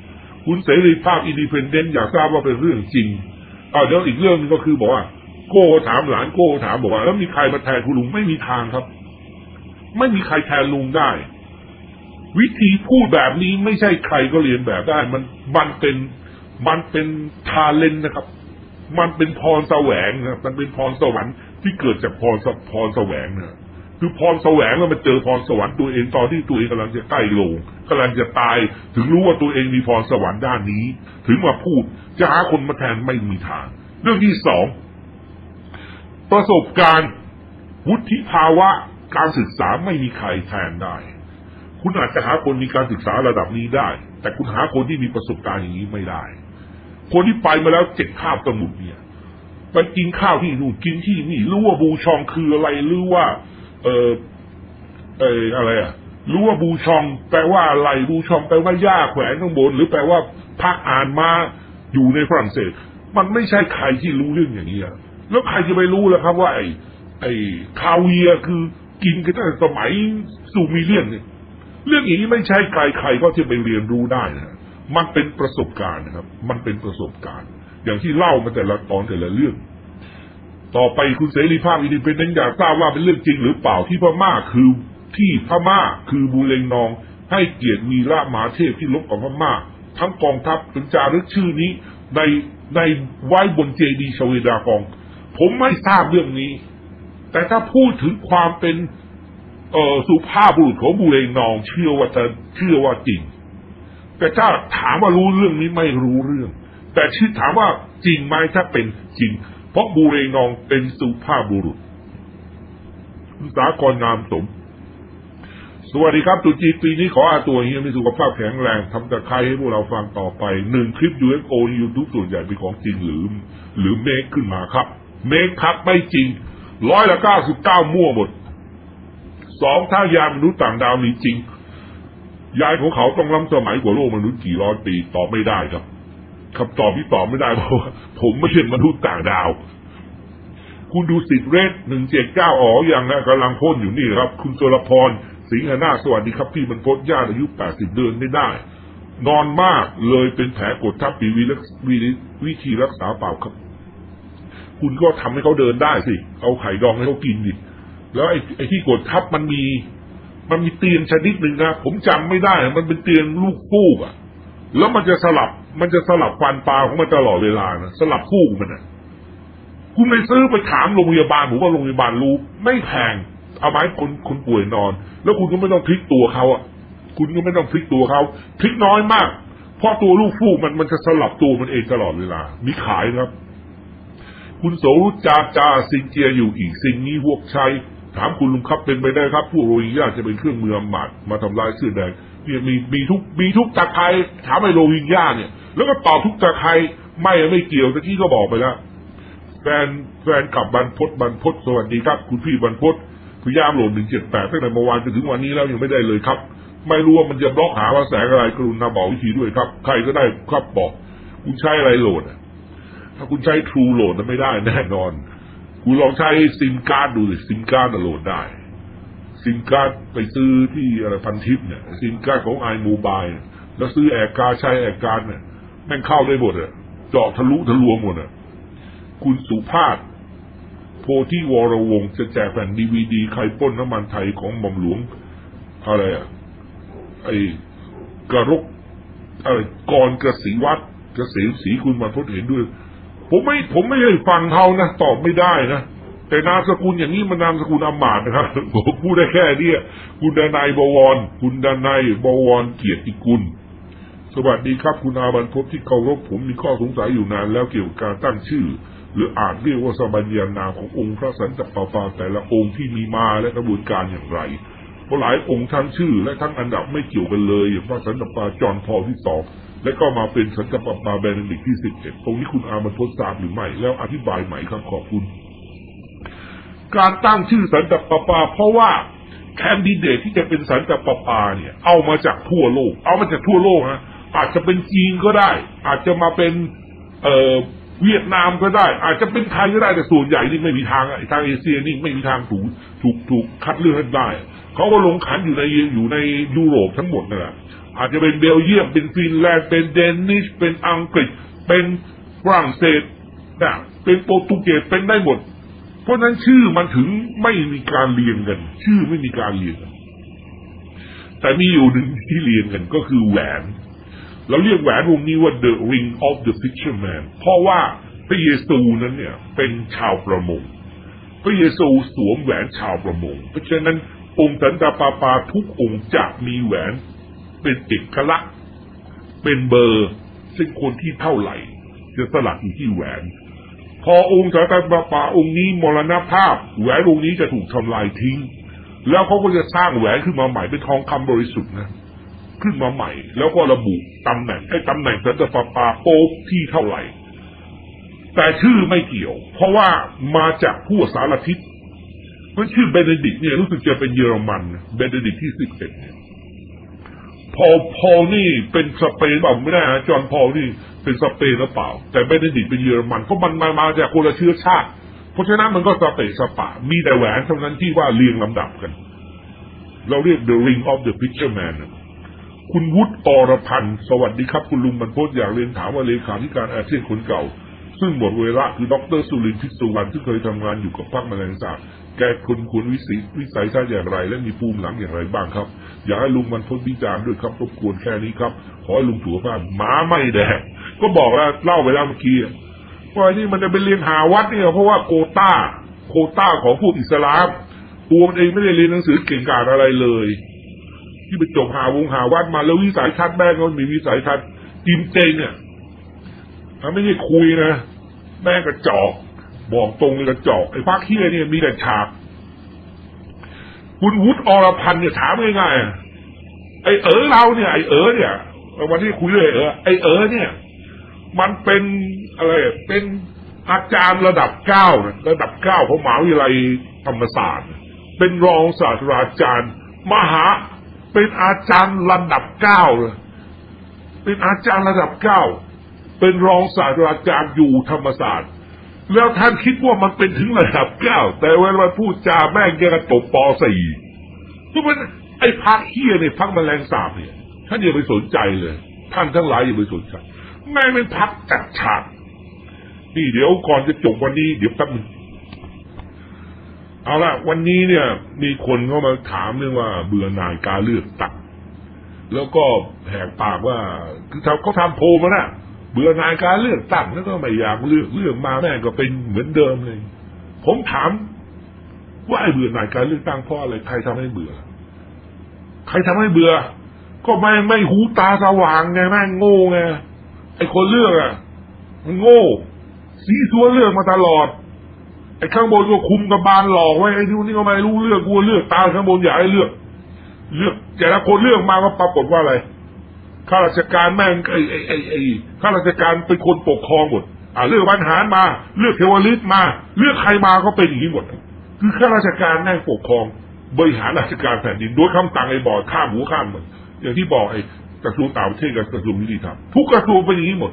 คุณเสรีภาพอินดิเพนเดนต์อยากทราบว่าเป็นเรื่องจริงเอาเดี๋ยวอีกเรื่องนึงก็คือบอกว่าโก้ถามหลานโก้ถามบอกว่าแล้วมีใครมาแทนคุณลุงไม่มีทางครับไม่มีใครแทนลุงได้วิธีพูดแบบนี้ไม่ใช่ใครก็เรียนแบบได้มันมันเป็นมันเป็นทาเลนต์นะครับมันเป็นพรแสวงนะมันเป็นพรสวรรค์ที่เกิดจากพรพรแสวงนะคือพรแสวงแล้วมันเจอพรสวรรค์ตัวเองตอนที่ตัวเองกำลังจะใกล้ลงกำลังจะตายถึงรู้ว่าตัวเองมีพรสวรรค์ด้านนี้ถึงมาพูดจะหาคนมาแทนไม่มีทางเรื่องที่สองประสบการณ์วุฒิภาวะการศึกษาไม่มีใครแทนได้คุณอาจจะหาคนมีการศึกษาระดับนี้ได้แต่คุณหาคนที่มีประสบการณ์อย่างนี้ไม่ได้คนที่ไปมาแล้วเจ็ดคาบสมุทรเนี่ยมันกินข้าวที่นู่นกินที่นี่รู้ว่าบูชองคืออะไรรู้ว่าเออเอออะไรอ่ะรู้ว่าบูชองแปลว่าอะไรบูชองแปลว่าหญ้าแขวนข้างบนหรือแปลว่าพักอ่านมาอยู่ในฝรั่งเศสมันไม่ใช่ใครที่รู้เรื่องอย่างนี้แล้วใครจะไปรู้ล่ะครับว่าไอ้ไอ้คาเวียคือกินกันตั้งแต่สมัยซูมิเลียนเนี่ยเรื่องอย่างนี้ไม่ใช่ใครใครก็จะไปเรียนรู้ได้นะมันเป็นประสบการณ์นะครับมันเป็นประสบการณ์อย่างที่เล่ามาแต่ละตอนแต่ละเรื่องต่อไปคุณเสรีภาพอินดิเพนเดนต์อยากทราบว่าเป็นเรื่องจริงหรือเปล่าที่พม่าคือที่พม่าคือบูเรงนองให้เกียรติวีระมหาเทพที่รบกับพม่าทั้งกองทัพเป็นจารึกชื่อนี้ในในไว้บนเจดีย์ชเวดากองผมไม่ทราบเรื่องนี้แต่ถ้าพูดถึงความเป็นเอ่อสุภาพบุรุษของบูเรงนองเชื่อว่าจะเชื่อว่าจริงแต่ถ้าถามว่ารู้เรื่องนี้ไม่รู้เรื่องแต่ชื่อถามว่าจริงไหมถ้าเป็นจริงเพราะบูเรงนองเป็นสุภาพบุรุษคุณสากรนามสมสวัสดีครับตุจีปีนี้ขออาตัวเฮียมีสุขภาพแข็งแรงทำตะไคร้ให้พวกเราฟังต่อไปหนึ่งคลิป ยู เอฟ โอ ยูทูบส่วนใหญ่เป็นของจริงหรือหรือเมคขึ้นมาครับเมคครับไม่จริงร้อยละเก้าสิบเก้ามั่วหมดสองถ้ายานมนุษย์ต่างดาวมีจริงยานของเขาต้องล้ำสมัยกว่าโลกมนุษย์กี่ร้อยปีตอบไม่ได้ครับคำตอบที่ตอบไม่ได้เพราะว่าผมไม่ใช่มนุษย์ต่างดาวคุณดูสิทธิ์เรศหนึ่งเจ็ดเก้าอ๋ออย่างนะกำลังพ่นอยู่นี่ครับคุณสุรพรสิงหนาสวัสดีครับพี่บรรพตญาติอายุแปดสิบเดือนไม่ได้นอนมากเลยเป็นแผลกดทับปีวิวิธีรักษาเปล่าครับคุณก็ทำให้เขาเดินได้สิเอาไข่ดองให้เขากินดิแล้วไอ้ไอ้ที่กดทับมันมีมันมีเตียงชนิดหนึ่งนะผมจำไม่ได้มันเป็นเตียงลูกฟูกอ่ะแล้วมันจะสลับมันจะสลับฟันปลาของมันตลอดเวลานะสลับฟูกมันนะคุณไปซื้อไปถามโรงพยาบาลผมว่าโรงพยาบาลรู้ไม่แพงเอาไม้คนคนป่วยนอนแล้วคุณก็ไม่ต้องพลิกตัวเขาอ่ะคุณก็ไม่ต้องพลิกตัวเขาพลิกน้อยมากเพราะตัวลูกฟูกมันมันจะสลับตัวมันเองตลอดเวลามีขายครับคุณโสรุจาจาซิงเจียอยู่อีกสิ่งนี้พวกใช้ถามคุณลุงครับเป็นไปได้ครับพวกโรฮิงญาจะเป็นเครื่องมืออำมาตย์มาทำลายเสื้อแดงเนี่ยมีมีทุกมีทุกตะไคร้ถามไอ้โรฮิงญาเนี่ยแล้วก็ตอบทุกตะไคร้ไม่ไม่เกี่ยวตะกี้ก็บอกไปแล้วแฟนแฟนกับบรรพตบรรพตสวัสดีครับคุณพี่บรรพตพยายามโหลดหนึ่งเจ็ดแปดตั้งแต่เมื่อวานจนถึงวันนี้แล้วยังไม่ได้เลยครับไม่รู้ว่ามันจะบล็อกหาว่าแสงอะไรกรุณาบอกวิธีด้วยครับใครก็ได้ครับบอกคุณใช้อะไรโหลดถ้าคุณใช้ True โหลดไม่ได้แน่นอนคุณลองใช้ซิมการ์ดดูสิซิมการ์ดโหลดได้ซิมการ์ดไปซื้อที่อะไรพันทิปเนี่ยซิมการ์ดของไอโมบายแล้วซื้อแอร์การ์ดใช้แอร์การ์ดเนี่ยแม่งเข้าได้หมดอ่ะเจาะทะลุทะลวงหมดอ่ะคุณสุภาพโพธิวรวงศ์จะแจกแผ่นดีวีดีใครปล้นน้ำมันไทยของหม่อมหลวงอะไรอ่ะไอ้กระรกอะไรกรกษีวัฒน์เกษมศรีคุณมาทดเห็นด้วยผมไม่ผมไม่ได้ฟังเขานะตอบไม่ได้นะแต่นามสกุลอย่างนี้มันนามสกุลอำมาตย์นะครับผมพูดได้แค่นี้คุณดนายบวรคุณดนายบวรเกียรติกุลสวัสดีครับคุณอาบรรพตที่เคารพผมมีข้อสงสัยอยู่นานแล้วเกี่ยวกับการตั้งชื่อหรืออาจเรียกว่าสมัญญานามขององค์พระสันตะปาปาแต่ละองค์ที่มีมาและกระบวนการอย่างไรเพราะหลายองค์ทั้งชื่อและทั้งอันดับไม่เกี่ยวกันเลยอย่างพระสันตะปาจอห์นพอลที่สองและก็มาเป็นสันตะปาปาเบเนดิกต์ที่สิบเอ็ดตรงนี้คุณอาบรรพตทราบหรือไม่แล้วอธิบายใหม่ครับขอบคุณการตั้งชื่อสันตะปาปาเพราะว่าแคนดิเดตที่จะเป็นสันตะปาปาเนี่ยเอามาจากทั่วโลกเอามาจากทั่วโลกนะอาจจะเป็นจีนก็ได้อาจจะมาเป็นเอ่อเวียดนามก็ได้อาจจะเป็นไทยก็ได้แต่ส่วนใหญ่นี่ไม่มีทางไอ้ทางเอเชียนี่ไม่มีทางถูกถูกถูกคัดเลือกได้เขาก็ลงขันอยู่ในอยู่ในยุโรปทั้งหมดนั่นแหละอาจจะเป็นเบลเยียมเป็นฟินแลนด์เป็นเดนิชเป็นอังกฤษเป็นฝรั่งเศสนะเป็นโปรตุเกสเป็นได้หมดเพราะนั้นชื่อมันถึงไม่มีการเรียงกันชื่อไม่มีการเรียงกันแต่มีอยู่หนึ่งที่เรียงกันก็คือแหวนเราเรียกแหวนวงนี้ว่า The Ring of the Fisherman เพราะว่าพระเยซูนั้นเนี่ยเป็นชาวประมงพระเยซูสวมแหวนชาวประมงเพราะฉะนั้นองค์สันตะปาปาทุกองค์จะมีแหวนเป็นเอกลักษณ์เป็นเบอร์ซึ่งคนที่เท่าไหร่จะสลักอยู่ที่แหวนพอองค์สันตะปาปาองค์นี้มรณภาพแหวนองค์นี้จะถูกทำลายทิ้งแล้วเขาก็จะสร้างแหวนขึ้นมาใหม่เป็นทองคำบริสุทธิ์นะขึ้นมาใหม่แล้วก็ระบุตำแหน่งไอ้ตำแหน่งสันตะปาปาโป๊กที่เท่าไหร่แต่ชื่อไม่เกี่ยวเพราะว่ามาจากทั่วสารทิศเพราะชื่อเบเนดิกต์เนี่ยรู้สึกจะเป็นเยอรมันเบเนดิกต์ที่สิบเอ็ดเนี่ยพอพอนี่เป็นสเปนเปล่าไม่ได้นะจอห์นพอลนี่เป็นสเปนหรือเปล่าแต่เบเนดิกต์เป็นเยอรมันเพราะมันมามาจากคนละเชื้อชาติเพราะฉะนั้นมันก็สเปนสปะมีแต่แหวนเท่านั้นที่ว่าเรียงลำดับกันเราเรียก The Ring of the Fisherman คุณวุฒิอรพันธ์สวัสดีครับคุณลุงบรรพตอยากเรียนถามว่าเลขาธิการอาเซียนคนเก่าซึ่งหมดเวลาคือดรสุรินทร์พิสุวรรณที่เคยทำงานอยู่กับพรรคแมลงสาบแกคุณคุณวิสิวิสัยท่าอย่างไรและมีภูมิหลังอย่างไรบ้างครับอยากให้ลุงบรรพตวิจารณ์ด้วยครับรบกวนแค่นี้ครับขอให้ลุงถั่วบ้านหมาไม่แดกก็บอกแล้วเล่าไปแล้วเมื่อกี้ว่าที่มันจะไปเรียนหาวัดเนี่ยเพราะว่าโควต้าโควต้าของพวกอิสลามตัวมันเองไม่ได้เรียนหนังสือเก่งกาจอะไรเลยที่ไปจบหาวงหาวัดมาแล้ววิสัยทัศน์แม่ก็มีวิสัยทัศน์กินเจงเนี่ยไม่ใช่คุยนะแม่กระจอกบอกตรงเลยกระจอกไอ้พรรคเฮียเนี่ยมีแต่ฉากคุณวุฒิอรพันธ์เนี่ยถามง่ายๆไอ้เอ๋อเราเนี่ยไอ้เอ๋อเนี่ยวันที่คุยเลยเอ๋อไอ้เอ๋อเนี่ยมันเป็นอะไรเป็นอาจารย์ระดับเก้าระดับเก้าของมหาวิทยาลัยธรรมศาสตร์เป็นรองศาสตราจารย์มหาเป็นอาจารย์ระดับเก้าเลยเป็นอาจารย์ระดับเก้าเป็นรองศาสตราจารย์อยู่ธรรมศาสตร์แล้วท่านคิดว่ามันเป็นถึงระดับเก้าแต่เวลาพูดจาแม่งแกกระตบปอสี่ทุกคนไอ้พรรคเฮียเนี่ยพรรคแมลงสาบเนี่ยท่านอย่าไปสนใจเลยท่านทั้งหลายอย่าไปสนใจแม่งเป็นพรรคจัดฉากนี่เดี๋ยวก่อนจะจบวันนี้เดี๋ยวแป๊บนึงเอาละวันนี้เนี่ยมีคนเข้ามาถามเรื่องว่าเบื่อหน่ายการเลือกตั้งแล้วก็แหกปากว่าคือเขาทำโพลมานะเบื่อหน่ายการเลือกตั้งแล้วก็ไม่อยากเลือกเลือกมาแม่ก็เป็นเหมือนเดิมเลยผมถามว่าไอ้เบื่อหน่ายการเลือกตั้งเพราะอะไรใครทำให้เบื่อใครทำให้เบื่อก็แม่งไม่หูตาสว่างไงแม่งโง่ไงไอ้คนเลือกอ่ะมันโง่สีสัวเลือกมาตลอดไอ้ข้างบนก็คุมกับบานหลอกไว้ไอ้ที่นี่ก็ไม่รู้เลือกกลัวเลือกตาข้างบนอยากให้เลือกเลือกแต่ละคนเลือกมาก็ปรากฏว่าอะไรข้าราชการแม่งไอ้ไอ้ไอ้ไอ้ข้าราชการเป็นคนปกครองหมดอ่าเลือกบรรหารมาเลือกเทวฤทธิ์มาเลือกใครมาก็เป็นอย่างนี้หมดคือข้าราชการแม่งปกครองบริหารราชการแผ่นดินโดยคำสั่งไอ้บอร์ดข้ามหัวข้ามมันอย่างที่บอกไอ้กระทรวงต่างประเทศกับกระทรวงยุติธรรมทุกกระทรวงเป็นอย่างนี้หมด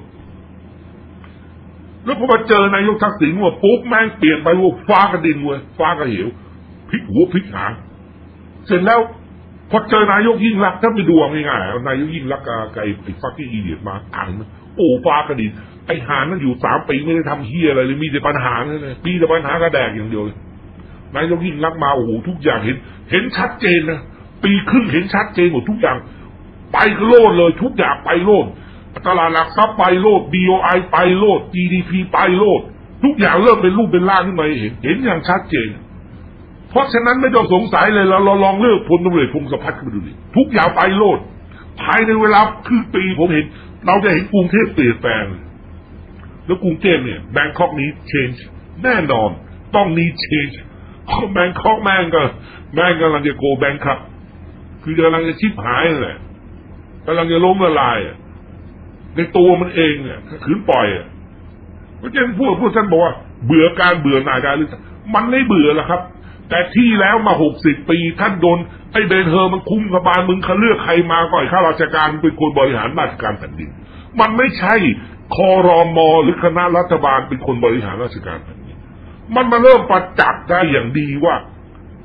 แล้วพอมาเจอนายกทักษิณว่าปุ๊บแม่งเปลี่ยนไปว่าฟ้ากระดินเว้ยฟ้ากระเหวพลิกหัวพลิกหางเสร็จแล้วพอเจอนายกยิ่งรักถ้าไปดูง่ายๆนายกยิ่งรักกับไอ้ไอ้ฟักที่อีเดียดมาอ่านโอ้ฟ้ากระดินไอ้หานั่นอยู่สามปีไม่ได้ทำเฮียอะไรเลยมีแต่ปัญหาเลยมีแต่ปัญหากระแดกอย่างเดียวเลยนายกยิ่งรักมาโอ้โหทุกอย่างเห็นเห็นชัดเจนนะปีครึ่งเห็นชัดเจนหมดทุกอย่างไปโลดเลยทุกอย่างไปโลดตลาดหลักทรัพย์ไปโลด บี โอ ไอ ไปโลด จี ดี พี ไปโลดทุกอย่างเริ่มเป็นรูปเป็นร่างขึ้นมาเห็นเห็นอย่างชัดเจนเพราะฉะนั้นไม่ต้องสงสัยเลยเราเราลองเลือกพลตำรวจพงศพัฒน์ขึ้นมาดูดิทุกอย่างไปโลดภายในเวลาครึ่งปีผมเห็นเราจะเห็นกรุงเทพเปลี่ยนแปลงแล้วกรุงเทพเนี่ยแบงคอกนี้ change แน่นอนต้องนี้ change เพราะแบงคอกแม่งก็แม่งกำลังจะโกแบงค์ครับคือกำลังจะชิบหายนั่นแหละกำลังจะล้มละลายในตัวมันเองเนี่ยขืนปล่อยอ่ะเพราะฉะนั้นพวกพวกท่านบอกว่าเบื่อการเบื่อหน่ายการเลือกมันไม่เบื่อหรอกครับแต่ที่แล้วมาหกสิบปีท่านโดนไอ้เบนเฮอร์มันคุมกบาลมึงเขาเลือกใครมาก่อนข้าราชการเป็นคนบริหารราชการแผ่นดินมันไม่ใช่ครม.หรือคณะรัฐบาลเป็นคนบริหารราชการแผ่นดินมันมาเริ่มประจักษ์ได้อย่างดีว่า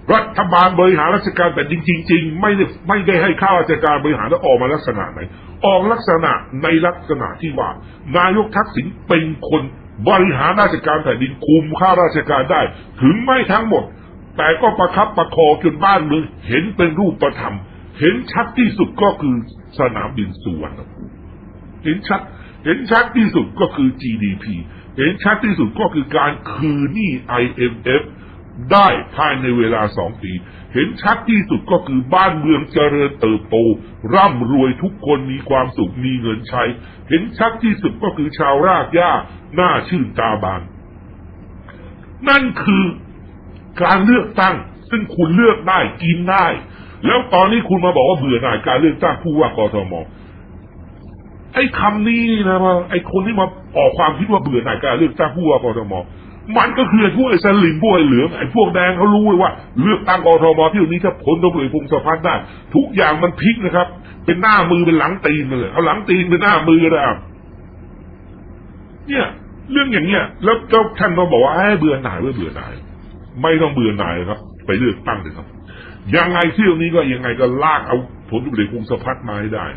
รัฐบาลบริหารราชการแผ่นดินจริงๆไม่ได้ไม่ได้ให้ข้าราชการบริหารแล้วออกมาลักษณะไหนออกลักษณะในลักษณะที่ว่านายกทักษิณเป็นคนบริหารราชการแผ่นดินคุมข้าราชการได้ถึงไม่ทั้งหมดแต่ก็ประคับประคองจนบ้านเมืองเห็นเป็นรูปธรรมเห็นชัดที่สุดก็คือสนามบินสุวรรณภูมิเห็นชัดเห็นชัดที่สุดก็คือ จี ดี พี เห็นชัดที่สุดก็คือการคืนหนี้ ไอ เอ็ม เอฟ ได้ภายในเวลาสองปีเห็นชัดที่สุดก็คือบ้านเมืองเจริญเติบโตร่ำรวยทุกคนมีความสุขมีเงินใช้เห็นชัดที่สุดก็คือชาวรากหญ้าหน้าชื่นตาบานนั่นคือการเลือกตั้งซึ่งคุณเลือกได้กินได้แล้วตอนนี้คุณมาบอกว่าเบื่อหน่ายการเลือกตั้งผู้ว่ากทม.ไอ้คำนี้นะว่าไอ้คนที่มาออกความคิดว่าเบื่อหน่ายการเลือกตั้งผู้ว่ากทม.มันก็คือไอ้พวกไอ้สลิมพวกไอ้เหลืองไอ้พวกแดงเขารู้เลยว่าเลือกตั้งกทม.ที่วันนี้ถ้าผลตำรวจพงศพัฒน์ได้ทุกอย่างมันพลิกนะครับเป็นหน้ามือเป็นหลังตีนเลยเอาหลังตีนเป็นหน้ามือได้เนี่ยเรื่องอย่างเงี้ยแล้วเจ้าท่านก็บอกว่าไอ้เบื่อหน่ายเบื่อเบื่อหน่ายไม่ต้องเบื่อหน่ายครับไปเลือกตั้งเลยครับยังไงเที่ยวนี้ก็ยังไงก็ลากเอาผลตำรวจพงศพัฒน์มาให้ได้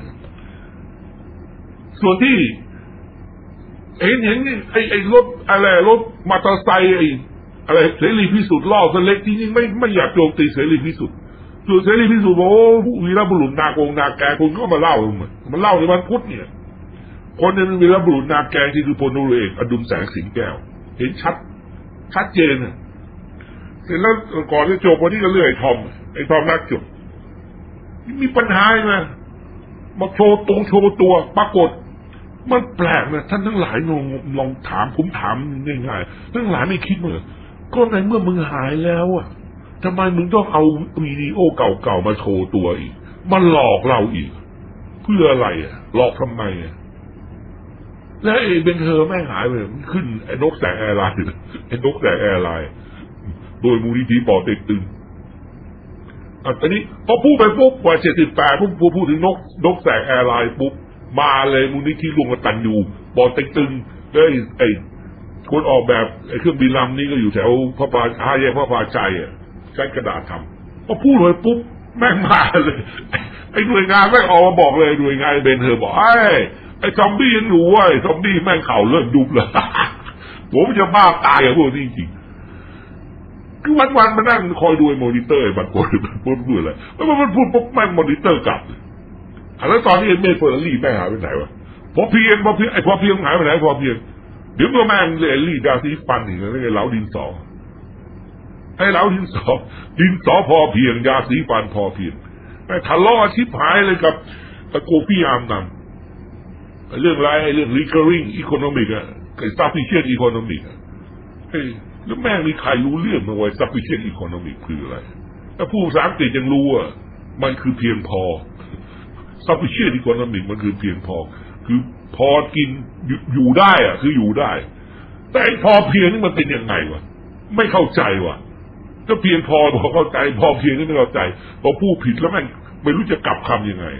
ส่วนที่เห็นเห็นไอ้ไอ้รถอะไรรถมอเตอร์ไซค์ไอ้อะไรเสรีพิสุทธิ์ล่อสเล็กจริงๆไม่ไม่อยากโจมตีเสรีพิสุทธิ์ส่วนเสรีพิสุทธิ์บอกโอ้วีรบุรุษนาโกงนาแกคนก็มาเล่ามันเล่าในวันพุธเนี่ยคนนึงวีรบุรุษนาแกที่คือพลตำรวจเอกอดุลแสงสิงแก้วเห็นชัดชัดเจนเสร็จแล้วก่อนจะจบวันนี้ก็เลื่อยทอมไอ้ทอมนักจบมีปัญหาไหมมาโชว์ตรงโชว์ตัวปรากฏมันแปลกนะท่านทั้งหลายลองลองถามผมถามง่ายๆทั้งหลายไม่คิดมั้ยก็ในเมื่อมึงหายแล้วอ่ะทำไมมึงต้องเอาวิดีโอเก่าๆมาโชว์ตัวอีกมันหลอกเราอีกเพื่ออะไรอ่ะหลอกทำไมอ่ะแล้วไอ้เบนเธอแม่งหายไปมันขึ้นไอ้นกแสกแอร์ไลน์ไอ้นกแสกแอร์ไลน์โดยมูลนิธิปอเต็กตึงอ่ะตอนนี้พอพูดไปปุ๊บกว่าเจ็ดสิบแปดปุ๊บพูดถึงนกนกแสกแอร์ไลน์ปุ๊บมาเลยมูลนิธิรวมกตัญญูปอเต็กตึงได้ไอ้คนออกแบบไอ้เครื่องบินลำนี้ก็อยู่แถวพระปาห้าแยกพระปาใจอ่ะใช้กระดาษทำพอพูดเลยปุ๊บแม่งมาเลยไอ้หน่วยงานแม่งออกมาบอกเลยหน่วยงานเบนเธอบอกไอ้ไอ้ซอมบี้ยังอยู่เว้ยซอมบี้แม่งเข่าเริ่มยุบเลยผมจะบ้าตายกับพวกนี้จริงคือวันๆมานั่งคอยดูไอ้มอนิเตอร์บัตรพูดพูดพูดอะไรแล้วมันพูดปุ๊บแม่งมอนิเตอร์กลับแล้วตอนนี้เมย์เฟอร์รี่แม่หายไปไหนวะพอเพียงพอเพียงไอ้พอเพียงหายไปไหนพอเพียงเดี๋ยวเมื่อแม่งเลยลี่ดาซีฟันอีกแล้วไอ้เหลาดินสอไอ้เหลาดินสอดินสอพอเพียงยาสีฟันพอเพียงไอ้ทะเลาะชิบหายเลยกับตะโกพี่อามนำเรื่องไรเรื่อง recurring economic อะไอ้ sufficient economic อะเฮ้ยแล้วแม่งมีใครรู้เรื่องมั้ยว่า sufficient economic คืออะไรถ้าผู้ภาษาอังกฤษยังรู้อ่ะมันคือเพียงพอsufficient economic มันคือเพียงพอคือพอกินอยู่ได้อ่ะคืออยู่ได้แต่พอเพียงนี่มันเป็นยังไงวะไม่เข้าใจวะก็เพียงพอพอเข้าใจพอเพียงนี่ไม่เข้าใจพอพูดผิดแล้วมันไม่รู้จะกลับคำยังไง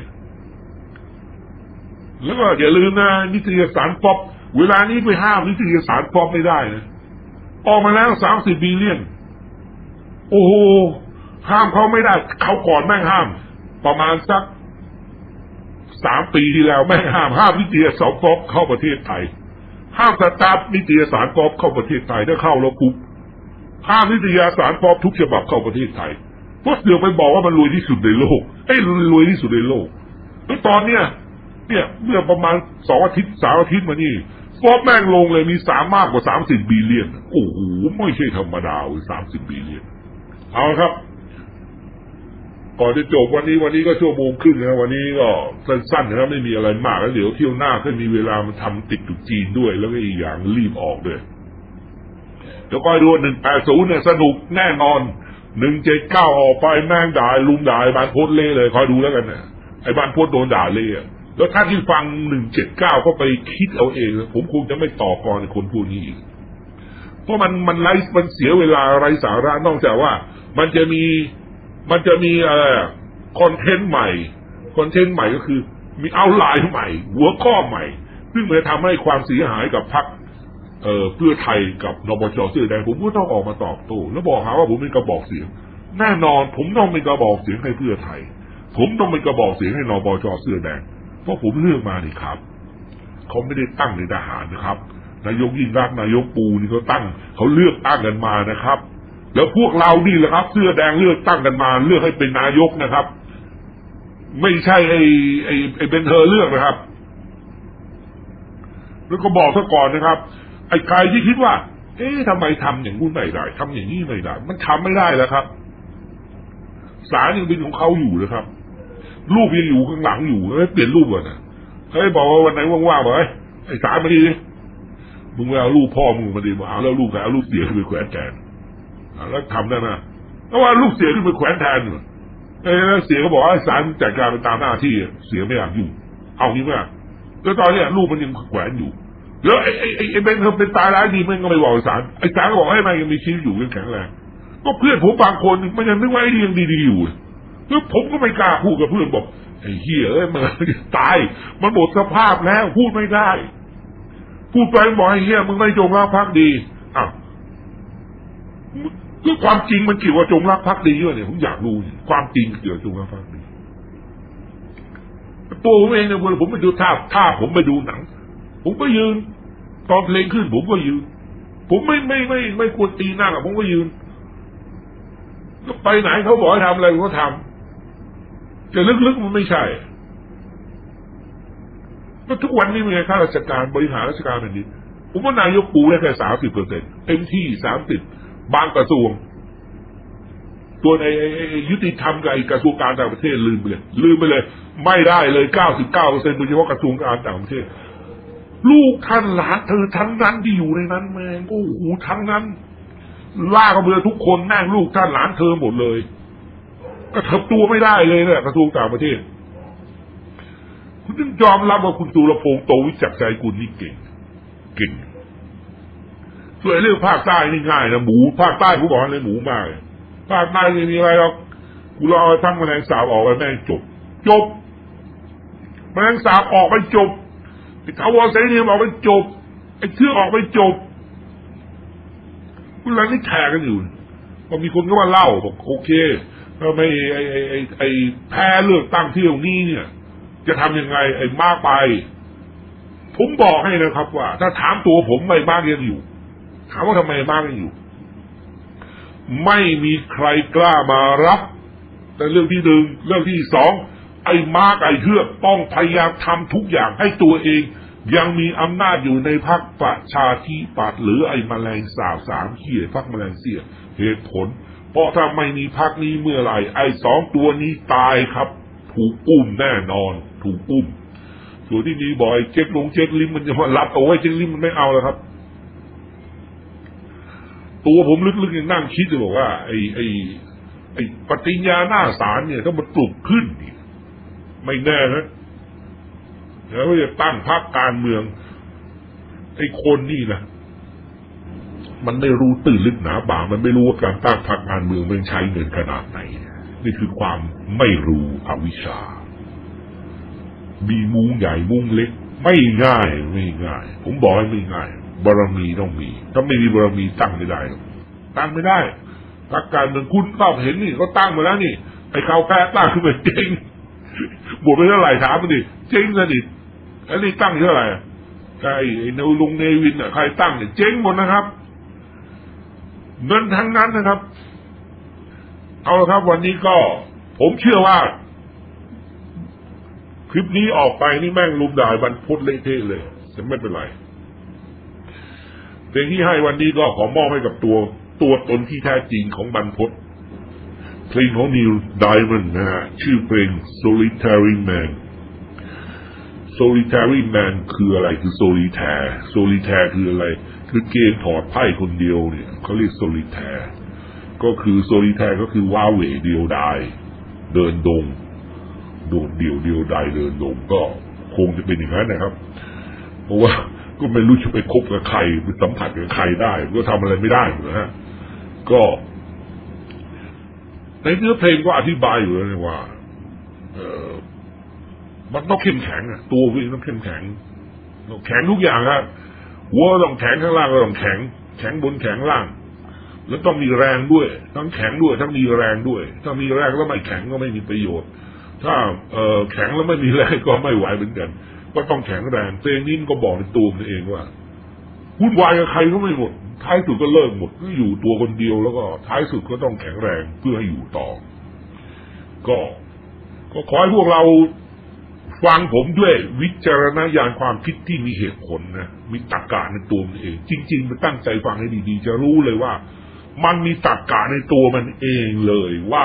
แล้วก็อย่าลืมนะนิตยสารป๊อปเวลานี้ไปห้ามนิตยสารป๊อปไม่ได้นะออกมาแล้วสามสิบบิลเลียนโอ้โหห้ามเขาไม่ได้เขาก่อนแม่งห้ามประมาณสักสามปีที่แล้วแม่งห้ามห้ามนิตยสารป๊อปเข้าประเทศไทยห้ามสตาร์ทนิตยสารป๊อปเข้าประเทศไทยถ้าเข้าแล้วคุกห้ามนิตยสารป๊อปทุกฉบับเข้าประเทศไทยเพราะเสือไปบอกว่ามันรวยที่สุดในโลกไอ้รวยที่สุดในโลกแล้วตอนเนี้ยเนี่ยเมื่อประมาณสองอาทิตย์สามอาทิตย์มานี่ป๊อปแม่งลงเลยมีสามมากกว่าสามสิบบิลเลียนโอ้โหไม่ใช่ธรรมดาเลยสามสิบบิลเลียนเอาครับก่อนจะจบวันนี้วันนี้ก็ชั่วโมงครึ่งนะวันนี้ก็สั้นๆนะครับไม่มีอะไรมากแล้วเดี๋ยวเที่ยวหน้าก็มีเวลามาทำติดตุกจีนด้วยแล้วก็อีกอย่างรีบออกด้วยแล้วก็ดูหนึ่งแปดศูนย์เนี่ยสนุกแน่นอนหนึ่งเจ็ดเก้าออกไปแม่งด่าลุมด่าบ้านพดเล่เลยคอยดูแล้วกันนะไอ้บ้านพดโดนด่าเล่แล้วท่านที่ฟังหนึ่งเจ็ดเก้าก็ไปคิดเอาเองผมคงจะไม่ต่อกรคนพูดนี้อีกเพราะมันมันไร้มันเสียเวลาไร้สาระนอกจากว่ามันจะมีมันจะมีอะไรคอนเทนต์ใหม่คอนเทนต์ใหม่ก็คือมีเอาไลน์ใหม่หัวข้อใหม่ซึ่งมันจะทำให้ความเสียหายกับพรรคเอ่อเพื่อไทยกับนปช.เสื้อแดงผมก็ต้องออกมาตอบโต้แล้วบอกหาว่าผมเป็นกระบอกเสียงแน่นอนผมต้องเป็นกระบอกเสียงให้เพื่อไทยผมต้องเป็นกระบอกเสียงให้นปช.เสื้อแดงเพราะผมเลือกมานี่ครับเขาไม่ได้ตั้งในทหารนะครับนายกยิ่งรักนายกปูนี่เขาตั้งเขาเลือกตั้งกันมานะครับแล้วพวกเรานี่แหละครับเสื้อแดงเลือกตั้งกันมาเลือกให้เป็นนายกนะครับไม่ใช่ไอ้ไอ้ไอ้เบนเธอเลือกนะครับแล้วก็บอกซะก่อนนะครับไอ้ใครที่คิดว่าเอ๊ะทำไมทำอย่างนู้นไม่ได้ทำอย่างนี้ไม่ได้มันทำไม่ได้แล้วครับศาลยังเป็นของเขาอยู่เลยครับรูปยังอยู่ข้างหลังอยู่ไม่เปลี่ยนรูปก่อนนะเขาบอกว่าวันไหนว่างๆบอกไอ้ไอ้ศาลมาดีมึงไปเอารูปพ่อมึงมาดีมาเอาแล้วรูปใครเอารูปเสียขึ้นไปแขวนแทนแล้วทำได้ไหมเพราะว่ารูปเสียขึ้นไปแขวนแทนไอ้เสียก็บอกว่าศาลจัดการไปตามหน้าที่เสียไม่อยากอยู่เอางี้ไหมแล้วตอนนี้รูปมันยังแขวนอยู่แล้วไอ้ไอ้ไอ้เป็นเป็นตายร้ายดีมันก็ไม่บอกศาลไอ้ศาลก็บอกให้มันยังมีชีวิตอยู่ยังแข็งแรงก็เพื่อนผมบางคนมันยังนึกว่าไอ้นี่ยังดีๆอยู่แล้วผมก็ไม่กล้าพูดกับเพื่อนบอกไอ้เหี้ยเอ้ยมันตายมันหมดสภาพแล้วพูดไม่ได้พูดไปบอกไอ้เหี้ยมึงไม่จงรักภักดีอ้าวคือความจริงมันเกี่ยวกับจงรักภักดีด้วยเนี่ยผมอยากรู้ความจริงเกี่ยวกับจงรักภักดีตัวผมเองเนี่ยผมไปดูท่าท่าผมไปดูหนังผมก็ยืนตอนเพลงขึ้นผมก็ยืนผมไม่ไม่ไม่ไม่ควรตีหน้าผมก็ยืนก็ไปไหนเขาบอกให้ทำอะไรผมก็ทำแต่ลึกๆมันไม่ใช่ก็ทุกวันนี้มีข้าราชการบริหารราชการแผ่นดินผมว่านายกปูได้แค่สามสิบเปอร์เซ็นต์เต็มที่สามสิบบางกระทรวงตัวในยุติธรรมกับกระทรวงการต่างประเทศลืมไปเลยลืมไปเลยไม่ได้เลยเก้าสิบเก้าเปอร์เซ็นต์โดยเฉพาะกระทรวงการต่างประเทศลูกท่านหลานเธอทั้งนั้นที่อยู่ในนั้นแม่งโอ้โหทั้งนั้นล่ากระเบือทุกคนแม่งลูกท่านหลานเธอหมดเลยก็เถิบตัวไม่ได้เลยเนี่ยกระทรวงต่างประเทศคุณต้องยอมรับว่าคุณสุรพงษ์โตวิจักรใจกุลนี่เก่งเก่งส่วนเรื่องภาคใต้นี่ง่ายนะหมูภาคใต้ผมบอกเลยหมูมากภาคใต้ไม่มีอะไรหรอกกูรอทั้งแมลงสาบออกไปแม่งจบจบแมลงสาบออกไปจบไอ้ทาวรเสนีออกไปจบไอ้เชือกออกไปจบคุณอะไรนี่แชร์กันอยู่พอมีคนก็มาเล่าบอกโอเคทำไมไอ้ไอ้ไอ้ไอ้แพ้เลือกตั้งที่ตรงนี้เนี่ยจะทำยังไงไอ้มากไปผมบอกให้นะครับว่าถ้าถามตัวผมไม่มากยังอยู่ถามว่าทำไมมากยังอยู่ไม่มีใครกล้ามารับแต่เรื่องที่หนึ่งเรื่องที่สองไอ้มากไอ้เทือกต้องพยายามทำทุกอย่างให้ตัวเองยังมีอำนาจอยู่ในพรรคประชาธิปัตย์หรือไอ้แมลงสาบสามขี้พรรคแมลงเสี่ยเหตุผลเพราะถ้าไม่มีพรรคนี้เมื่อไหร่ไอ้สองตัวนี้ตายครับถูกอุ้มแน่นอนถูกอุ้มส่วนที่นี่บ่อยเจ๊กลงเจ๊กลิมมันจะมารับเอาไว้เจ๊กลิมมันไม่เอาแล้วครับตัวผมลึกๆยังนั่งคิดเลยบอกว่าไอ้ไอ้ไอ้ปฏิญญาหน้าศาลเนี่ยถ้ามันปลุกขึ้นไม่แน่นะแล้วจะตั้งพรรคการเมืองไอ้คนนี่นะมันไม่รู้ตื่นลึกหนาบางมันไม่รู้ว่าการตั้งพรรคการเมืองมันใช้เงินขนาดไหนนี่คือความไม่รู้อวิชชามีมุ้งใหญ่มุ้งเล็กไม่ง่ายไม่ง่ายผมบอกให้ไม่ง่ายบารมีต้องมีถ้าไม่มีบารมีตั้งไม่ได้ตั้งไม่ได้พรรคการเมืองคุณก็เห็นนี่เขาตั้งมาแล้วนี่ไอ้เขาแพ้ตั้งคือเป็นเจ๊งบวชไปเท่าไหร่ถามมันดิเจ๊งสนิทไอ้นี่ตั้งเท่าไหร่ใครไอ้นลุงเนวินอ่ะใครตั้งเนี่ยเจ๊งหมดนะครับเงินทั้งนั้นนะครับเอาละครับวันนี้ก็ผมเชื่อว่าคลิปนี้ออกไปนี่แม่งลุมด่าบรรพตเละเทะเลยแต่ไม่เป็นไรเพลงที่ให้วันนี้ก็ขอมอบให้กับตัวตัวตนที่แท้จริงของบรรพตเพลงของนิวไดมอนด์นะฮะชื่อเพลง Solitary Man Solitary Man คืออะไรคือ Solitaire Solitaire คืออะไรคือเกมถอดไพ่คนเดียวเนี่ยเขาเรียก Solitaire ก็คือ Solitaire ก็คือว้าเหวเดียวดายเดินดงโดดเดี่ยวเดียวดายเดินดงก็คงจะเป็นอย่างนั้นนะครับเพราะว่าก็ไม่รู้จะไปคบกับใครไปสัมผัสกับใครได้ก็ทำอะไรไม่ได้นะฮะก็ในเนื้อเพลงก็อธิบายอยู่แล้วว่าเออมันต้องเข้มแข็งอ่ะตัววิ่งต้องเข้มแข็งแข็งทุกอย่างครับหัวต้องแข็งข้างล่างก็ต้องแข็งแข็งบนแข็งล่างแล้วต้องมีแรงด้วยทั้งแข็งด้วยทั้งมีแรงด้วยถ้ามีแรงแล้วไม่แข็งก็ไม่มีประโยชน์ถ้าเอ่อแข็งแล้วไม่มีแรงก็ไม่ไหวเหมือนกันก็ต้องแข็งแรงเพลงนี้ก็บอกในตัวมันเองว่าวุ่นวายกับใครก็ไม่หมดท้ายสุดก็เลิกหมดก็อยู่ตัวคนเดียวแล้วก็ท้ายสุดก็ต้องแข็งแรงเพื่อให้อยู่ต่อก็ก็ขอให้พวกเราฟังผมด้วยวิจารณญาณความคิดที่มีเหตุผลนะมีตรรกะในตัวมันเองจริงๆมันตั้งใจฟังให้ดีๆจะรู้เลยว่ามันมีตรรกะในตัวมันเองเลยว่า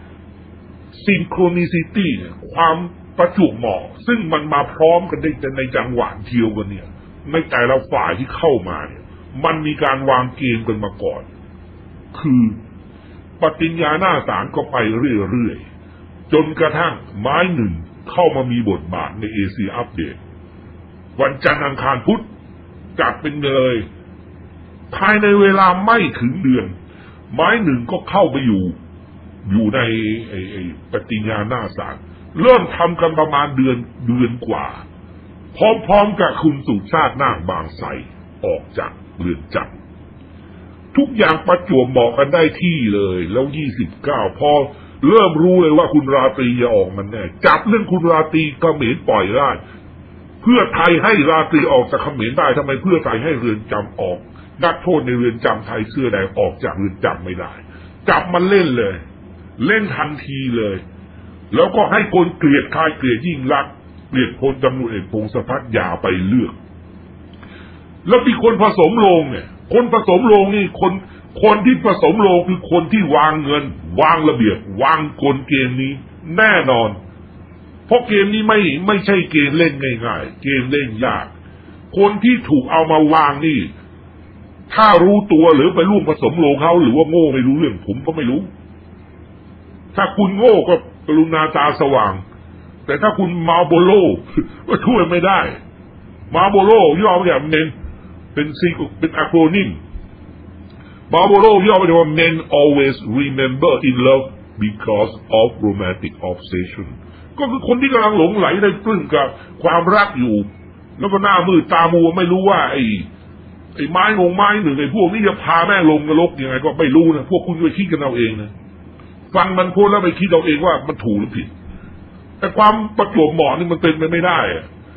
synchronicity ความประจวบเหมาะซึ่งมันมาพร้อมกันได้ในจังหวะเดียวกันเนี่ยในแต่ละฝ่ายที่เข้ามาเนี่ยมันมีการวางเกมกันมาก่อนคือปฏิญญาหน้าศาลก็ไปเรื่อยๆจนกระทั่งไม้หนึ่งเข้ามามีบทบาทในเอเชียอัปเดตวันจันทร์อังคารพุธจัดเป็นเลยภายในเวลาไม่ถึงเดือนไม้หนึ่งก็เข้าไปอยู่อยู่ในไอ้ไอ้ปฏิญญาหน้าศาลเริ่มทำกันประมาณเดือนเดือนกว่าพร้อมๆกับคุณสุชาตินาคบางไทรออกจากเรือนจำทุกอย่างประจวบเหมาะกันได้ที่เลยแล้วยี่สิบเก้าพอเริ่มรู้เลยว่าคุณราตรีจะออกมันแน่จับเรื่องคุณราตรีเขมรปล่อยได้เพื่อไทยให้ราตรีออกจากเขมรได้ทำไมเพื่อไทยให้เรือนจำออกนักโทษในเรือนจำไทยเสื้อแดงออกจากเรือนจำไม่ได้จับมันเล่นเลยเล่นทันทีเลยแล้วก็ให้คนเกลียดใครเกลียดยิ่งรักเกลียดพลตำรวจเอกพงศพัฒน์อย่าไปเลือกแล้วมีคนผสมโรงเนี่ยคนผสมโรงนี่คนคนที่ผสมโรงคือคนที่วางเงินวางระเบียบวางกลเกมนี้แน่นอนเพราะเกมนี้ไม่ไม่ใช่เกมเล่นง่ายๆเกมเล่นยากคนที่ถูกเอามาวางนี่ถ้ารู้ตัวหรือไปร่วมผสมโรงเขาหรือว่าโง่ไม่รู้เรื่องผมก็ไม่รู้ถ้าคุณโง่ก็กรุณาตาสว่างแต่ถ้าคุณมาโบโลก็ช่วยไม่ได้มาโบโลย่อมาจากเมนเป็นซีเป็นอะโครนิมมาโบโลย่อมาจากว่า men always remember in love because of romantic obsession ก็คือคนที่กำลังหลงไหลในปลื้มกับความรักอยู่แล้วก็หน้ามืดตามัวไม่รู้ว่าไอ้ไอ้ไม้งงไม้หนึ่งไอ้พวกนี้จะพาแม่งลงนรกยังไงก็ไม่รู้นะพวกคุณไปคิดกันเอาเองนะฟังมันพูดแล้วไปคิดเอาเองว่ามันถูกหรือผิดแต่ความประจวบเหมาะนี่มันเป็นไปไม่ได้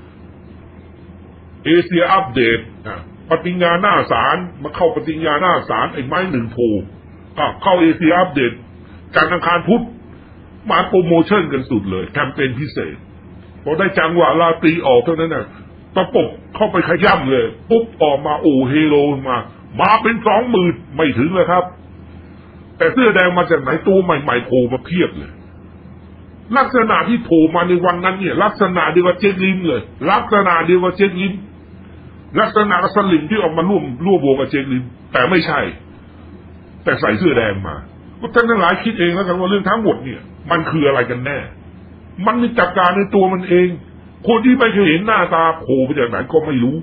เอเชียอัปเดตปฏิญญาหน้าศาลมาเข้าปฏิญญาหน้าศาลไอ้ไม้หนึ่งโผล่เข้าเอเชียอัปเดตจันทร์อังคารพุธมาโปรโมชั่นกันสุดเลยแคมเปญพิเศษพอได้จังหวะราตรีออกเท่านั้นน่ะตะปบเข้าไปขย่ำเลยปุ๊บออกมาโอ้เฮโร่มามาเป็นสองหมื่นไม่ถึงเลยครับแต่เสื้อแดงมาจากไหนตัวใหม่ๆโผล่มาเพียบเลยลักษณะที่โผล่มาในวันนั้นเนี่ยลักษณะเดียวกับเจ๊ลิมเลยลักษณะเดียวกับเจ๊ลิมลักษณะสลิมที่ออกมาร่วมร่วมวงกับเจ๊ลิมแต่ไม่ใช่แต่ใส่เสื้อแดงมาก็ท่านทั้งหลายคิดเองแล้วกันว่าเรื่องทั้งหมดเนี่ยมันคืออะไรกันแน่มันมีจัดการในตัวมันเองคนที่ไม่เคยเห็นหน้าตาโผล่มาจากไหนก็ไม่รู้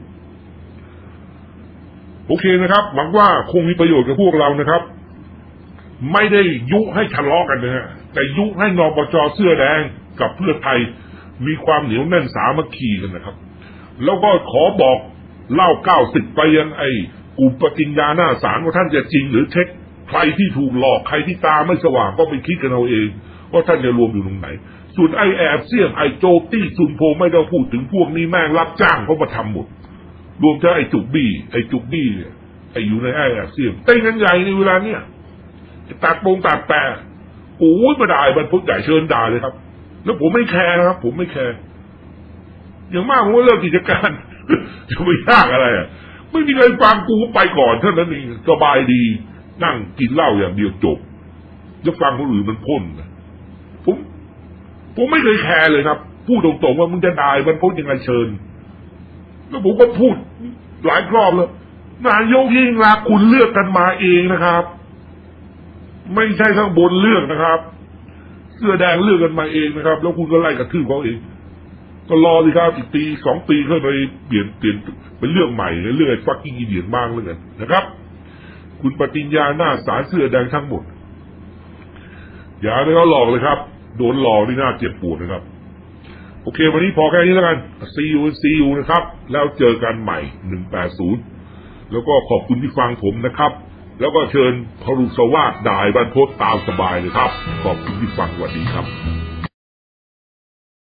โอเคนะครับหวังว่าคงมีประโยชน์กับพวกเรานะครับไม่ได้ยุให้ทะเลาะกันนะฮะแต่ยุให้นปช.เสื้อแดงกับเพื่อไทยมีความเหนียวแน่นสามัคคีกันนะครับแล้วก็ขอบอกเล่าเก้าสิบไปยังไอ้กลุ่มปฏิญญาหน้าศาลว่าท่านจะจริงหรือเท็จใครที่ถูกหลอกใครที่ตาไม่สว่างก็ไปคิดกันเอาเองว่าท่านจะรวมอยู่ตรงไหนส่วนไอ้แอบเสี่ยงไอ้โจตี้ซุนโพไม่ต้องพูดถึงพวกนี้แม่งรับจ้างเขามาทำหมดรวมทั้งไอ้จุกบี้ไอ้จุกบี้เนี่ยไอ้อยู่ในไอ้แอบเสี่ยงเต้นกันใหญ่ในเวลาเนี้ยตัดโปงตัดแปะโอ้ยมาด่าบรรพุทธใหญ่เชิญด่าเลยครับแล้วผมไม่แคร์นะครับผมไม่แคร์อย่างมากผมก็เลิกกิจการจะไม่ยากอะไรอ่ะไม่มีใครฟังกูไปก่อนเท่านั้นเองสบายดีนั่งกินเหล้าอย่างเดียวจบจะฟังคนอื่นมันพ่นผมผมไม่เคยแคร์เลยครับพูดตรงๆว่ามึงจะด่าบรรพุทธยังไงเชิญแล้วผมก็พูดหลายรอบแล้วนายกยิ่งรักคุณเลือกกันมาเองนะครับไม่ใช่ข้างบนเลือกนะครับเสื้อแดงเลือกกันมาเองนะครับแล้วคุณก็ไล่กระทืบเขาเองก็รอสิครับอีกปีสองปีค่อยไปเปลี่ยนเปลี่ยนเป็นเรื่องใหม่เรื่องไอ้ฟักกิ้งอีเดียนบ้างแล้วกันนะครับคุณปฏิญญาหน้าศาลเสื้อแดงทั้งหมดอย่าให้เขาหลอกเลยครับโดนหลอกนี่น่าเจ็บปวดนะครับโอเควันนี้พอแค่นี้แล้วกัน see you see you นะครับแล้วเจอกันใหม่หนึ่งแปดศูนย์แล้วก็ขอบคุณที่ฟังผมนะครับแล้วก็เชิญพรุสวาสด่ายบรรพตตามสบายเลยครับขอบคุณที่ฟังสวัสดีครับ